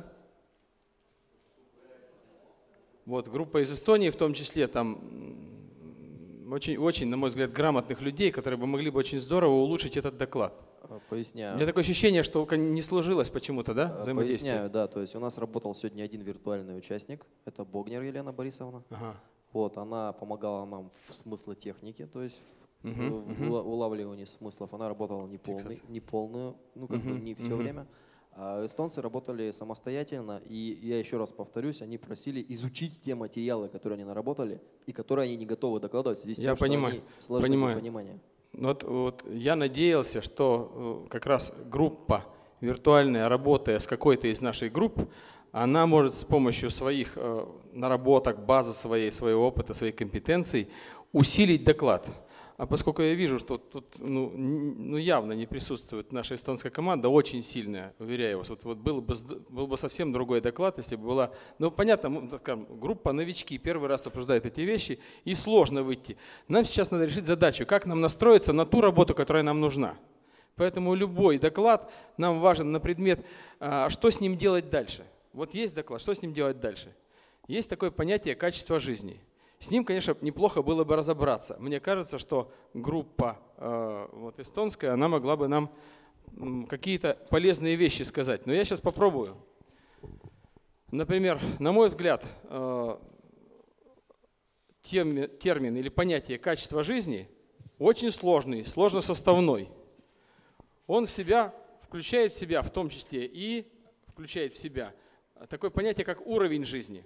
Вот группа из Эстонии, в том числе, там очень, на мой взгляд, грамотных людей, которые бы могли бы очень здорово улучшить этот доклад. Поясняю. У меня такое ощущение, что не сложилось почему-то, да, взаимодействие? Поясняю, да. То есть у нас работал сегодня один виртуальный участник. Это Богнер Елена Борисовна. Ага. Вот, она помогала нам в смысле техники, то есть в улавливании смыслов. Она работала не полную, ну как бы не все время. А эстонцы работали самостоятельно, и я еще раз повторюсь, они просили изучить те материалы, которые они наработали, и которые они не готовы докладывать в связи с тем, что они сложны для понимания. Вот я надеялся, что как раз группа виртуальная, работая с какой-то из наших групп, она может с помощью своих наработок, базы своего опыта, своих компетенций усилить доклад. А поскольку я вижу, что тут явно не присутствует наша эстонская команда, очень сильная, уверяю вас, вот был бы совсем другой доклад, если бы была, понятно, группа новички первый раз обсуждают эти вещи, и сложно выйти. Нам сейчас надо решить задачу, как нам настроиться на ту работу, которая нам нужна. Поэтому любой доклад нам важен на предмет, что с ним делать дальше. Вот есть доклад, что с ним делать дальше? Есть такое понятие качества жизни. С ним, конечно, неплохо было бы разобраться. Мне кажется, что группа эстонская, она могла бы нам какие-то полезные вещи сказать. Но я сейчас попробую. Например, на мой взгляд, термин или понятие качества жизни очень сложный, сложносоставной. Он включает в себя в том числе и включает в себя такое понятие, как уровень жизни.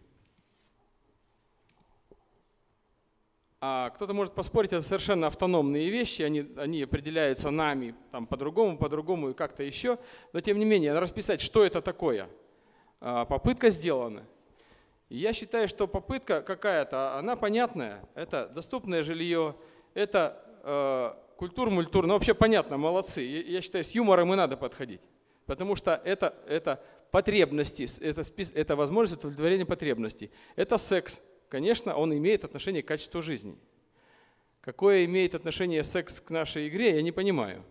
А кто-то может поспорить, это совершенно автономные вещи, они определяются нами по-другому и как-то еще. Но тем не менее, надо расписать, что это такое. Попытка сделана. И я считаю, что попытка какая-то, она понятная. Это доступное жилье, это культура-мультура. Ну вообще понятно, молодцы. Я считаю, с юмором и надо подходить. Потому что это потребности, это возможность удовлетворения потребностей. Это секс. Конечно, он имеет отношение к качеству жизни. Какое имеет отношение секс к нашей игре, я не понимаю.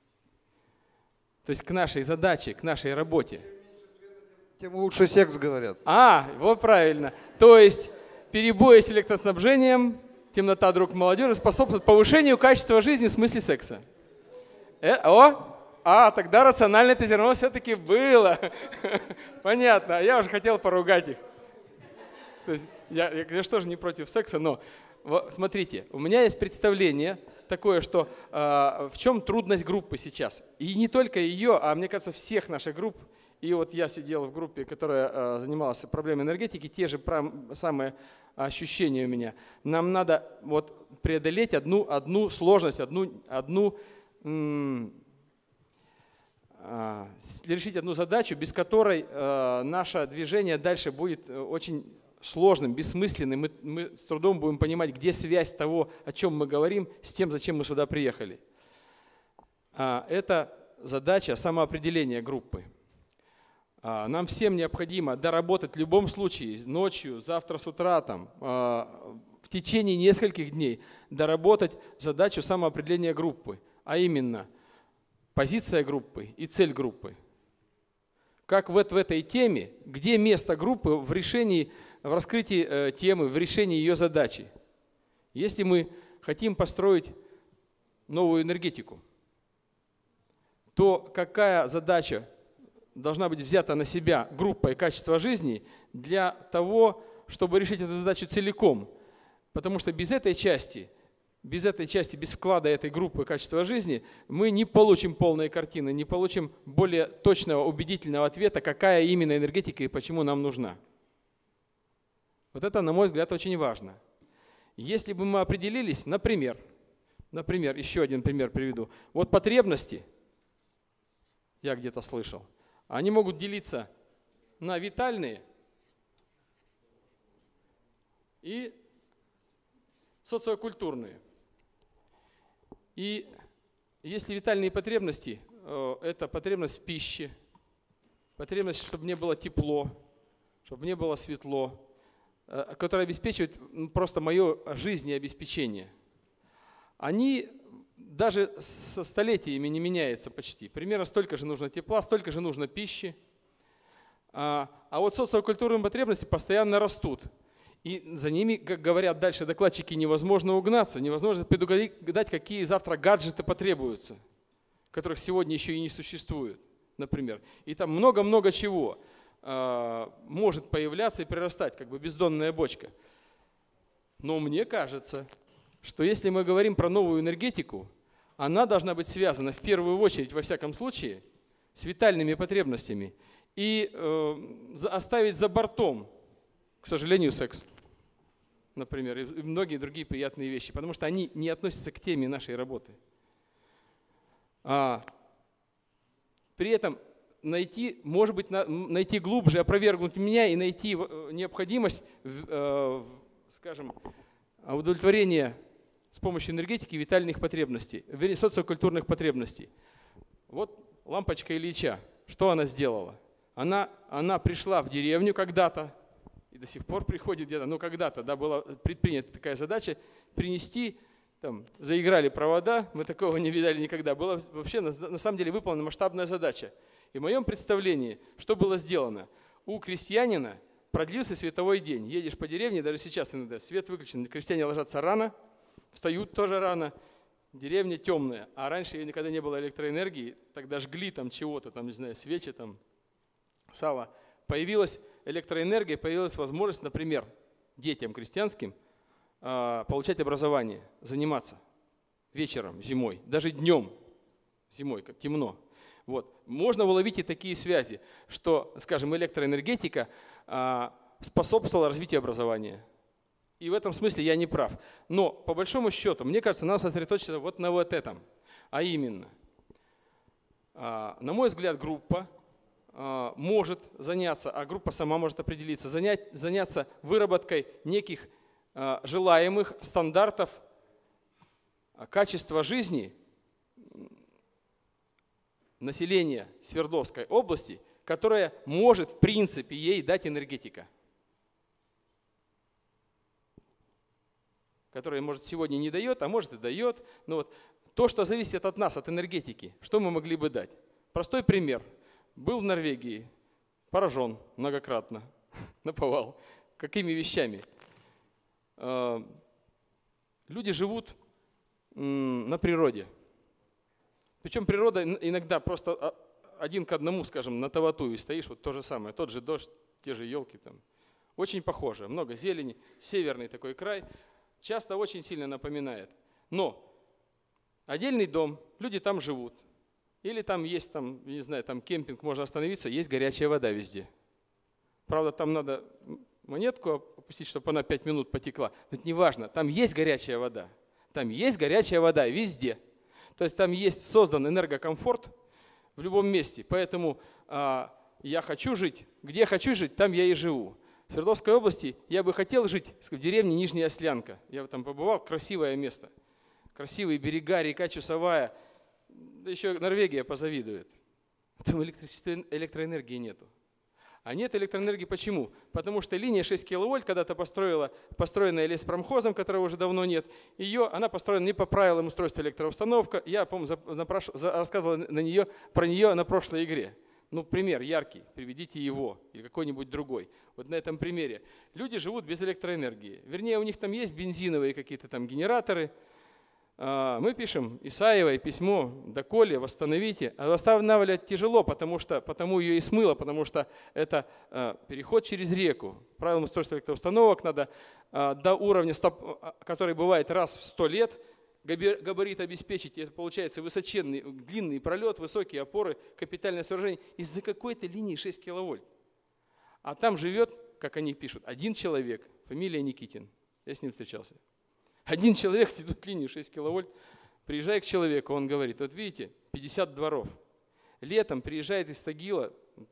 То есть к нашей задаче, к нашей работе. Тем лучше секс, говорят. Вот правильно. То есть перебои с электроснабжением, темнота друг молодежи способствует повышению качества жизни в смысле секса. Тогда рациональное это зерно все-таки было. Понятно. Я уже хотел поругать их. То есть я же тоже не против секса, но смотрите, у меня есть представление такое, что в чем трудность группы сейчас. И не только ее, а мне кажется, всех наших групп. И вот я сидел в группе, которая занималась проблемой энергетики, те же самые ощущения у меня. Нам надо преодолеть одну сложность, решить одну задачу, без которой наше движение дальше будет очень сложным, бессмысленным. Мы с трудом будем понимать, где связь того, о чем мы говорим, с тем, зачем мы сюда приехали. Это задача самоопределения группы. Нам всем необходимо доработать в любом случае, ночью, завтра с утра, в течение нескольких дней, доработать задачу самоопределения группы, а именно позиция группы и цель группы. Как в этой теме, где место группы в раскрытии темы, в решении ее задачи. Если мы хотим построить новую энергетику, то какая задача должна быть взята на себя группой качества жизни для того, чтобы решить эту задачу целиком. Потому что без этой части, без вклада этой группы качества жизни, мы не получим полной картины, не получим более точного, убедительного ответа, какая именно энергетика и почему нам нужна. Вот это, на мой взгляд, очень важно. Если бы мы определились, например, еще один пример приведу. Вот потребности, я где-то слышал, они могут делиться на витальные и социокультурные. И если витальные потребности – это потребность в пище, потребность, чтобы мне было тепло, чтобы мне было светло, которая обеспечивает просто мое жизнеобеспечение, они даже со столетиями не меняются почти. Примерно столько же нужно тепла, столько же нужно пищи. А вот социокультурные потребности постоянно растут. И за ними, как говорят дальше докладчики, невозможно угнаться, невозможно предугадать, какие завтра гаджеты потребуются, которых сегодня еще и не существует, например. И там много-много чего может появляться и прирастать, как бы бездонная бочка. Но мне кажется, что если мы говорим про новую энергетику, она должна быть связана в первую очередь, во всяком случае, с витальными потребностями и оставить за бортом, к сожалению, секс, например, и многие другие приятные вещи, потому что они не относятся к теме нашей работы. При этом найти, может быть, найти глубже, опровергнуть меня и найти необходимость, скажем, удовлетворения с помощью энергетики витальных потребностей, социокультурных потребностей. Вот лампочка Ильича, что она сделала? Она пришла в деревню когда-то, и до сих пор приходит где-то, но когда-то была предпринята такая задача принести, там, заиграли провода, мы такого не видали никогда. Была вообще на самом деле выполнена масштабная задача. И в моем представлении, что было сделано? У крестьянина продлился световой день. Едешь по деревне, даже сейчас иногда свет выключен, крестьяне ложатся рано, встают тоже рано, деревня темная. А раньше никогда не было электроэнергии, тогда жгли там чего-то, там, не знаю, свечи, там, сало. Появилась электроэнергия, появилась возможность, например, детям крестьянским получать образование, заниматься вечером, зимой, даже днем, зимой, как темно. Вот. Можно уловить и такие связи, что, скажем, электроэнергетика способствовала развитию образования. И в этом смысле я не прав. Но, по большому счету, мне кажется, надо сосредоточиться вот на вот этом. А именно, на мой взгляд, группа может заняться, а группа сама может определиться, заняться выработкой неких желаемых стандартов качества жизни населения Свердловской области, которое может в принципе ей дать энергетика. Которая, может, сегодня не дает, а может и дает. Но вот то, что зависит от нас, от энергетики, что мы могли бы дать? Простой пример. Был в Норвегии, поражен многократно, наповал. Какими вещами? Люди живут на природе. Причем природа иногда просто один к одному, скажем, на Таватуе стоишь, вот то же самое, тот же дождь, те же елки там. Очень похоже, много зелени, северный такой край, часто очень сильно напоминает. Но отдельный дом, люди там живут. Или там есть, там, не знаю, там кемпинг, можно остановиться, есть горячая вода везде. Правда, там надо монетку опустить, чтобы она 5 минут потекла. Но это не важно, там есть горячая вода. Там есть горячая вода везде. То есть там есть создан энергокомфорт в любом месте. Поэтому я хочу жить, где я хочу жить, там я и живу. В Свердловской области я бы хотел жить в деревне Нижняя Ослянка. Я там побывал, красивое место. Красивые берега, река Чусовая. Да еще Норвегия позавидует. Там электроэнергии нету. А нет электроэнергии почему? Потому что линия 6 киловольт когда-то построенная леспромхозом, которого уже давно нет, она построена не по правилам устройства электроустановка. Я, по-моему, рассказывал про нее на прошлой игре. Ну, пример яркий, приведите его или какой-нибудь другой. Вот на этом примере. Люди живут без электроэнергии. Вернее, у них там есть бензиновые какие-то там генераторы, Мы пишем Исаевой письмо: доколе восстановите. А восстанавливать тяжело, потому ее и смыло, потому что это переход через реку. Правилам устройства электроустановок надо до уровня, который бывает раз в 100 лет, габарит обеспечить. И это получается высоченный, длинный пролет, высокие опоры, капитальное сооружение из-за какой-то линии 6 киловольт. А там живет, как они пишут, один человек, фамилия Никитин. Я с ним встречался. Один человек идет линию 6 киловольт, приезжает к человеку, он говорит: вот видите, 50 дворов. Летом приезжает из Тагила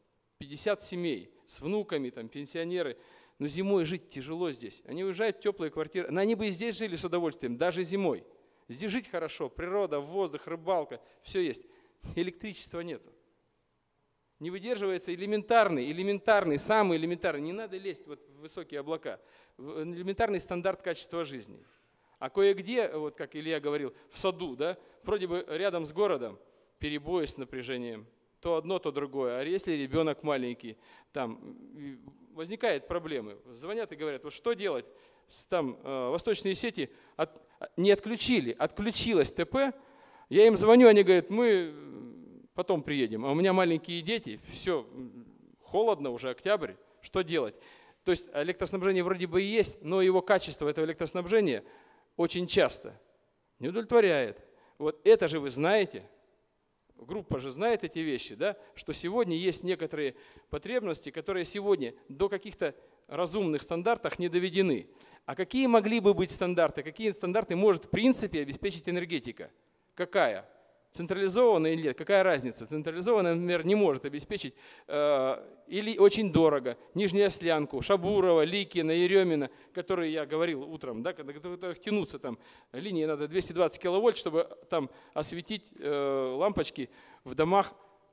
50 семей с внуками, там, пенсионеры, но зимой жить тяжело здесь. Они уезжают в теплые квартиры, но они бы и здесь жили с удовольствием, даже зимой. Здесь жить хорошо, природа, воздух, рыбалка, все есть. Электричества нету. Не выдерживается элементарный, самый элементарный, не надо лезть вот в высокие облака, элементарный стандарт качества жизни. А кое-где, вот как Илья говорил, в саду, да, вроде бы рядом с городом, перебои с напряжением, то одно, то другое. А если ребенок маленький, там возникают проблемы. Звонят и говорят: вот что делать? Там восточные сети не отключили, отключилась ТП. Я им звоню, они говорят: мы потом приедем. А у меня маленькие дети, все, холодно, уже октябрь, что делать? То есть электроснабжение вроде бы и есть, но его качество этого электроснабжения очень часто не удовлетворяет. Вот это же вы знаете, группа же знает эти вещи, да, что сегодня есть некоторые потребности, которые сегодня до каких-то разумных стандартов не доведены. А какие могли бы быть стандарты? Какие стандарты может в принципе обеспечить энергетика? Какая? Централизованная или нет? Какая разница? Централизованная, например, не может обеспечить или очень дорого. Нижнюю Ослянку, Шабурова, Ликина, Еремина, которые я говорил утром, да, когда тянутся там линии, надо 220 киловольт, чтобы там осветить лампочки в домах,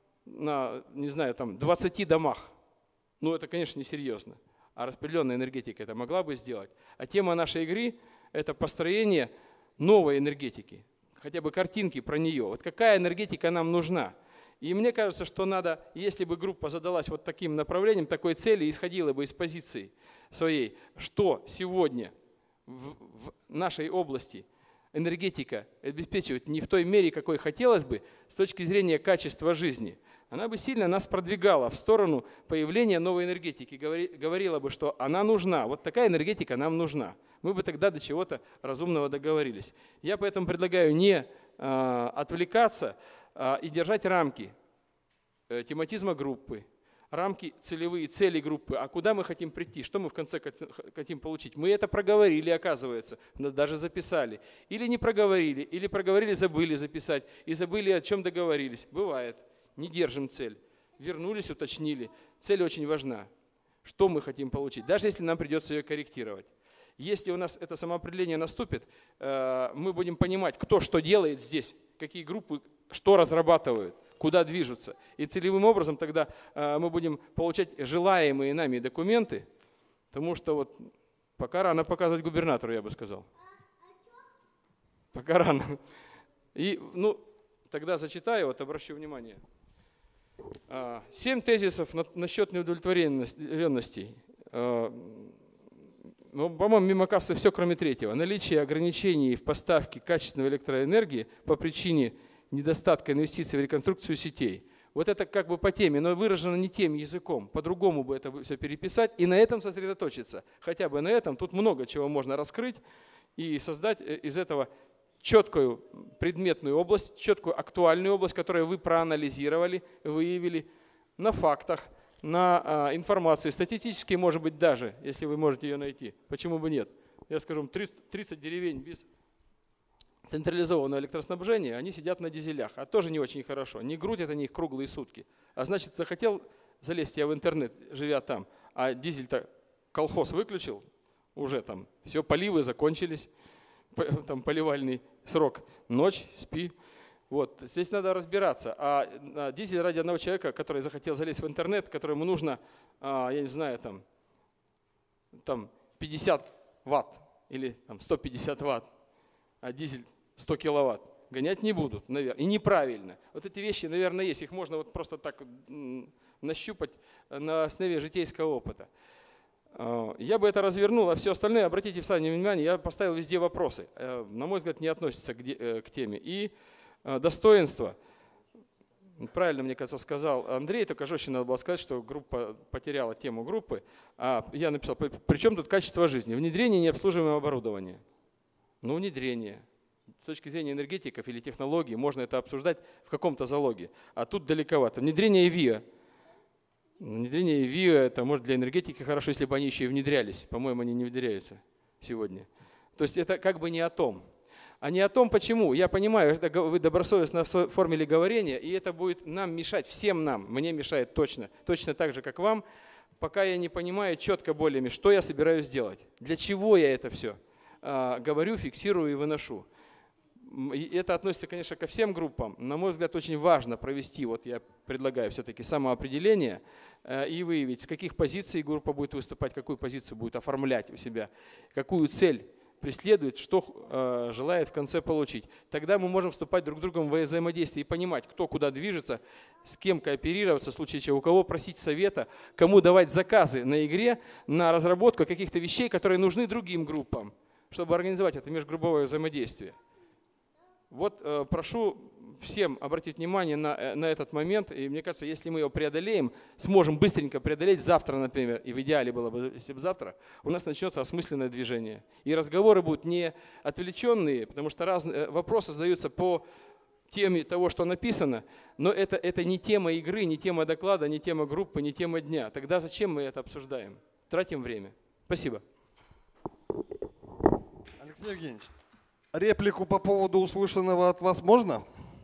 не знаю, там 20 домах. Ну это, конечно, несерьезно. А распределенная энергетика это могла бы сделать. А тема нашей игры – это построение новой энергетики. Хотя бы картинки про нее. Вот какая энергетика нам нужна. И мне кажется, что надо, если бы группа задалась вот таким направлением, такой цели, исходила бы из позиции своей, что сегодня в нашей области энергетика обеспечивает не в той мере, какой хотелось бы, с точки зрения качества жизни, она бы сильно нас продвигала в сторону появления новой энергетики, говорила бы, что она нужна, вот такая энергетика нам нужна. Мы бы тогда до чего-то разумного договорились. Я поэтому предлагаю не отвлекаться и держать рамки тематизма группы, рамки целевые, цели группы, а куда мы хотим прийти, что мы в конце хотим получить. Мы это проговорили, оказывается, даже записали. Или не проговорили, или проговорили, забыли записать, и забыли, о чем договорились. Бывает. Не держим цель. Вернулись, уточнили. Цель очень важна. Что мы хотим получить, даже если нам придется ее корректировать. Если у нас это самоопределение наступит, мы будем понимать, кто что делает здесь, какие группы что разрабатывают, куда движутся. И целевым образом тогда мы будем получать желаемые нами документы, потому что вот пока рано показывать губернатору, я бы сказал. Пока рано. И тогда зачитаю, вот обращу внимание. 7 тезисов насчет неудовлетворенностей. По-моему, мимо кассы все, кроме третьего. Наличие ограничений в поставке качественной электроэнергии по причине недостатка инвестиций в реконструкцию сетей. Вот это как бы по теме, но выражено не тем языком. По-другому бы это все переписать и на этом сосредоточиться. Хотя бы на этом. Тут много чего можно раскрыть и создать из этого четкую предметную область, четкую актуальную область, которую вы проанализировали, выявили на фактах, на информации, статистически, может быть, даже, если вы можете ее найти. Почему бы нет? Я скажу, 30 деревень без централизованного электроснабжения, они сидят на дизелях, а тоже не очень хорошо. Не грудят они их круглые сутки. А значит, захотел залезть я в интернет, живя там, а дизель-то колхоз выключил, уже там все, поливы закончились, там поливальный срок, ночь, спи. Вот. Здесь надо разбираться. А дизель ради одного человека, который захотел залезть в интернет, которому нужно, я не знаю, там 50 ватт или там 150 ватт, а дизель 100 киловатт, гонять не будут, наверное. И неправильно. Вот эти вещи, наверное, есть. Их можно вот просто так нащупать на основе житейского опыта. Я бы это развернул, а все остальное, обратите внимание, я поставил везде вопросы. На мой взгляд, не относятся к теме. И достоинство. Правильно, мне кажется, сказал Андрей, только жестче надо было сказать, что группа потеряла тему группы. А я написал, при чем тут качество жизни? Внедрение необслуживаемого оборудования. Ну, внедрение. С точки зрения энергетиков или технологий можно это обсуждать в каком-то залоге. А тут далековато. Внедрение ВИА. Внедрение ВИА, это может для энергетики хорошо, если бы они еще и внедрялись. По-моему, они не внедряются сегодня. То есть это как бы не о том. А не о том, почему. Я понимаю, это вы добросовестно оформили говорение, и это будет нам мешать, всем нам. Мне мешает точно так же, как вам, пока я не понимаю четко более, что я собираюсь делать. Для чего я это все говорю, фиксирую и выношу. И это относится, конечно, ко всем группам. На мой взгляд, очень важно провести, вот я предлагаю все-таки самоопределение и выявить, с каких позиций группа будет выступать, какую позицию будет оформлять у себя, какую цель преследует, что желает в конце получить. Тогда мы можем вступать друг с другом в взаимодействие и понимать, кто куда движется, с кем кооперироваться, в случае чего, у кого просить совета, кому давать заказы на игре, на разработку каких-то вещей, которые нужны другим группам, чтобы организовать это межгрупповое взаимодействие. Вот прошу всем обратить внимание на этот момент. И мне кажется, если мы его преодолеем, сможем быстренько преодолеть завтра, например, и в идеале было бы, если бы завтра, у нас начнется осмысленное движение. И разговоры будут не отвлеченные, потому что вопросы задаются по теме того, что написано, но это не тема игры, не тема доклада, не тема группы, не тема дня. Тогда зачем мы это обсуждаем? Тратим время. Спасибо. Алексей Евгеньевич, реплику по поводу услышанного от вас можно?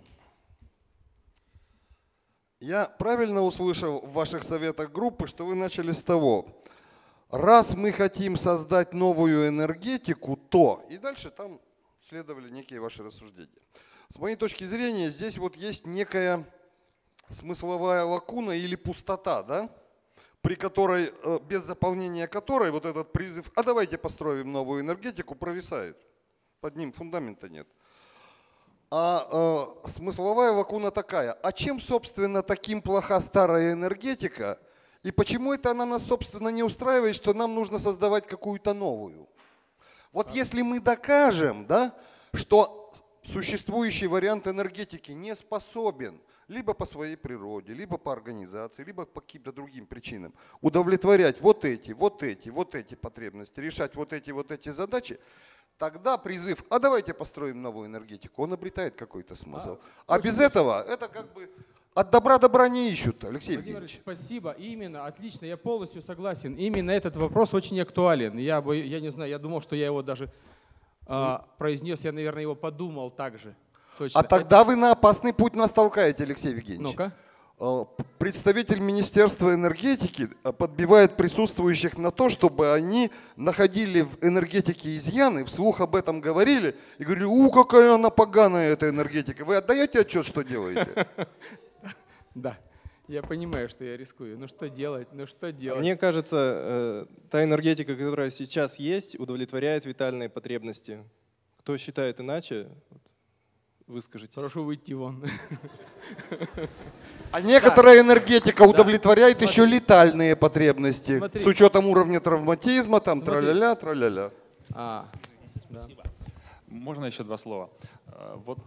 Я правильно услышал в ваших советах группы, что вы начали с того, раз мы хотим создать новую энергетику, то… И дальше там следовали некие ваши рассуждения. С моей точки зрения, здесь вот есть некая смысловая лакуна или пустота, да? При которой, без заполнения которой вот этот призыв «а давайте построим новую энергетику» провисает. Под ним фундамента нет. А смысловая лакуна такая. А чем, собственно, таким плоха старая энергетика? И почему это она нас, собственно, не устраивает, что нам нужно создавать какую-то новую? Вот если мы докажем, да, что существующий вариант энергетики не способен либо по своей природе, либо по организации, либо по каким-то другим причинам удовлетворять вот эти потребности, решать вот эти задачи, тогда призыв «а давайте построим новую энергетику», он обретает какой-то смысл. А без этого это как бы от добра не ищут, Алексей Евгеньевич. Спасибо. Именно, отлично, я полностью согласен. Именно этот вопрос очень актуален. Я не знаю, я думал, что я его даже произнес, я, наверное, его подумал так же. Точно. А тогда вы на опасный путь нас толкаете, Алексей Евгеньевич. Ну-ка. Представитель Министерства энергетики подбивает присутствующих на то, чтобы они находили в энергетике изъяны, вслух об этом говорили и говорили, какая она поганая, эта энергетика. Вы отдаете отчет, что делаете? Да, я понимаю, что я рискую. Ну что делать? Мне кажется, та энергетика, которая сейчас есть, удовлетворяет витальные потребности. Кто считает иначе, выскажитесь. Прошу выйти вон. А некоторая энергетика удовлетворяет еще летальные потребности. С учетом уровня травматизма, там траля-ля, траля-ля. Можно еще два слова? Вот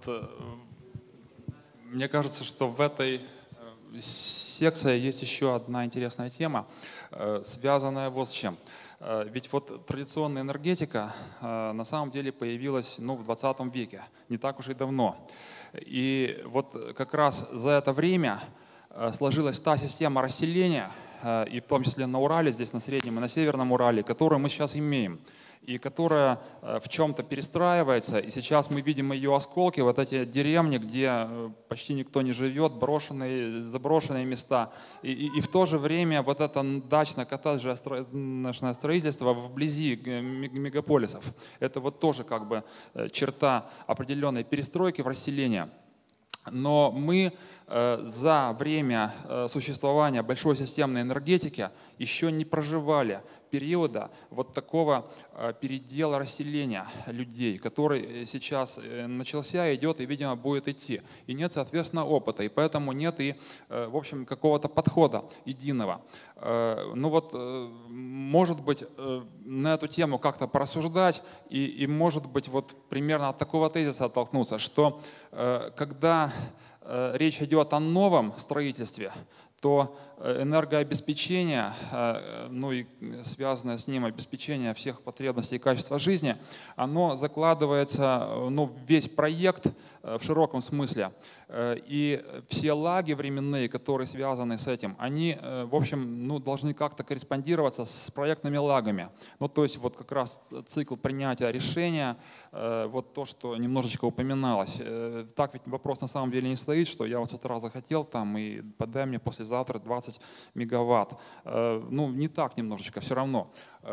мне кажется, что в этой секции есть еще одна интересная тема, связанная вот с чем. Ведь вот традиционная энергетика на самом деле появилась в 20 веке, не так уж и давно. И вот как раз за это время сложилась та система расселения, и в том числе на Урале, здесь на Среднем и на Северном Урале, которую мы сейчас имеем, и которая в чем-то перестраивается. И сейчас мы видим ее осколки, вот эти деревни, где почти никто не живет, брошенные, заброшенные места. И в то же время вот это дачно-коттеджное строительство вблизи мегаполисов. Это вот тоже как бы черта определенной перестройки в расселении. Но мы за время существования большой системной энергетики еще не проживали периода вот такого передела расселения людей, который сейчас начался, идет и, видимо, будет идти. И нет, соответственно, опыта, и поэтому нет и, в общем, какого-то подхода единого. Ну вот, может быть, на эту тему как-то порассуждать и, может быть, вот примерно от такого тезиса оттолкнуться, что когда речь идет о новом строительстве, то энергообеспечение, ну и связанное с ним обеспечение всех потребностей и качества жизни, оно закладывается, ну, весь проект в широком смысле. И все лаги временные, которые связаны с этим, они, в общем, ну, должны как-то корреспондироваться с проектными лагами. Ну, то есть вот как раз цикл принятия решения, вот то, что немножечко упоминалось. Так ведь вопрос на самом деле не стоит, что я вот с утра захотел там и подай мне послезавтра 20 мегаватт. Ну, не так немножечко, все равно.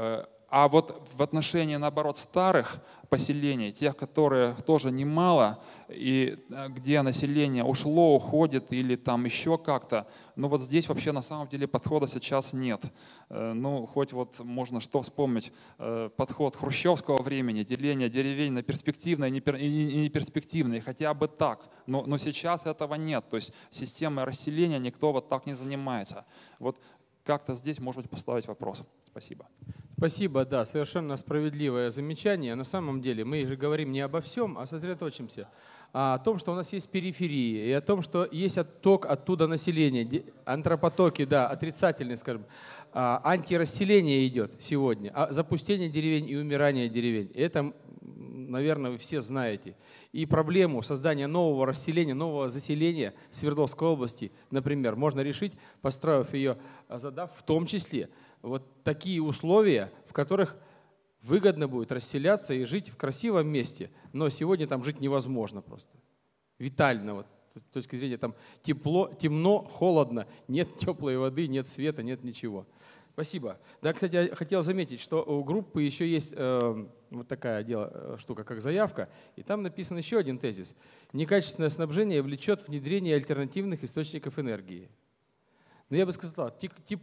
А вот в отношении, наоборот, старых поселений, тех, которые тоже немало, и где население ушло, уходит или там еще как-то, ну вот здесь вообще на самом деле подхода сейчас нет. Ну, хоть вот можно что вспомнить, подход хрущевского времени, деление деревень на перспективные и неперспективные, хотя бы так. Но сейчас этого нет, то есть системой расселения никто вот так не занимается. Вот как-то здесь, может быть, поставить вопрос. Спасибо. Спасибо, да, совершенно справедливое замечание. На самом деле мы же говорим не обо всем, а сосредоточимся о том, что у нас есть периферии, и о том, что есть отток оттуда населения, антропотоки, да, отрицательный, скажем, антирасселение идет сегодня, запустение деревень и умирание деревень. Это, наверное, вы все знаете. И проблему создания нового расселения, нового заселения Свердловской области, например, можно решить, построив ее, задав в том числе вот такие условия, в которых выгодно будет расселяться и жить в красивом месте, но сегодня там жить невозможно просто. Витально, вот, с точки зрения там тепло, темно, холодно, нет теплой воды, нет света, нет ничего. Спасибо. Да, кстати, я хотел заметить, что у группы еще есть вот такая штука, как заявка, и там написан еще один тезис. Некачественное снабжение влечет внедрение альтернативных источников энергии. Но я бы сказал,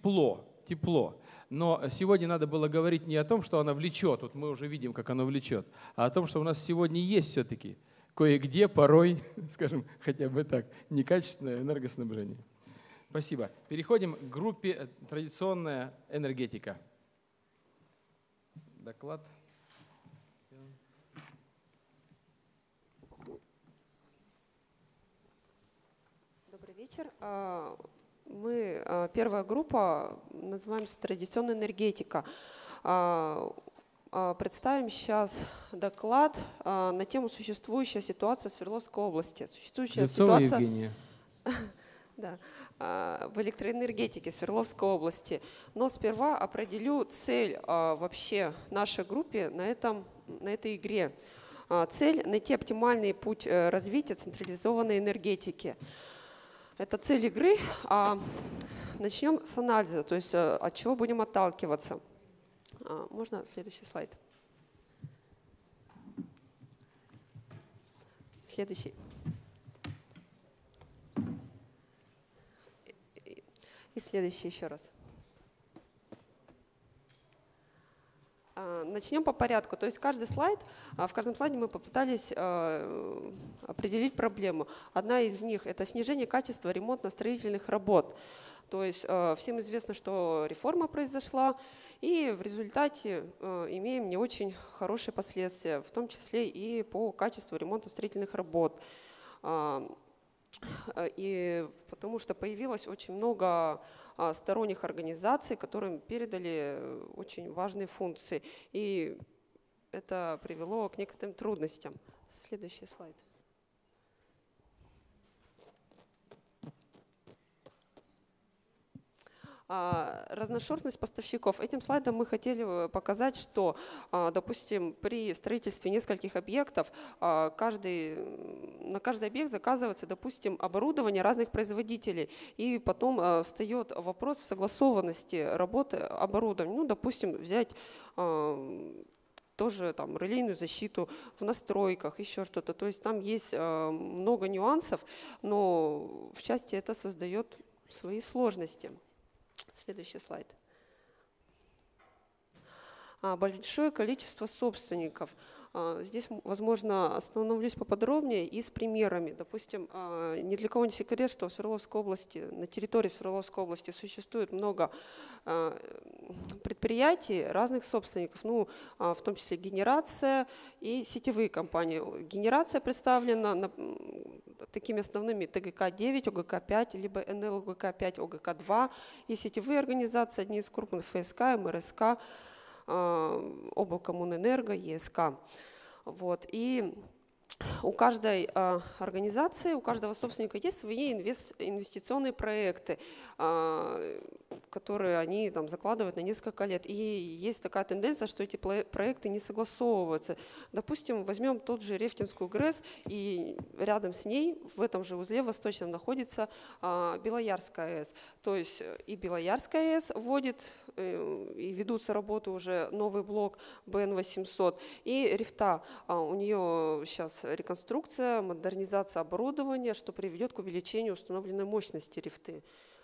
тепло. Но сегодня надо было говорить не о том, что оно влечет, вот мы уже видим, как оно влечет, а о том, что у нас сегодня есть все-таки кое-где, порой, скажем, хотя бы так, некачественное энергоснабжение. Спасибо. Переходим к группе «Традиционная энергетика». Доклад. Добрый вечер. Мы, первая группа, называемся «Традиционная энергетика». Представим сейчас доклад на тему «Существующая ситуация в Свердловской области». Существующая ситуация Евгения. Да, в электроэнергетике Свердловской области. Но сперва определю цель вообще нашей группе на этой игре. Цель – найти оптимальный путь развития централизованной энергетики. Это цель игры. Начнем с анализа, то есть от чего будем отталкиваться. Можно следующий слайд? Следующий. И следующий еще раз. Начнем по порядку. То есть каждый слайд, в каждом слайде мы попытались определить проблему. Одна из них – это снижение качества ремонтно-строительных работ. То есть всем известно, что реформа произошла, и в результате имеем не очень хорошие последствия, в том числе и по качеству ремонтно-строительных работ. И потому что появилось очень много сторонних организаций, которым передали очень важные функции. И это привело к некоторым трудностям. Следующий слайд. Разношерстность поставщиков. Этим слайдом мы хотели показать, что, допустим, при строительстве нескольких объектов на каждый объект заказывается, допустим, оборудование разных производителей. И потом встает вопрос в согласованности работы оборудования. Ну, допустим, взять тоже там релейную защиту в настройках, еще что-то. То есть там есть много нюансов, но в части это создает свои сложности. Следующий слайд. большое количество собственников. Здесь, возможно, остановлюсь поподробнее и с примерами. Допустим, ни для кого не секрет, что в Свердловской области, на территории Свердловской области существует много предприятий разных собственников, ну, в том числе генерация и сетевые компании. Генерация представлена такими основными ТГК-9, ОГК-5, либо НЛ ОГК-5, ОГК-2, и сетевые организации, одни из крупных ФСК, МРСК, Облкоммунэнерго, ЕСК. Вот. И у каждой организации, у каждого собственника есть свои инвестиционные проекты, которые они там закладывают на несколько лет. И есть такая тенденция, что эти проекты не согласовываются. Допустим, возьмем тот же Рефтинскую ГРЭС, и рядом с ней, в этом же узле восточном, находится Белоярская АЭС. То есть и Белоярская АЭС вводит, и ведутся работы уже новый блок БН-800, и Рефта, у нее сейчас реконструкция, модернизация оборудования, что приведет к увеличению установленной мощности Рефты.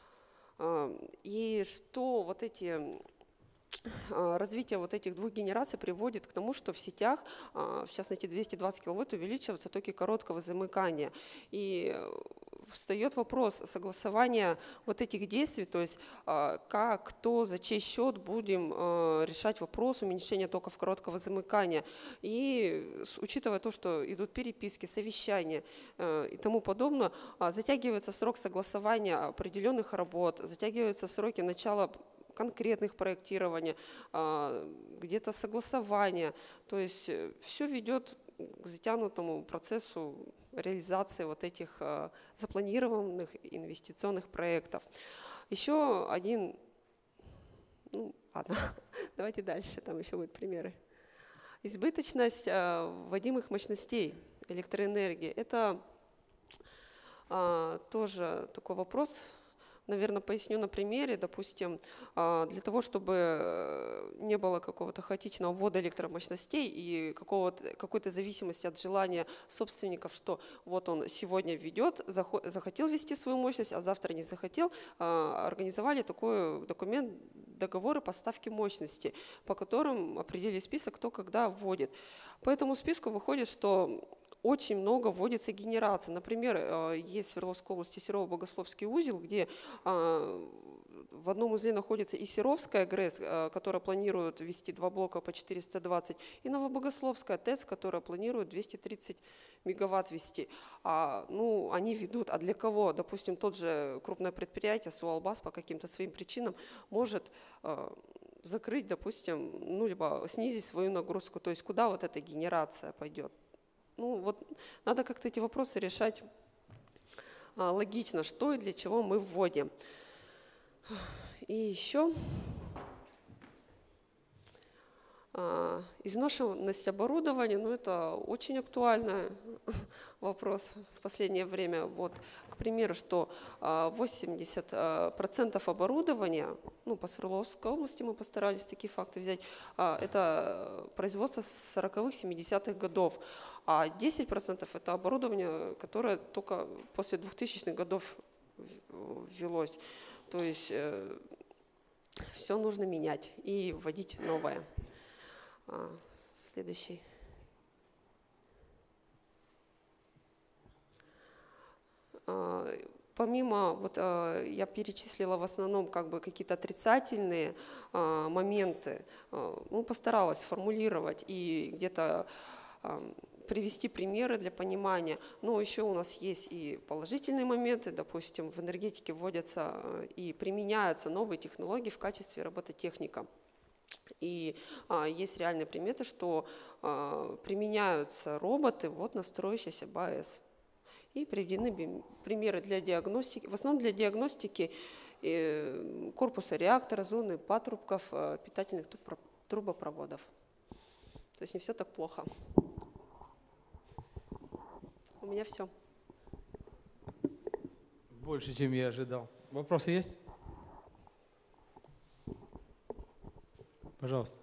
И что вот эти развитие вот этих двух генераций приводит к тому, что в сетях, в частности 220 киловатт, увеличиваются токи короткого замыкания. И встает вопрос согласования вот этих действий, то есть как, кто, за чей счет будем решать вопрос уменьшения токов короткого замыкания. И учитывая то, что идут переписки, совещания и тому подобное, затягивается срок согласования определенных работ, затягиваются сроки начала конкретных проектирования, где-то согласования. То есть все ведет к затянутому процессу реализации вот этих запланированных инвестиционных проектов. Еще один, ну ладно, давайте дальше, там еще будут примеры. Избыточность вводимых мощностей электроэнергии. Это тоже такой вопрос. Наверное, поясню на примере. Допустим, для того, чтобы не было какого-то хаотичного ввода электромощностей и какой-то зависимости от желания собственников, что вот он сегодня введет, захотел ввести свою мощность, а завтра не захотел, организовали такой документ договоры поставки мощности, по которым определили список, кто когда вводит. По этому списку выходит, что очень много вводится генераций. Например, есть в Свердловской области Серово-Богословский узел, где в одном узле находится и Серовская ГРЭС, которая планирует ввести 2 блока по 420, и Новобогословская ТЭС, которая планирует 230 мегаватт ввести. Ну, они ведут, а для кого? Допустим, тот же крупное предприятие Суалбас по каким-то своим причинам может закрыть, допустим, ну, либо снизить свою нагрузку. То есть куда вот эта генерация пойдет? Ну, вот надо как-то эти вопросы решать логично, что и для чего мы вводим. И еще изношенность оборудования, ну, это очень актуальный вопрос в последнее время. Вот, к примеру, что 80% оборудования, ну, по Свердловской области мы постарались такие факты взять, это производство с 40-х, 70-х годов. А 10% это оборудование, которое только после 2000-х годов ввелось. То есть все нужно менять и вводить новое. Следующий. Помимо, вот я перечислила в основном как бы какие-то отрицательные моменты, ну, постаралась сформулировать и где-то привести примеры для понимания. Но еще у нас есть и положительные моменты. Допустим, в энергетике вводятся и применяются новые технологии в качестве робототехника. И есть реальные приметы, что применяются роботы вот на строящейся БАЭС. И приведены примеры для диагностики, в основном для диагностики корпуса реактора, зоны патрубков, питательных трубопроводов. То есть не все так плохо. У меня все. Больше, чем я ожидал. Вопросы есть? Пожалуйста.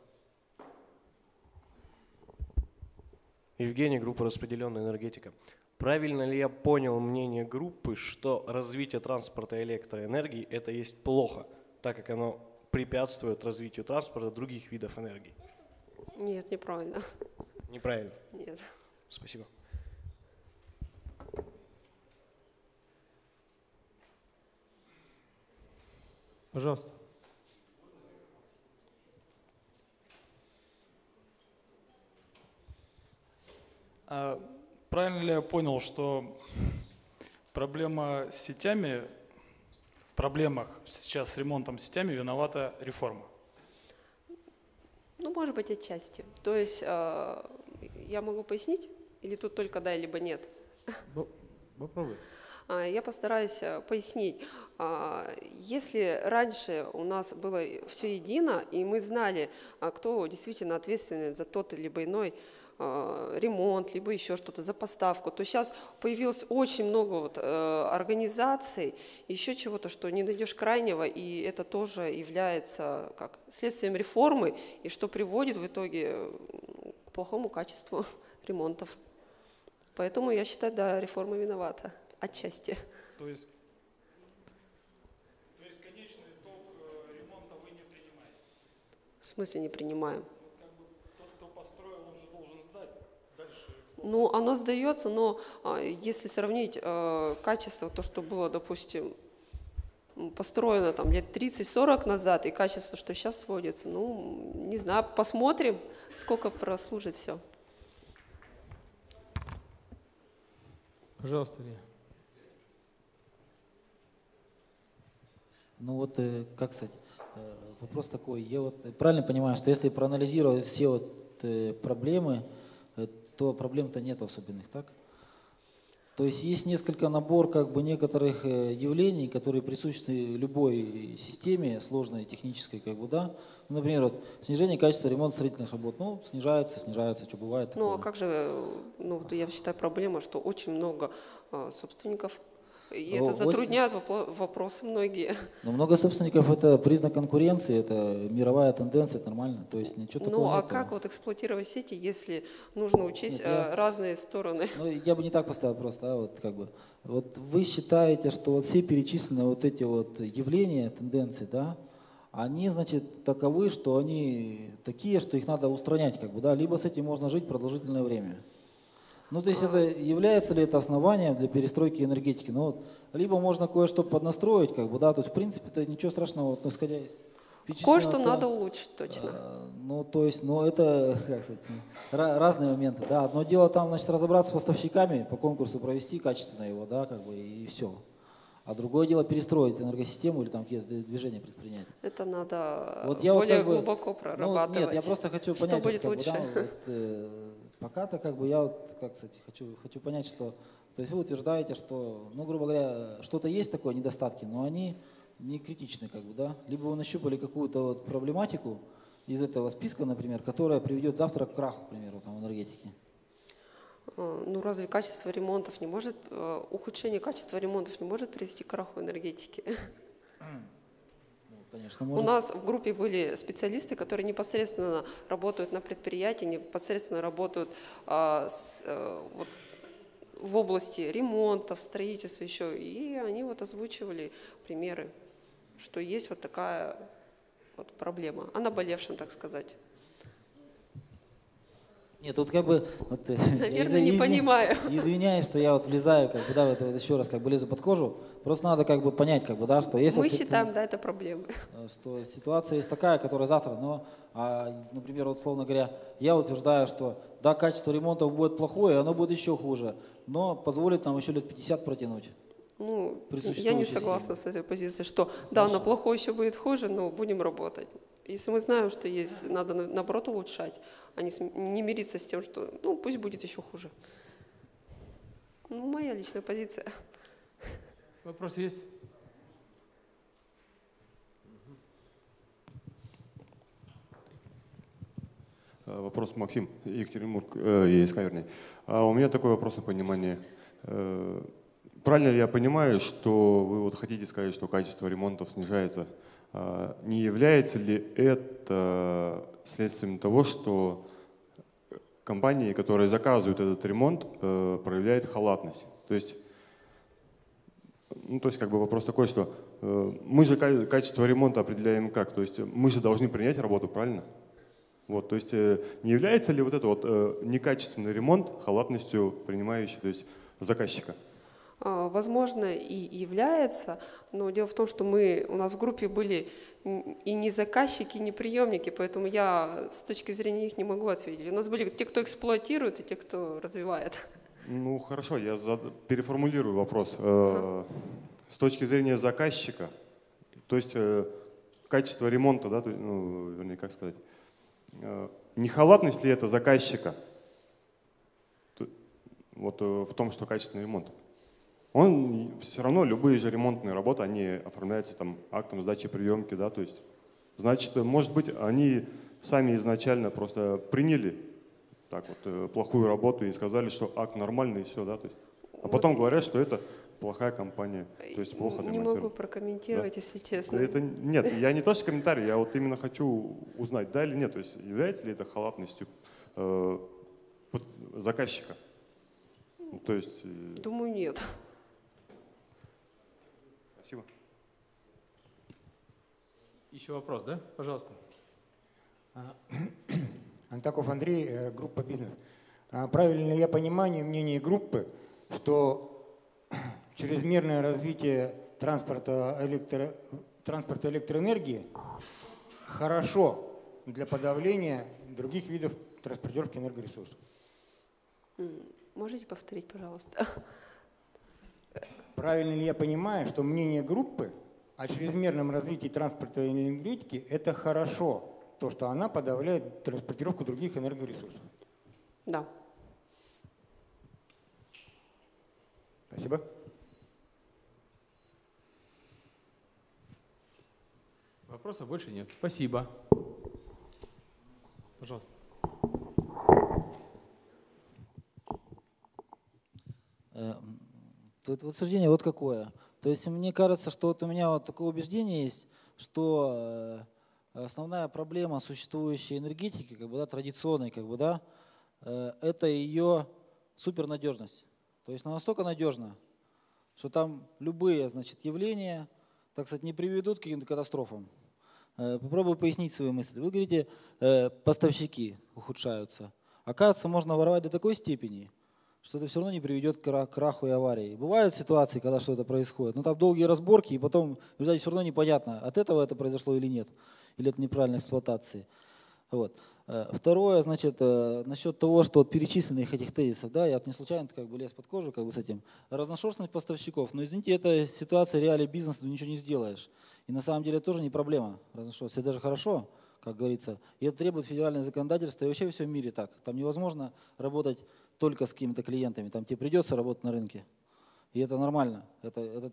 Евгений, группа «Распределенная энергетика». Правильно ли я понял мнение группы, что развитие транспорта и электроэнергии – это есть плохо, так как оно препятствует развитию транспорта других видов энергии? Нет, неправильно. Неправильно? Нет. Спасибо. Пожалуйста. Правильно ли я понял, что проблема с сетями, в проблемах сейчас с ремонтом сетями виновата реформа? Ну, может быть, отчасти. То есть я могу пояснить? Или тут только да, либо нет? Попробуй. Я постараюсь пояснить. Если раньше у нас было все едино, и мы знали, кто действительно ответственен за тот либо иной ремонт, либо еще что-то, за поставку, то сейчас появилось очень много организаций, еще чего-то, что не найдешь крайнего, и это тоже является как следствием реформы, и что приводит в итоге к плохому качеству ремонтов. Поэтому я считаю, да, реформа виновата отчасти. То есть конечный итог ремонта вы не принимаете? В смысле не принимаем? Тот, кто построил, он же должен сдать дальше. Ну, оно сдается, но если сравнить качество, то, что было, допустим, построено там лет 30-40 назад, и качество, что сейчас сводится, ну, не знаю, посмотрим, сколько прослужит все. Пожалуйста, Илья. Ну вот, как сказать, вопрос такой. Я вот правильно понимаю, что если проанализировать все проблемы, то проблем-то нет особенных, так? То есть есть несколько набор некоторых явлений, которые присущи любой системе сложной технической, да. Например, вот, снижение качества ремонта строительных работ, ну, снижается, что бывает. Ну, а как же, я считаю, проблема, что очень много собственников, и это затрудняет вопросы многие. Но много собственников – это признак конкуренции, это мировая тенденция, это нормально. То есть ничего такого Ну, а нет. как эксплуатировать сети, если нужно учесть разные стороны? Ну, я бы не так поставил просто, вот вы считаете, что все перечисленные эти явления, тенденции, да, они, значит, таковы, что они такие, что их надо устранять, либо с этим можно жить продолжительное время. Ну, то есть это является ли это основанием для перестройки энергетики? Ну, либо можно кое-что поднастроить, то есть в принципе это ничего страшного, исходя из кое-что надо улучшить, точно. Ну, то есть, это, как сказать, разные моменты, да. Одно дело там, значит, разобраться с поставщиками, по конкурсу провести качественно его, да, и все. А другое дело перестроить энергосистему или там какие-то движения предпринять. Это надо более глубоко прорабатывать. Нет, я просто хочу понять, что будет лучше. Пока-то я хочу понять, что, то есть вы утверждаете, что, грубо говоря, что-то есть такое, недостатки, но они не критичны, да. Либо вы нащупали какую-то проблематику из этого списка, например, которая приведет завтра к краху, к примеру, энергетики. Ну, разве качество ремонтов не может, ухудшение качества ремонтов не может привести к краху энергетики? Конечно, может. У нас в группе были специалисты, которые непосредственно работают на предприятии, непосредственно работают в области ремонтов, строительства еще, и они озвучивали примеры, что есть такая проблема, о наболевшем, так сказать. Нет, наверное, не понимаю. Извиняюсь, что я влезаю, еще раз лезу под кожу. Просто надо понять, что есть. Мы считаем, да, это проблема. Что ситуация есть такая, которая завтра, например, условно говоря, я утверждаю, что да, качество ремонтов будет плохое, оно будет еще хуже, но позволит нам еще лет 50 протянуть. Ну, я не согласна с этой позицией, что да, на плохое еще будет хуже, но будем работать. Если мы знаем, что есть, надо наоборот улучшать, а не мириться с тем, что пусть будет еще хуже. Ну, моя личная позиция. Вопрос есть? Вопрос, Максим, Екатеринбург, ЕСК, вернее. У меня такой вопрос на понимание. Правильно ли я понимаю, что вы хотите сказать, что качество ремонтов снижается? Не является ли это следствием того, что компании, которые заказывают этот ремонт, проявляют халатность? То есть вопрос такой, что мы же качество ремонта определяем как? То есть мы же должны принять работу, правильно? Вот, то есть не является ли вот это вот некачественный ремонт халатностью принимающей, то есть заказчика? Возможно, и является, но дело в том, что у нас в группе были и не заказчики, и не приемники, поэтому я с точки зрения их не могу ответить. У нас были те, кто эксплуатирует, и те, кто развивает. Ну хорошо, я переформулирую вопрос. С точки зрения заказчика, то есть качество ремонта, да, ну, вернее, как сказать, не халатность ли это заказчика вот в том, что качественный ремонт? Он все равно, любые же ремонтные работы, они оформляются там актом сдачи приемки, да, то есть, значит, может быть, они сами изначально просто приняли так вот плохую работу и сказали, что акт нормальный и все, да, то есть, а потом говорят, что это плохая компания, то есть плохо отремонтировали. Не могу прокомментировать, да, если честно. Это, нет, я не то, что комментарий, я вот именно хочу узнать, да или нет, то есть является ли это халатностью заказчика? То есть, думаю, нет. Спасибо. Еще вопрос, да? Пожалуйста. Антаков Андрей, группа «Бизнес». Правильно ли я понимаю мнение группы, что чрезмерное развитие транспорта электроэнергии хорошо для подавления других видов транспортировки энергоресурсов? Можете повторить, пожалуйста? Правильно ли я понимаю, что мнение группы о чрезмерном развитии транспорта и энергетики – это хорошо, то, что она подавляет транспортировку других энергоресурсов? Да. Спасибо. Вопросов больше нет. Спасибо. Пожалуйста. Тут вот суждение вот какое. То есть мне кажется, что вот у меня вот такое убеждение есть, что основная проблема существующей энергетики, как бы, да, традиционной, как бы, да, это ее супернадежность. То есть она настолько надежна, что там любые, значит, явления, так сказать, не приведут к каким-то катастрофам. Попробую пояснить свою мысль. Вы говорите, поставщики ухудшаются. Оказывается, можно воровать до такой степени, что это все равно не приведет к краху и аварии. Бывают ситуации, когда что-то происходит, но там долгие разборки, и потом в результате все равно непонятно, от этого это произошло или нет, или это неправильная эксплуатация. Вот. Второе, значит, насчет того, что от перечисленных этих тезисов, да, я вот не случайно как бы лез под кожу как бы с этим, разношерстность поставщиков, но извините, это ситуация реалий бизнеса, ты ничего не сделаешь. И на самом деле это тоже не проблема, разношерстность, это даже хорошо, как говорится, и это требует федеральное законодательство, и вообще во всем мире так. Там невозможно работать только с какими-то клиентами, там тебе придется работать на рынке. И это нормально. Это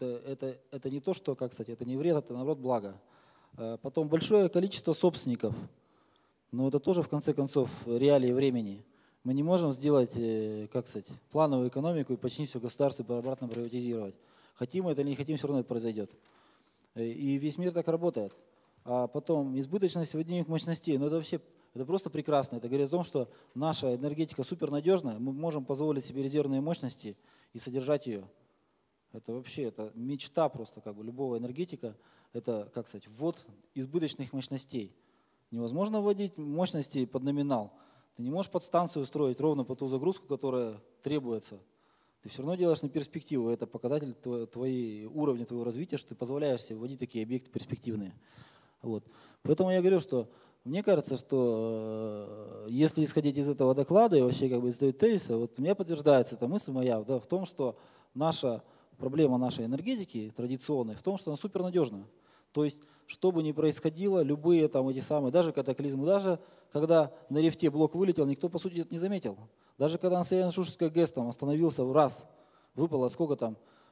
не то, что, как сказать, это не вред, это наоборот благо. Потом большое количество собственников. Но это тоже, в конце концов, реалии времени. Мы не можем сделать, как сказать, плановую экономику и подчинить все государству и обратно приватизировать. Хотим мы это или не хотим, все равно это произойдет. И весь мир так работает. А потом избыточность водяных мощностей, ну это вообще, это просто прекрасно. Это говорит о том, что наша энергетика супернадежная, мы можем позволить себе резервные мощности и содержать ее. Это вообще, это мечта просто как бы любого энергетика. Это, как сказать, ввод избыточных мощностей. Невозможно вводить мощности под номинал. Ты не можешь подстанцию устроить ровно по ту загрузку, которая требуется. Ты все равно делаешь на перспективу. Это показатель уровня твоего развития, что ты позволяешь себе вводить такие объекты перспективные. Вот. Поэтому я говорю, что мне кажется, что если исходить из этого доклада и вообще как бы из этого тезиса, вот у меня подтверждается эта мысль моя, да, в том, что проблема нашей энергетики традиционной в том, что она супернадежна. То есть, что бы ни происходило, любые там эти самые, даже катаклизмы, даже когда на лифте блок вылетел, никто по сути это не заметил. Даже когда на Саяно-Шушерской ГЭС там остановился в раз, выпало сколько там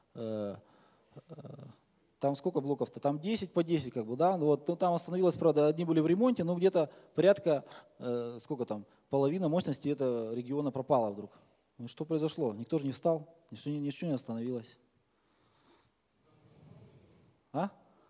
сколько блоков-то? Там 10 по 10 как бы, да, вот, там остановилось, правда, одни были в ремонте, но где-то порядка, половина мощности этого региона пропала вдруг. Ну, что произошло? Никто же не встал, ничего не остановилось. А?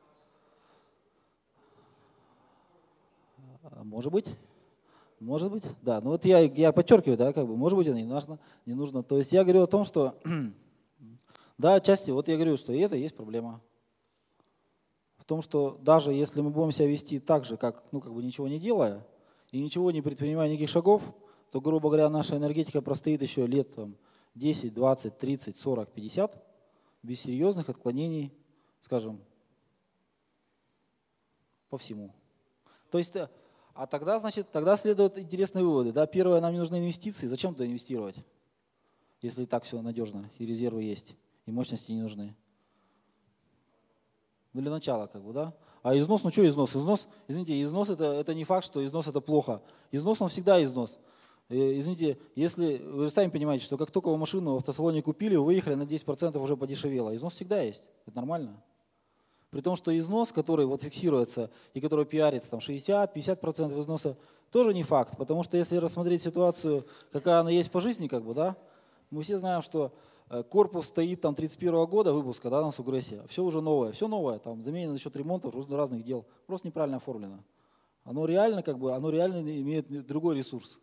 Может быть, да. Ну вот я подчеркиваю, да, как бы, может быть, это не нужно. То есть я говорю о том, что, да, отчасти, вот я говорю, что и это есть проблема. В том, что даже если мы будем себя вести так же, как, как бы ничего не делая, и ничего не предпринимая, никаких шагов, то, грубо говоря, наша энергетика простоит еще лет там, 10, 20, 30, 40, 50, без серьезных отклонений, скажем, по всему. То есть, а тогда, значит, тогда следуют интересные выводы. Да? Первое, нам не нужны инвестиции. Зачем туда инвестировать, если и так все надежно, и резервы есть, и мощности не нужны? Ну, для начала, как бы, да? А износ, ну что износ? Износ, извините, износ это не факт, что износ это плохо. Износ, он всегда износ. Извините, если вы сами понимаете, что как только вы машину в автосалоне купили, вы выехали на 10% уже подешевело. Износ всегда есть. Это нормально. При том, что износ, который вот фиксируется и который пиарится, там 60-50% износа, тоже не факт. Потому что если рассмотреть ситуацию, какая она есть по жизни, как бы, да, мы все знаем, что корпус стоит там 31 года выпуска, да, на Сугрессе, все уже новое, все новое, там заменено за счет ремонтов, разных дел, просто неправильно оформлено. Оно реально, как бы, оно реально имеет другой ресурс.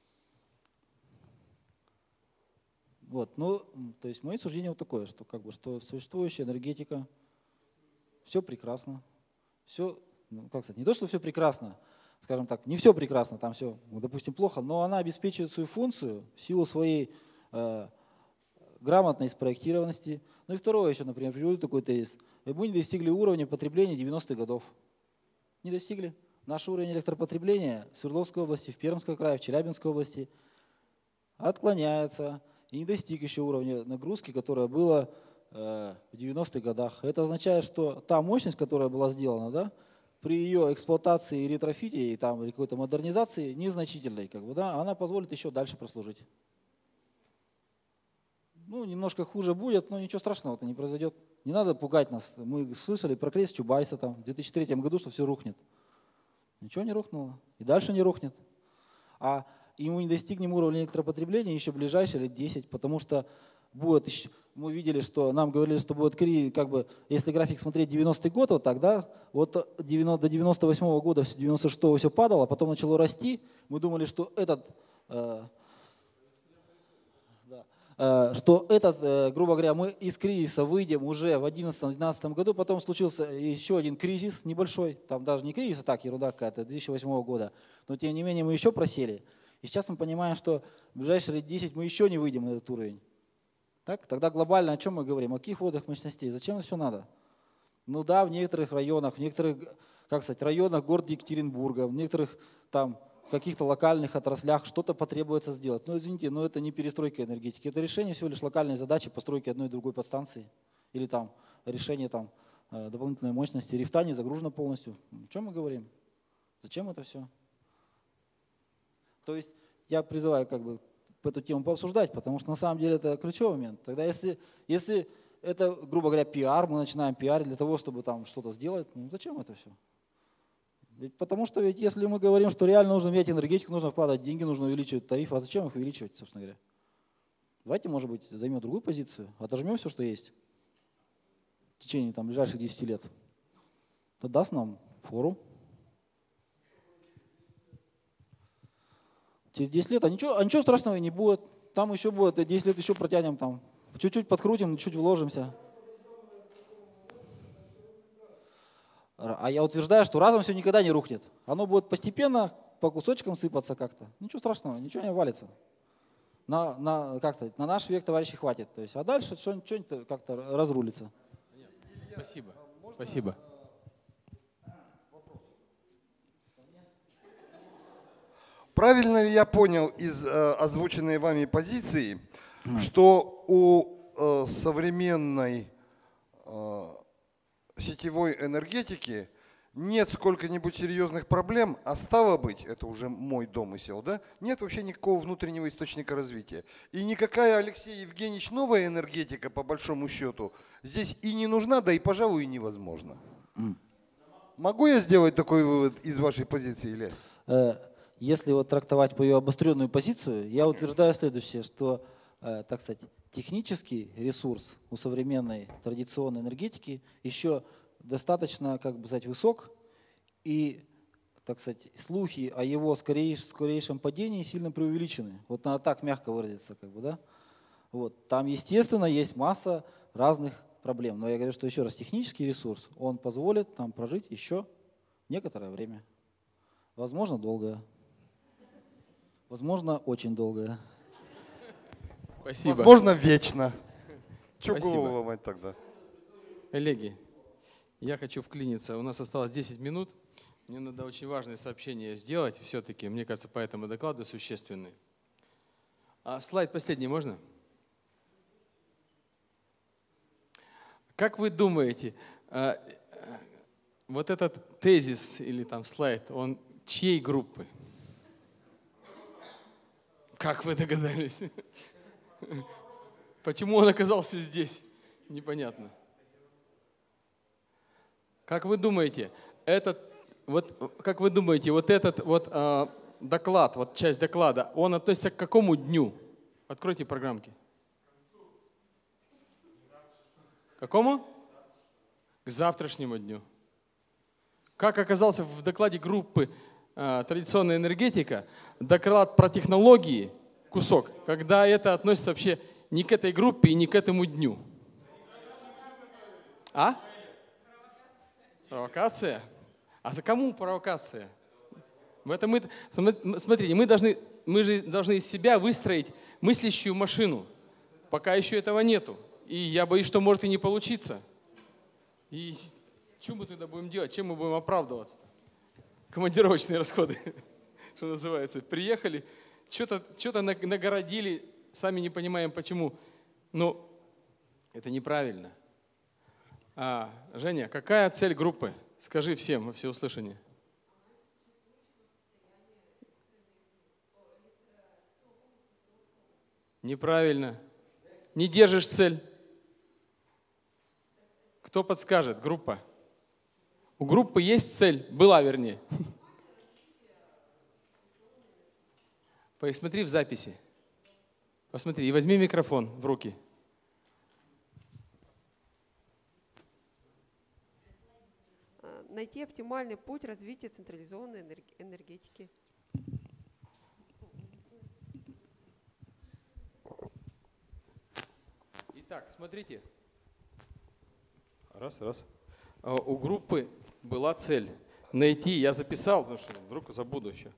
Вот, ну, то есть мое суждение вот такое, что, как бы, что существующая энергетика, все прекрасно, все, ну, как сказать, не то, что все прекрасно, скажем так, не все прекрасно, там все, ну, допустим, плохо, но она обеспечивает свою функцию в силу своей грамотной спроектированности. Ну и второе еще, например, приведу такой тезис. Мы не достигли уровня потребления 90-х годов. Не достигли. Наш уровень электропотребления в Свердловской области, в Пермском крае, в Челябинской области отклоняется и не достиг еще уровня нагрузки, которая была в 90-х годах. Это означает, что та мощность, которая была сделана, да, при ее эксплуатации и ретрофите, и там, или какой-то модернизации, незначительной, как бы, да, она позволит еще дальше прослужить. Ну, немножко хуже будет, но ничего страшного-то не произойдет. Не надо пугать нас. Мы слышали про крест Чубайса там, в 2003 году, что все рухнет. Ничего не рухнуло. И дальше не рухнет. А ему не достигнем уровня электропотребления еще ближайшие лет 10, потому что будет, мы видели, что нам говорили, что будет, как бы, если график смотреть 90-й год, вот тогда, вот до 98-го года, 96-го все падало, потом начало расти. Мы думали, что этот, грубо говоря, мы из кризиса выйдем уже в 2011-2012 году, потом случился еще один кризис небольшой, там даже не кризис, а так ерунда какая-то, 2008 года, но тем не менее мы еще просели. И сейчас мы понимаем, что в ближайшие лет 10 мы еще не выйдем на этот уровень. Так? Тогда глобально о чем мы говорим? О каких водах мощностей? Зачем это все надо? Ну да, в некоторых районах, в некоторых, как сказать, районах города Екатеринбурга, в некоторых там в каких-то локальных отраслях что-то потребуется сделать. Но извините, но это не перестройка энергетики, это решение всего лишь локальной задачи постройки одной и другой подстанции или там решение там, дополнительной мощности. Рифта не загружена полностью. О чем мы говорим? Зачем это все? То есть я призываю как бы эту тему пообсуждать, потому что на самом деле это ключевой момент. Тогда если это, грубо говоря, пиар, мы начинаем пиарить для того, чтобы там что-то сделать, ну зачем это все? Потому что ведь если мы говорим, что реально нужно менять энергетику, нужно вкладывать деньги, нужно увеличивать тарифы, а зачем их увеличивать, собственно говоря? Давайте, может быть, займем другую позицию, отожмем все, что есть в течение там, ближайших 10 лет. Это даст нам фору. Через 10 лет, а ничего страшного не будет. Там еще будет, 10 лет еще протянем, там, чуть-чуть подкрутим, чуть вложимся. А я утверждаю, что разом все никогда не рухнет. Оно будет постепенно, по кусочкам сыпаться как-то. Ничего страшного, ничего не валится. На наш век, товарищи, хватит. То есть, а дальше что-нибудь как-то разрулится. Спасибо. Спасибо. Правильно ли я понял из озвученной вами позиции, что у современной сетевой энергетики нет сколько-нибудь серьезных проблем, а стало быть, это уже мой домысел, да, нет вообще никакого внутреннего источника развития. И никакая, Алексей Евгеньевич, новая энергетика, по большому счету, здесь и не нужна, да и, пожалуй, и невозможно. Могу я сделать такой вывод из вашей позиции, Илья? Если вот трактовать по ее обостренную позицию, я утверждаю следующее, что, так сказать, технический ресурс у современной традиционной энергетики еще достаточно, как бы сказать, высок, и, так сказать, слухи о его скорейшем падении сильно преувеличены. Вот надо так мягко выразиться, как бы, да? Вот. Там, естественно, есть масса разных проблем. Но я говорю, что еще раз, технический ресурс, он позволит нам прожить еще некоторое время. Возможно, долгое. Возможно, очень долгое. Спасибо. Возможно, вечно. Че Спасибо. голову ломать тогда? Коллеги, я хочу вклиниться. У нас осталось 10 минут. Мне надо очень важное сообщение сделать все-таки. Мне кажется, по этому докладу существенный. А слайд последний можно? Как вы думаете, вот этот тезис или там слайд, он чьей группы? Как вы догадались? Почему он оказался здесь? Непонятно. Как вы думаете, вот этот доклад, вот часть доклада, он относится к какому дню? Откройте программки. Какому? К завтрашнему дню. Как оказался в докладе группы «Традиционная энергетика» доклад про технологии, кусок, когда это относится вообще не к этой группе и не к этому дню? А? Провокация? А за кому провокация? Смотрите, мы же должны из себя выстроить мыслящую машину. Пока еще этого нету. И я боюсь, что может и не получиться. И что мы тогда будем делать? Чем мы будем оправдываться? Командировочные расходы, что называется. Приехали, что-то нагородили, сами не понимаем почему. Но это неправильно. Женя, какая цель группы? Скажи всем во всеуслышание. Неправильно. Не держишь цель. Кто подскажет? Группа. У группы есть цель. Была, вернее. Посмотри в записи. Посмотри и возьми микрофон в руки. Найти оптимальный путь развития централизованной энергетики. Итак, смотрите. Раз. У группы была цель найти, я записал, потому что вдруг забуду еще.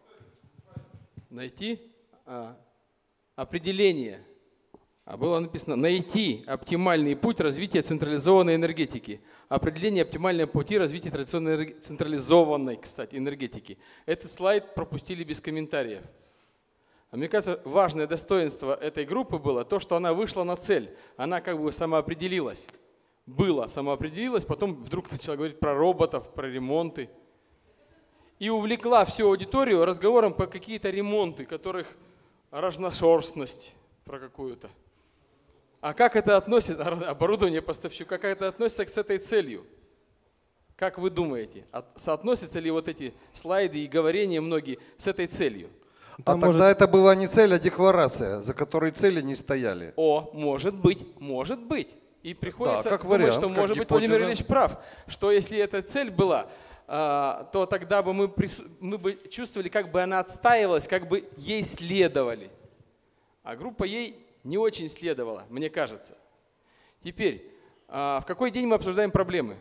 Найти определение. Было написано найти оптимальный путь развития централизованной энергетики. Определение оптимального пути развития традиционной централизованной, кстати, энергетики. Этот слайд пропустили без комментариев. А мне кажется, важное достоинство этой группы было то, что она вышла на цель. Она как бы самоопределилась. Самоопределилась, потом вдруг начала говорить про роботов, про ремонты. И увлекла всю аудиторию разговором по какие-то ремонты, которых разношерстность про какую-то. А как это относится, оборудование поставщика, как это относится к этой целью? Как вы думаете, соотносятся ли вот эти слайды и говорения многие с этой целью? Тогда это была не цель, а декларация, за которой цели не стояли. Может быть. И приходится как думать, вариант, что, как может быть, гипотеза. Владимир Ильич прав, что если эта цель была, то тогда бы мы бы чувствовали, как бы она отстаивалась, как бы ей следовали. А группа ей не очень следовала, мне кажется. Теперь, в какой день мы обсуждаем проблемы?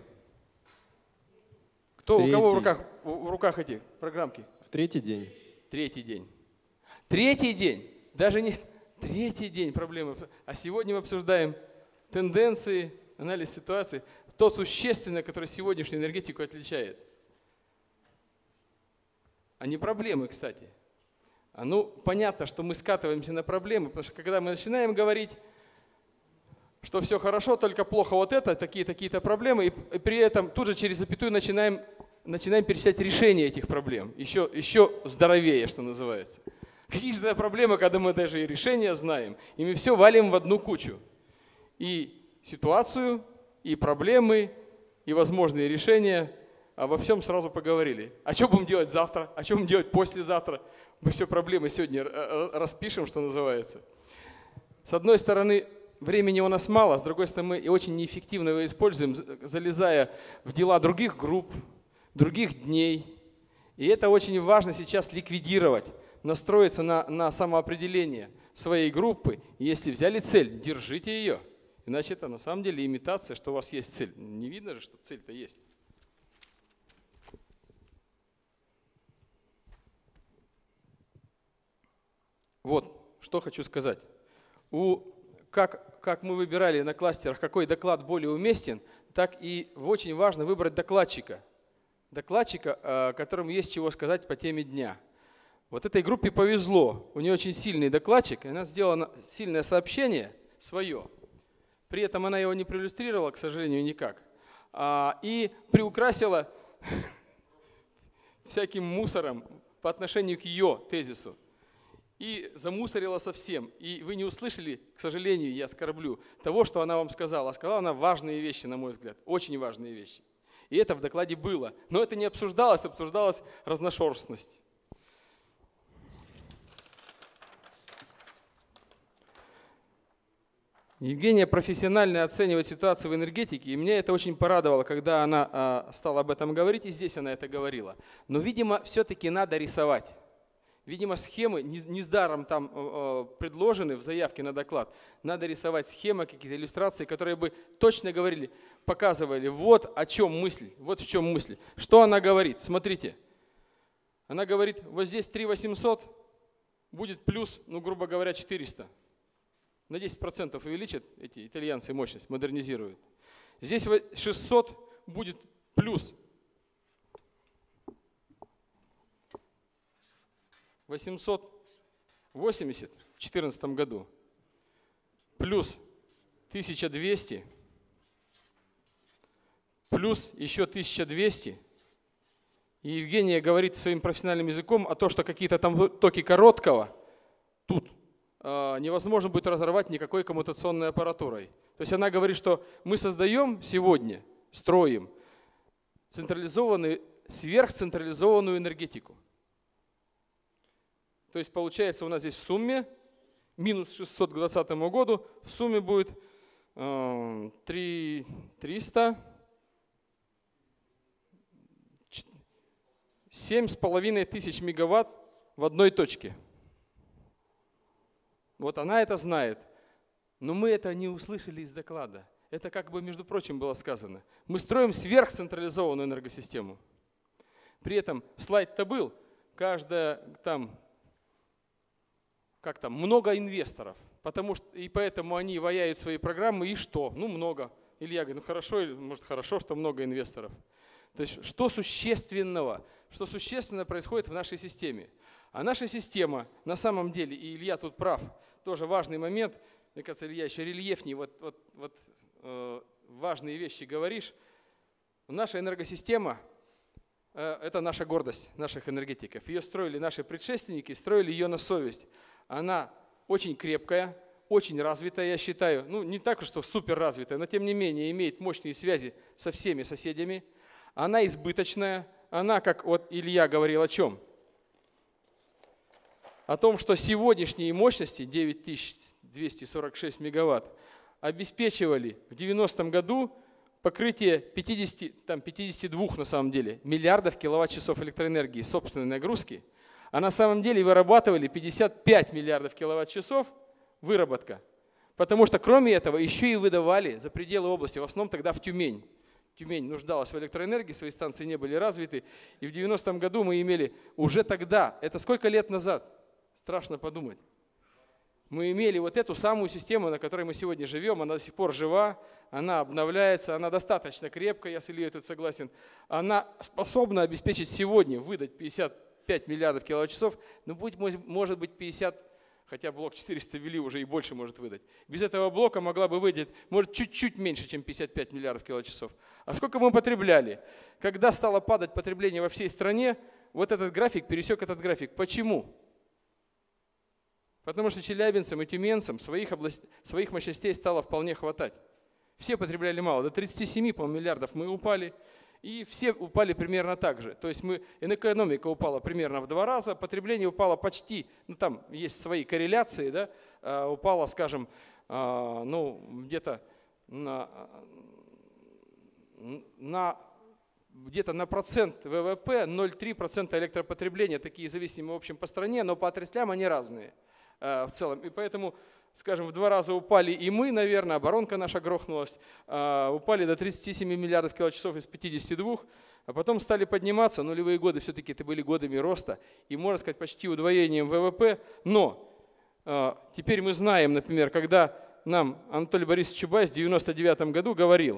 У кого в руках эти программки? В третий день. Третий день. Даже не третий день проблемы. А сегодня мы обсуждаем тенденции, анализ ситуации. То существенное, которое сегодняшнюю энергетику отличает. А не проблемы, кстати. Понятно, что мы скатываемся на проблемы, потому что когда мы начинаем говорить, что все хорошо, только плохо вот это, такие-то проблемы, и при этом тут же через запятую начинаем перечислять решение этих проблем. Еще здоровее, что называется. Какие же это проблемы, когда мы даже и решения знаем, и мы все валим в одну кучу. И ситуацию, и проблемы, и возможные решения, обо всем сразу поговорили. А что будем делать завтра? А что будем делать послезавтра? Мы все проблемы сегодня распишем, что называется. С одной стороны, времени у нас мало, с другой стороны, мы очень неэффективно его используем, залезая в дела других групп, других дней. И это очень важно сейчас ликвидировать, настроиться на самоопределение своей группы. И если взяли цель, держите ее. Иначе это на самом деле имитация, что у вас есть цель. Не видно же, что цель-то есть. Вот, что хочу сказать. Как мы выбирали на кластерах, какой доклад более уместен, так и очень важно выбрать докладчика. Докладчика, которому есть чего сказать по теме дня. Вот этой группе повезло. У нее очень сильный докладчик, и она сделала сильное сообщение свое. При этом она его не проиллюстрировала, к сожалению, никак. И приукрасила всяким мусором по отношению к ее тезису. И замусорила совсем. И вы не услышали, к сожалению, я скорблю, того, что она вам сказала. Сказала она важные вещи, на мой взгляд, очень важные вещи. И это в докладе было. Но это не обсуждалось, обсуждалась разношерстность. Евгения профессионально оценивает ситуацию в энергетике, и меня это очень порадовало, когда она стала об этом говорить, и здесь она это говорила. Но, видимо, все-таки надо рисовать. Видимо, схемы не с даром там предложены в заявке на доклад. Надо рисовать схемы, какие-то иллюстрации, которые бы точно говорили, показывали, вот о чем мысль, вот в чем мысль. Что она говорит? Смотрите. Она говорит, вот здесь 3800 будет плюс, ну, грубо говоря, 400. На 10% увеличат эти итальянцы мощность, модернизируют. Здесь 600 будет плюс 880 в 2014 году, плюс 1200, плюс еще 1200. И Евгения говорит своим профессиональным языком о том, что какие-то там токи короткого тут невозможно будет разорвать никакой коммутационной аппаратурой. То есть она говорит, что мы создаем сегодня, строим централизованную, сверхцентрализованную энергетику. То есть получается у нас здесь в сумме минус 600 к 2020 году, в сумме будет 300, 7,5 тысяч мегаватт в одной точке. Вот она это знает, но мы это не услышали из доклада. Это как бы, между прочим, было сказано. Мы строим сверхцентрализованную энергосистему. При этом слайд-то был, каждая там, как там, много инвесторов, потому что, и поэтому они ваяют свои программы, и что? Ну, много. Илья говорит, ну хорошо, или может хорошо, что много инвесторов. То есть что существенно происходит в нашей системе? А наша система на самом деле, и Илья тут прав, тоже важный момент, мне кажется, Илья еще рельефнее, важные вещи говоришь. Наша энергосистема – это наша гордость наших энергетиков. Ее строили наши предшественники, строили ее на совесть. Она очень крепкая, очень развитая, я считаю. Ну, не так, что супер развитая, но тем не менее имеет мощные связи со всеми соседями. Она избыточная, она, как вот Илья говорил о чем? О том, что сегодняшние мощности 9246 мегаватт обеспечивали в 90-м году покрытие 52 на самом деле миллиардов киловатт-часов электроэнергии собственной нагрузки, а на самом деле вырабатывали 55 миллиардов киловатт-часов выработка. Потому что кроме этого еще и выдавали за пределы области, в основном тогда в Тюмень. Тюмень нуждалась в электроэнергии, свои станции не были развиты. И в 90-м году мы имели уже тогда, это сколько лет назад? Страшно подумать. Мы имели вот эту самую систему, на которой мы сегодня живем, она до сих пор жива, она обновляется, она достаточно крепкая, я с Ильей тут согласен. Она способна обеспечить сегодня, выдать 55 миллиардов киловатт-часов, но может быть 50, хотя блок 400 ввели, уже и больше может выдать. Без этого блока могла бы выдать, может, чуть-чуть меньше, чем 55 миллиардов киловатт-часов. А сколько мы потребляли? Когда стало падать потребление во всей стране, вот этот график пересек этот график. Почему? Потому что челябинцам и тюменцам своих мощностей стало вполне хватать. Все потребляли мало, до 37, по-моему, миллиардов мы упали, и все упали примерно так же. То есть экономика упала примерно в 2 раза, потребление упало почти, ну там есть свои корреляции, да, упало, скажем, где-то на процент ВВП, 0,3% электропотребления, такие зависимые в общем по стране, но по отраслям они разные в целом. И поэтому, скажем, в 2 раза упали и мы, наверное, оборонка наша грохнулась, упали до 37 миллиардов киловатт-часов из 52, а потом стали подниматься. Нулевые годы все-таки это были годами роста и, можно сказать, почти удвоением ВВП. Но теперь мы знаем, например, когда нам Анатолий Борисович Чубайс в 1999 году говорил,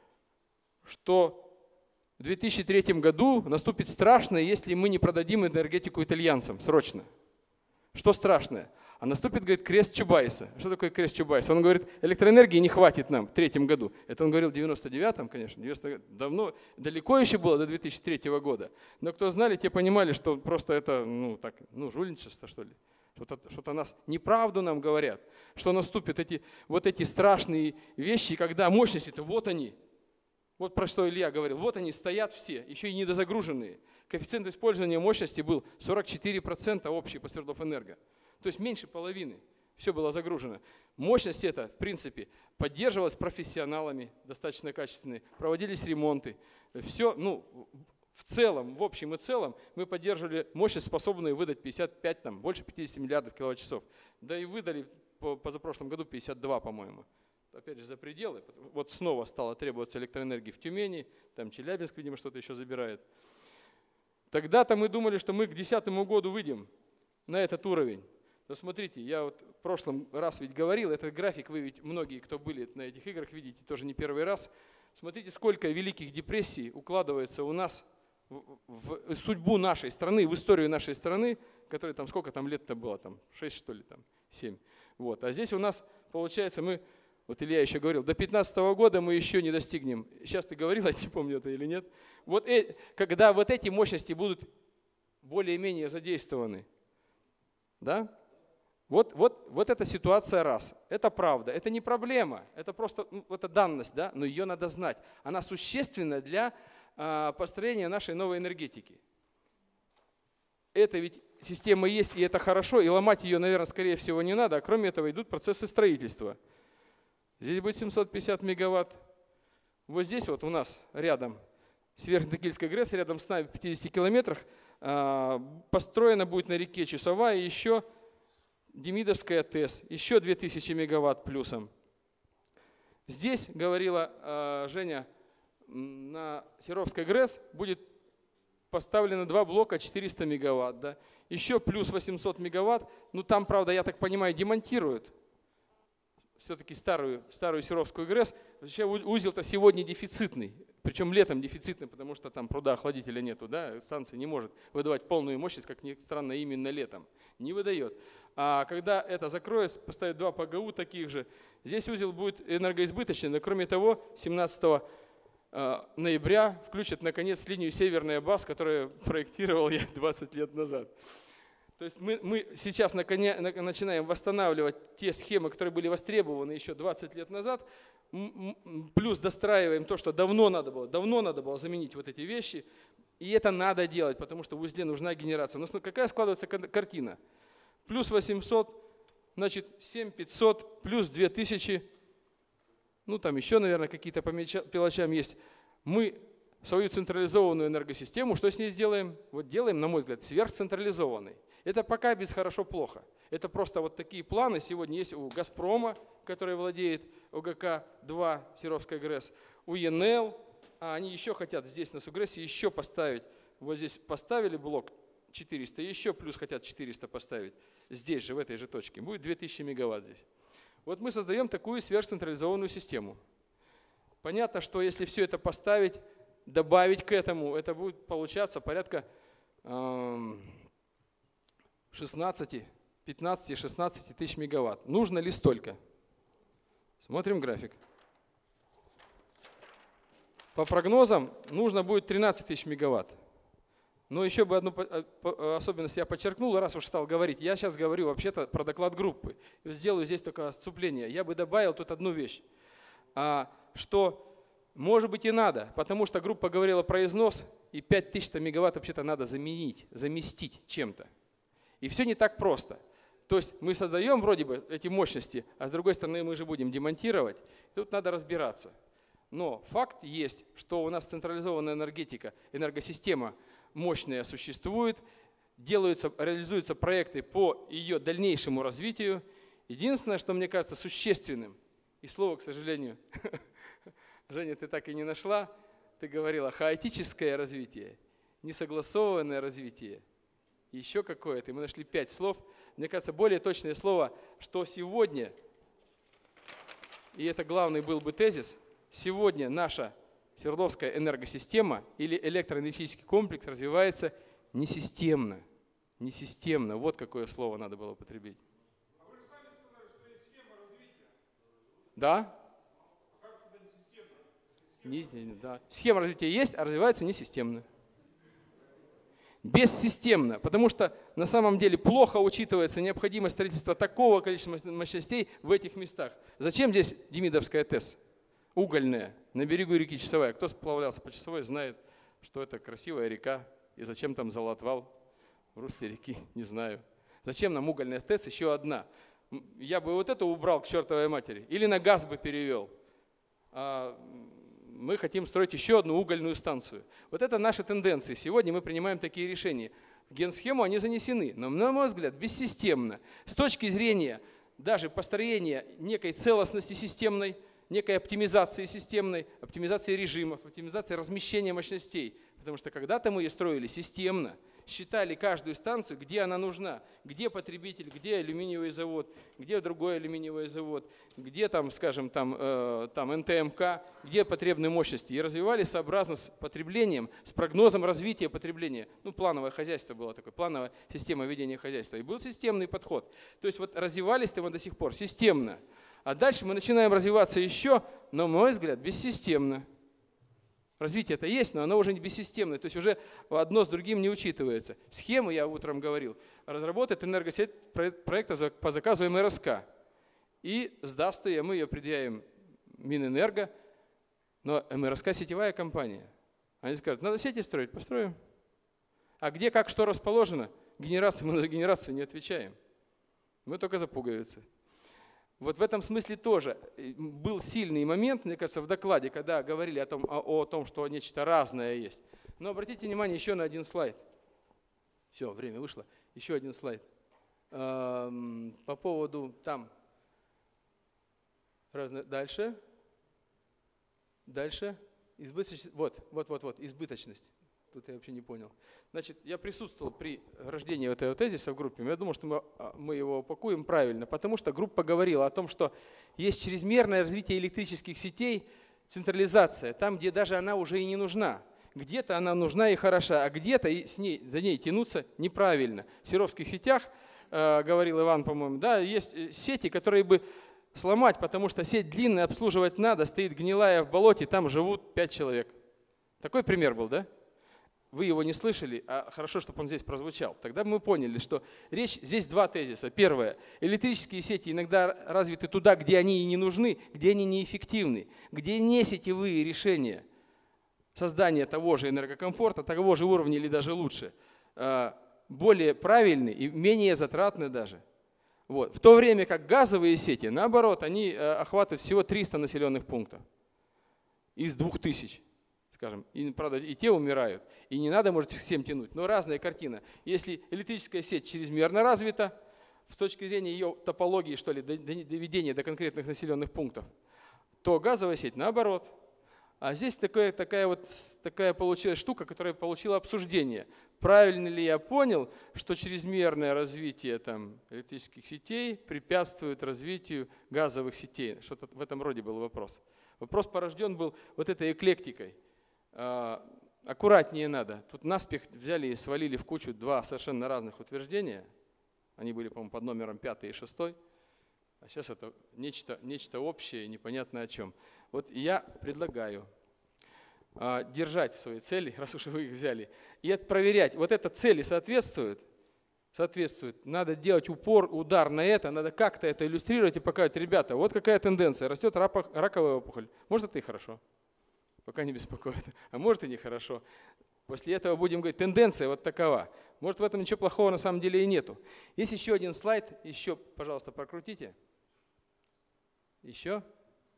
что в 2003 году наступит страшное, если мы не продадим энергетику итальянцам срочно. Что страшное? А наступит, говорит, крест Чубайса. Что такое крест Чубайса? Он говорит, электроэнергии не хватит нам в 2003 году. Это он говорил в 99-м, конечно. Давно, далеко еще было до 2003 года. Но кто знали, те понимали, что просто это жульничество, что ли. Что-то нас неправду нам говорят. Что наступят эти страшные вещи, когда мощности-то вот они. Вот про что Илья говорил. Вот они стоят все, еще и недозагруженные. Коэффициент использования мощности был 44% общий по Свердловэнерго. То есть меньше половины. Все было загружено. Мощность эта, в принципе, поддерживалась профессионалами, достаточно качественные. Проводились ремонты. Все, в целом, в общем и целом, мы поддерживали мощность, способную выдать 55, больше 50 миллиардов киловатт-часов. Да и выдали позапрошлом году 52, по-моему. Опять же, за пределы. Вот снова стало требоваться электроэнергии в Тюмени, там Челябинск, видимо, что-то еще забирает. Тогда-то мы думали, что мы к 2010 году выйдем на этот уровень. Но смотрите, я вот в прошлом раз ведь говорил, этот график вы ведь многие, кто были на этих играх, видите тоже не первый раз. Смотрите, сколько великих депрессий укладывается у нас в судьбу нашей страны, в историю нашей страны, которой там сколько там лет-то было, там 6 что ли, там 7. Вот. А здесь у нас получается вот Илья еще говорил, до 2015 года мы еще не достигнем. Сейчас ты говорил, я не помню это или нет. Вот когда вот эти мощности будут более-менее задействованы, да? Вот эта ситуация раз. Это правда. Это не проблема. Это просто это данность, да? Но ее надо знать. Она существенна для построения нашей новой энергетики. Это ведь система есть, и это хорошо, и ломать ее, наверное, скорее всего не надо. А кроме этого идут процессы строительства. Здесь будет 750 мегаватт. Вот здесь вот у нас рядом, Сверхтагильская ГРЭС, рядом с нами в 50 километрах, построена будет на реке Чусовая еще Демидовская ТЭС, еще 2000 мегаватт плюсом. Здесь, говорила Женя, на Серовской ГРЭС будет поставлено 2 блока 400 мегаватт. Да? Еще плюс 800 мегаватт. Ну там, правда, я так понимаю, демонтируют. Все-таки старую Серовскую ГРЭС. Вообще узел-то сегодня дефицитный. Причем летом дефицитный, потому что там пруда охладителя нету. Да? Станция не может выдавать полную мощность, как ни странно, именно летом. Не выдает. А когда это закроют, поставят 2 ПГУ таких же, здесь узел будет энергоизбыточный. Но кроме того, 17 ноября включат наконец линию Северная БАС, которую проектировал я 20 лет назад. То есть мы сейчас начинаем восстанавливать те схемы, которые были востребованы еще 20 лет назад, плюс достраиваем то, что давно надо было заменить вот эти вещи, и это надо делать, потому что в узле нужна генерация. Но какая складывается картина? Плюс 800, значит 7500, плюс 2000, ну там еще, наверное, какие-то по мелочам есть. Мы свою централизованную энергосистему, что с ней сделаем? Вот делаем, на мой взгляд, сверхцентрализованной. Это пока без хорошо-плохо. Это просто вот такие планы сегодня есть у «Газпрома», который владеет ОГК-2, Серовская ГРЭС, у ЕНЭЛ, а они еще хотят здесь на СУГРЭСе еще поставить, вот здесь поставили блок 400, еще плюс хотят 400 поставить, здесь же, в этой же точке, будет 2000 мегаватт здесь. Вот мы создаем такую сверхцентрализованную систему. Понятно, что если все это поставить, добавить к этому, это будет получаться порядка 15-16 тысяч мегаватт. Нужно ли столько? Смотрим график. По прогнозам нужно будет 13 тысяч мегаватт. Но еще бы одну особенность я подчеркнул, раз уж стал говорить. Я сейчас говорю вообще-то про доклад группы. Сделаю здесь только отступление. Я бы добавил тут одну вещь, что может быть и надо, потому что группа говорила про износ, и 5000 мегаватт вообще-то надо заместить чем-то. И все не так просто. То есть мы создаем вроде бы эти мощности, а с другой стороны мы же будем демонтировать. Тут надо разбираться. Но факт есть, что у нас централизованная энергетика, энергосистема мощная существует, реализуются проекты по ее дальнейшему развитию. Единственное, что мне кажется существенным, и слово, к сожалению, Женя, ты так и не нашла, ты говорила хаотическое развитие, несогласованное развитие, еще какое-то, мы нашли 5 слов. Мне кажется, более точное слово, что сегодня, и это главный был бы тезис, сегодня наша Свердловская энергосистема или электроэнергетический комплекс развивается несистемно. Несистемно. Вот какое слово надо было употребить. А вы же сами сказали, что есть схема развития. Да? Да. Схема развития есть, а развивается несистемно. Бессистемно, потому что на самом деле плохо учитывается необходимость строительства такого количества мощностей в этих местах. Зачем здесь Демидовская ТЭС? Угольная, на берегу реки Часовая. Кто сплавлялся по Часовой, знает, что это красивая река. И зачем там золотвал в русле реки, не знаю. Зачем нам угольная ТЭС еще одна? Я бы вот это убрал к чертовой матери. Или на газ бы перевел. Мы хотим строить еще одну угольную станцию. Вот это наши тенденции. Сегодня мы принимаем такие решения. В генсхему они занесены, но, на мой взгляд, бессистемно. С точки зрения даже построения некой целостности системной, некой оптимизации системной, оптимизации режимов, оптимизации размещения мощностей. Потому что когда-то мы ее строили системно, считали каждую станцию, где она нужна, где потребитель, где алюминиевый завод, где другой алюминиевый завод, где там, скажем, там НТМК, где потребные мощности. И развивали сообразно с потреблением, с прогнозом развития потребления. Ну, плановое хозяйство было такое, плановая система ведения хозяйства. И был системный подход. То есть вот развивались-то мы до сих пор системно. А дальше мы начинаем развиваться еще, но, на мой взгляд, бессистемно. Развитие-то есть, но оно уже не бессистемное, то есть уже одно с другим не учитывается. Схему, я утром говорил, разработает энергосеть проекта по заказу МРСК. И сдаст ее, мы ее предъявим Минэнерго, но МРСК сетевая компания. Они скажут, надо сети строить, построим. А где, как, что расположено, генерация, мы за генерацию не отвечаем. Мы только за пуговицы. Вот в этом смысле тоже был сильный момент, мне кажется, в докладе, когда говорили о том, что нечто разное есть. Но обратите внимание еще на один слайд. Все, время вышло. Еще один слайд. По поводу там. Дальше. Дальше. Избыточность. Вот, избыточность. Тут я вообще не понял. Значит, я присутствовал при рождении этого тезиса в группе. Я думал, что мы его упакуем правильно, потому что группа говорила о том, что есть чрезмерное развитие электрических сетей, централизация, там, где даже она уже и не нужна. Где-то она нужна и хороша, а где-то за ней тянуться неправильно. В серовских сетях, говорил Иван, по-моему, да, есть сети, которые бы сломать, потому что сеть длинная, обслуживать надо, стоит гнилая в болоте, там живут 5 человек. Такой пример был, да? Вы его не слышали, а хорошо, чтобы он здесь прозвучал. Тогда мы поняли, что здесь два тезиса. Первое. Электрические сети иногда развиты туда, где они и не нужны, где они неэффективны, где не сетевые решения создания того же энергокомфорта, того же уровня или даже лучше, более правильны и менее затратны даже. Вот. В то время как газовые сети, наоборот, они охватывают всего 300 населенных пунктов из 2000. Скажем, и, правда, и те умирают, и не надо, может, всем тянуть, но разная картина. Если электрическая сеть чрезмерно развита, с точки зрения ее топологии, что ли, доведения до конкретных населенных пунктов, то газовая сеть наоборот. А здесь такая получилась штука, которая получила обсуждение. Правильно ли я понял, что чрезмерное развитие электрических сетей препятствует развитию газовых сетей? Что-то в этом роде был вопрос. Вопрос порожден был вот этой эклектикой. Аккуратнее надо. Тут наспех взяли и свалили в кучу два совершенно разных утверждения. Они были, по-моему, под номером 5 и 6. А сейчас это нечто общее, непонятно о чем. Вот я предлагаю держать свои цели, раз уж вы их взяли, и проверять, вот это цели соответствуют. Надо делать удар на это, надо как-то это иллюстрировать и показать, ребята, вот какая тенденция, растет раковая опухоль. Может, это и хорошо. Пока не беспокоит. А может и нехорошо. После этого будем говорить, тенденция вот такова. Может, в этом ничего плохого на самом деле и нету. Есть еще один слайд. Еще, пожалуйста, прокрутите. Еще.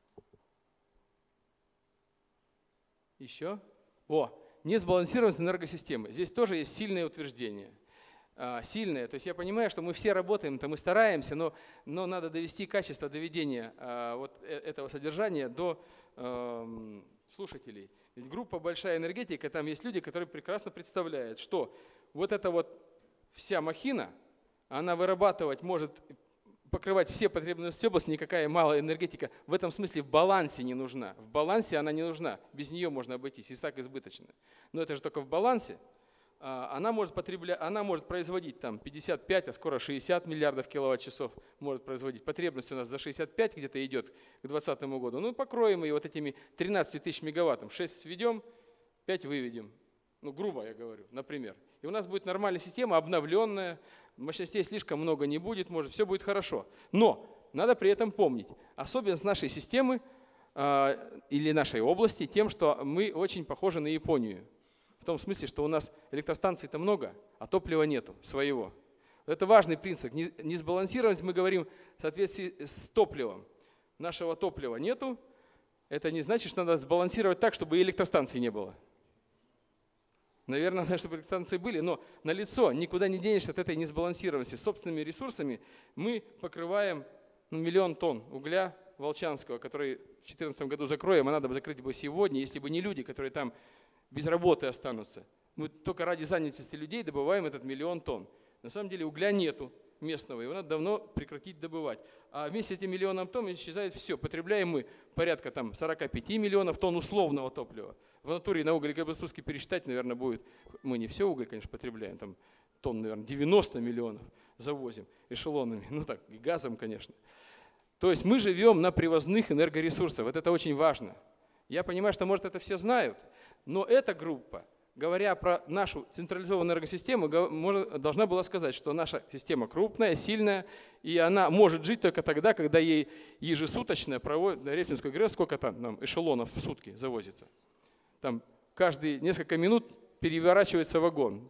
Еще. Несбалансированность энергосистемы. Здесь тоже есть сильное утверждение. Сильное. То есть я понимаю, что мы все работаем, мы стараемся, но надо довести качество доведения вот этого содержания до слушателей. Ведь группа «Большая энергетика», там есть люди, которые прекрасно представляют, что вот эта вот вся махина, она вырабатывать может, покрывать все потребности области, никакая малая энергетика в этом смысле в балансе не нужна. В балансе она не нужна, без нее можно обойтись, и так избыточно. Но это же только в балансе. Она может производить там 55, а скоро 60 миллиардов киловатт-часов может производить. Потребность у нас за 65 где-то идет к 2020 году. Ну, покроем ее вот этими 13 тысяч мегаваттом. 6 сведем, 5 выведем. Ну, грубо я говорю, например. И у нас будет нормальная система, обновленная, мощностей слишком много не будет, может, все будет хорошо. Но надо при этом помнить, особенность нашей системы или нашей области тем, что мы очень похожи на Японию. В том смысле, что у нас электростанций-то много, а топлива нету своего. Это важный принцип. Несбалансированность мы говорим в соответствии с топливом. Нашего топлива нету. Это не значит, что надо сбалансировать так, чтобы и электростанций не было. Наверное, надо, чтобы электростанции были, но налицо, никуда не денешься от этой несбалансированности. Собственными ресурсами мы покрываем 1 миллион тонн угля волчанского, который в 2014 году закроем, а надо бы закрыть бы сегодня, если бы не люди, которые там без работы останутся. Мы только ради занятости людей добываем этот 1 миллион тонн. На самом деле угля нету местного, его надо давно прекратить добывать. А вместе с этим 1 миллионом тонн исчезает все. Потребляем мы порядка там 45 миллионов тонн условного топлива. В натуре на уголь Габасовский пересчитать, наверное, будет, мы не все уголь, конечно, потребляем, там тонн, наверное, 90 миллионов завозим эшелонами, ну так, и газом, конечно. То есть мы живем на привозных энергоресурсах, вот это очень важно. Я понимаю, что, может, это все знают, но эта группа, говоря про нашу централизованную энергосистему, должна была сказать, что наша система крупная, сильная, и она может жить только тогда, когда ей ежесуточно проводят на Рефтинскую ГРЭС, сколько там эшелонов в сутки завозится. Там каждые несколько минут переворачивается вагон.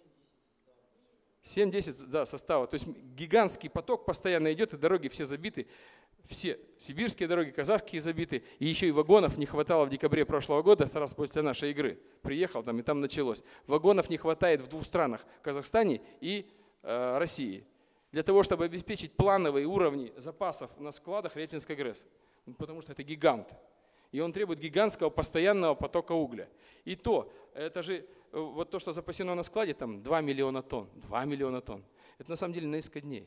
7-10 да, состава. То есть гигантский поток постоянно идет, и дороги все забиты. Все сибирские дороги, казахские забиты. И еще и вагонов не хватало в декабре прошлого года, сразу после нашей игры. Приехал там, и там началось. Вагонов не хватает в 2 странах, Казахстане и России. Для того, чтобы обеспечить плановые уровни запасов на складах Рефтинской ГРЭС. Потому что это гигант. И он требует гигантского постоянного потока угля. И то, это же вот то, что запасено на складе, там 2 миллиона тонн. 2 миллиона тонн. Это на самом деле на несколько дней.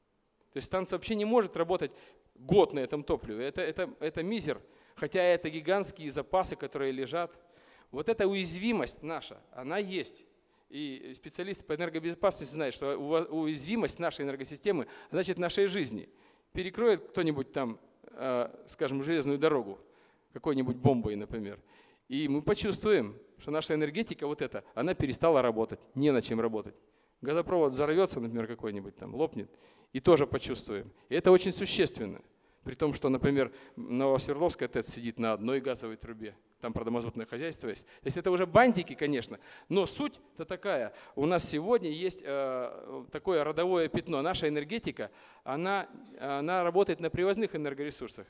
То есть станция вообще не может работать год на этом топливе. Это мизер. Хотя это гигантские запасы, которые лежат. Вот эта уязвимость наша, она есть. И специалисты по энергобезопасности знают, что уязвимость нашей энергосистемы, значит нашей жизни. Перекроет кто-нибудь там, скажем, железную дорогу, какой-нибудь бомбой, например. И мы почувствуем, что наша энергетика вот эта, она перестала работать, не на чем работать. Газопровод взорвется, например, какой-нибудь там, лопнет, и тоже почувствуем. И это очень существенно. При том, что, например, Новосвердловская ТЭЦ сидит на одной газовой трубе, там продомазутное хозяйство есть. То есть это уже бантики, конечно, но суть-то такая. У нас сегодня есть такое родовое пятно. Наша энергетика, она работает на привозных энергоресурсах.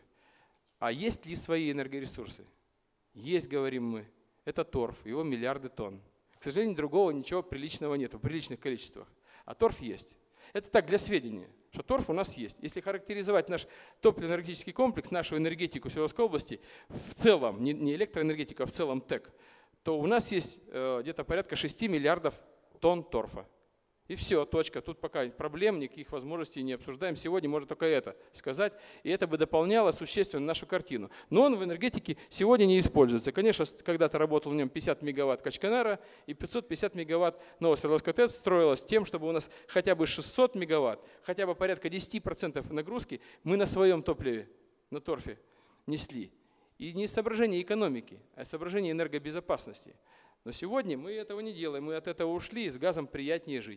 А есть ли свои энергоресурсы? Есть, говорим мы. Это торф, его миллиарды тонн. К сожалению, другого ничего приличного нет в приличных количествах. А торф есть. Это так, для сведения, что торф у нас есть. Если характеризовать наш топливно-энергетический комплекс, нашу энергетику Свердловской области, в целом, не электроэнергетика, а в целом ТЭК, то у нас есть где-то порядка 6 миллиардов тонн торфа. И все, точка. Тут пока проблем, никаких возможностей не обсуждаем. Сегодня можно только это сказать. И это бы дополняло существенно нашу картину. Но он в энергетике сегодня не используется. Конечно, когда-то работал в нем 50 мегаватт Качканара и 550 мегаватт Новосвердловская ТЭЦ строилась тем, чтобы у нас хотя бы 600 мегаватт, хотя бы порядка 10% нагрузки мы на своем топливе, на торфе несли. И не из соображения экономики, а из соображения энергобезопасности. Но сегодня мы этого не делаем, мы от этого ушли, и с газом приятнее жить.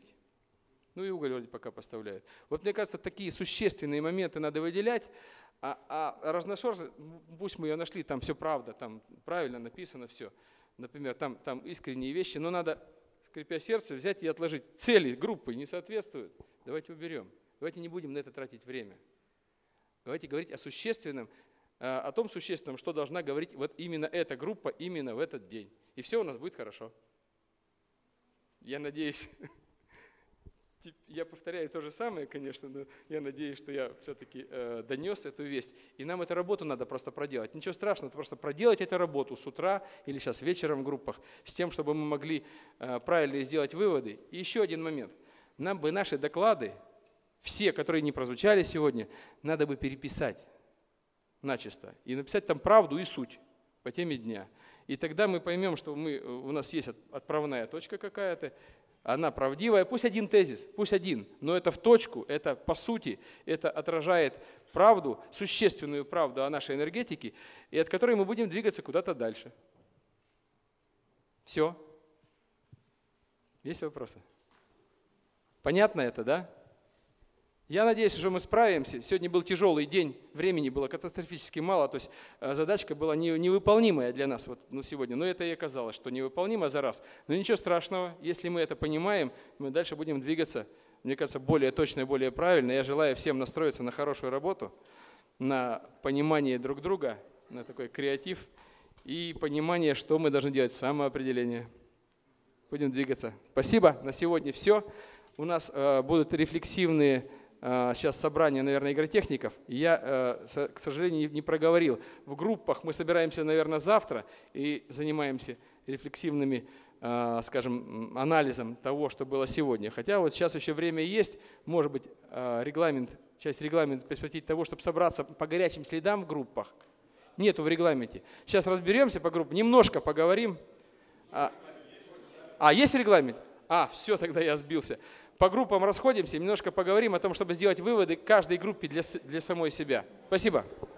Ну и уголь вроде пока поставляют. Вот мне кажется, такие существенные моменты надо выделять, а разношерстность, пусть мы ее нашли, там все правда, там правильно написано все. Например, там искренние вещи, но надо, скрипя сердце, взять и отложить. Цели группы не соответствуют, давайте уберем. Давайте не будем на это тратить время. Давайте говорить о существенном, о том существенном, что должна говорить вот именно эта группа именно в этот день. И все у нас будет хорошо. Я надеюсь, я повторяю то же самое, конечно, но я надеюсь, что я все-таки донес эту весть. И нам эту работу надо просто проделать. Ничего страшного, просто проделать эту работу с утра или сейчас вечером в группах, с тем, чтобы мы могли правильно сделать выводы. И еще один момент. Нам бы наши доклады все, которые не прозвучали сегодня, надо бы переписать начисто и написать там правду и суть по теме дня. И тогда мы поймем, что у нас есть отправная точка какая-то, она правдивая, пусть один тезис, пусть один, но это в точку, это по сути, это отражает правду, существенную правду о нашей энергетике, и от которой мы будем двигаться куда-то дальше. Все. Есть вопросы? Понятно это, да? Я надеюсь, что мы справимся. Сегодня был тяжелый день, времени было катастрофически мало, то есть задачка была невыполнимая для нас сегодня, но это и оказалось, что невыполнимо за раз. Но ничего страшного, если мы это понимаем, мы дальше будем двигаться, мне кажется, более точно и более правильно. Я желаю всем настроиться на хорошую работу, на понимание друг друга, на такой креатив и понимание, что мы должны делать, самоопределение. Будем двигаться. Спасибо, на сегодня все. У нас будут рефлексивные сейчас собрание, наверное, игротехников. Я, к сожалению, не проговорил. В группах мы собираемся, наверное, завтра и занимаемся рефлексивными, скажем, анализом того, что было сегодня. Хотя вот сейчас еще время есть, может быть, часть регламента посвятить того, чтобы собраться по горячим следам в группах. Нету в регламенте. Сейчас разберемся по группам, немножко поговорим. Есть в регламенте? Все, тогда я сбился. По группам расходимся, немножко поговорим о том, чтобы сделать выводы каждой группе для самой себя. Спасибо.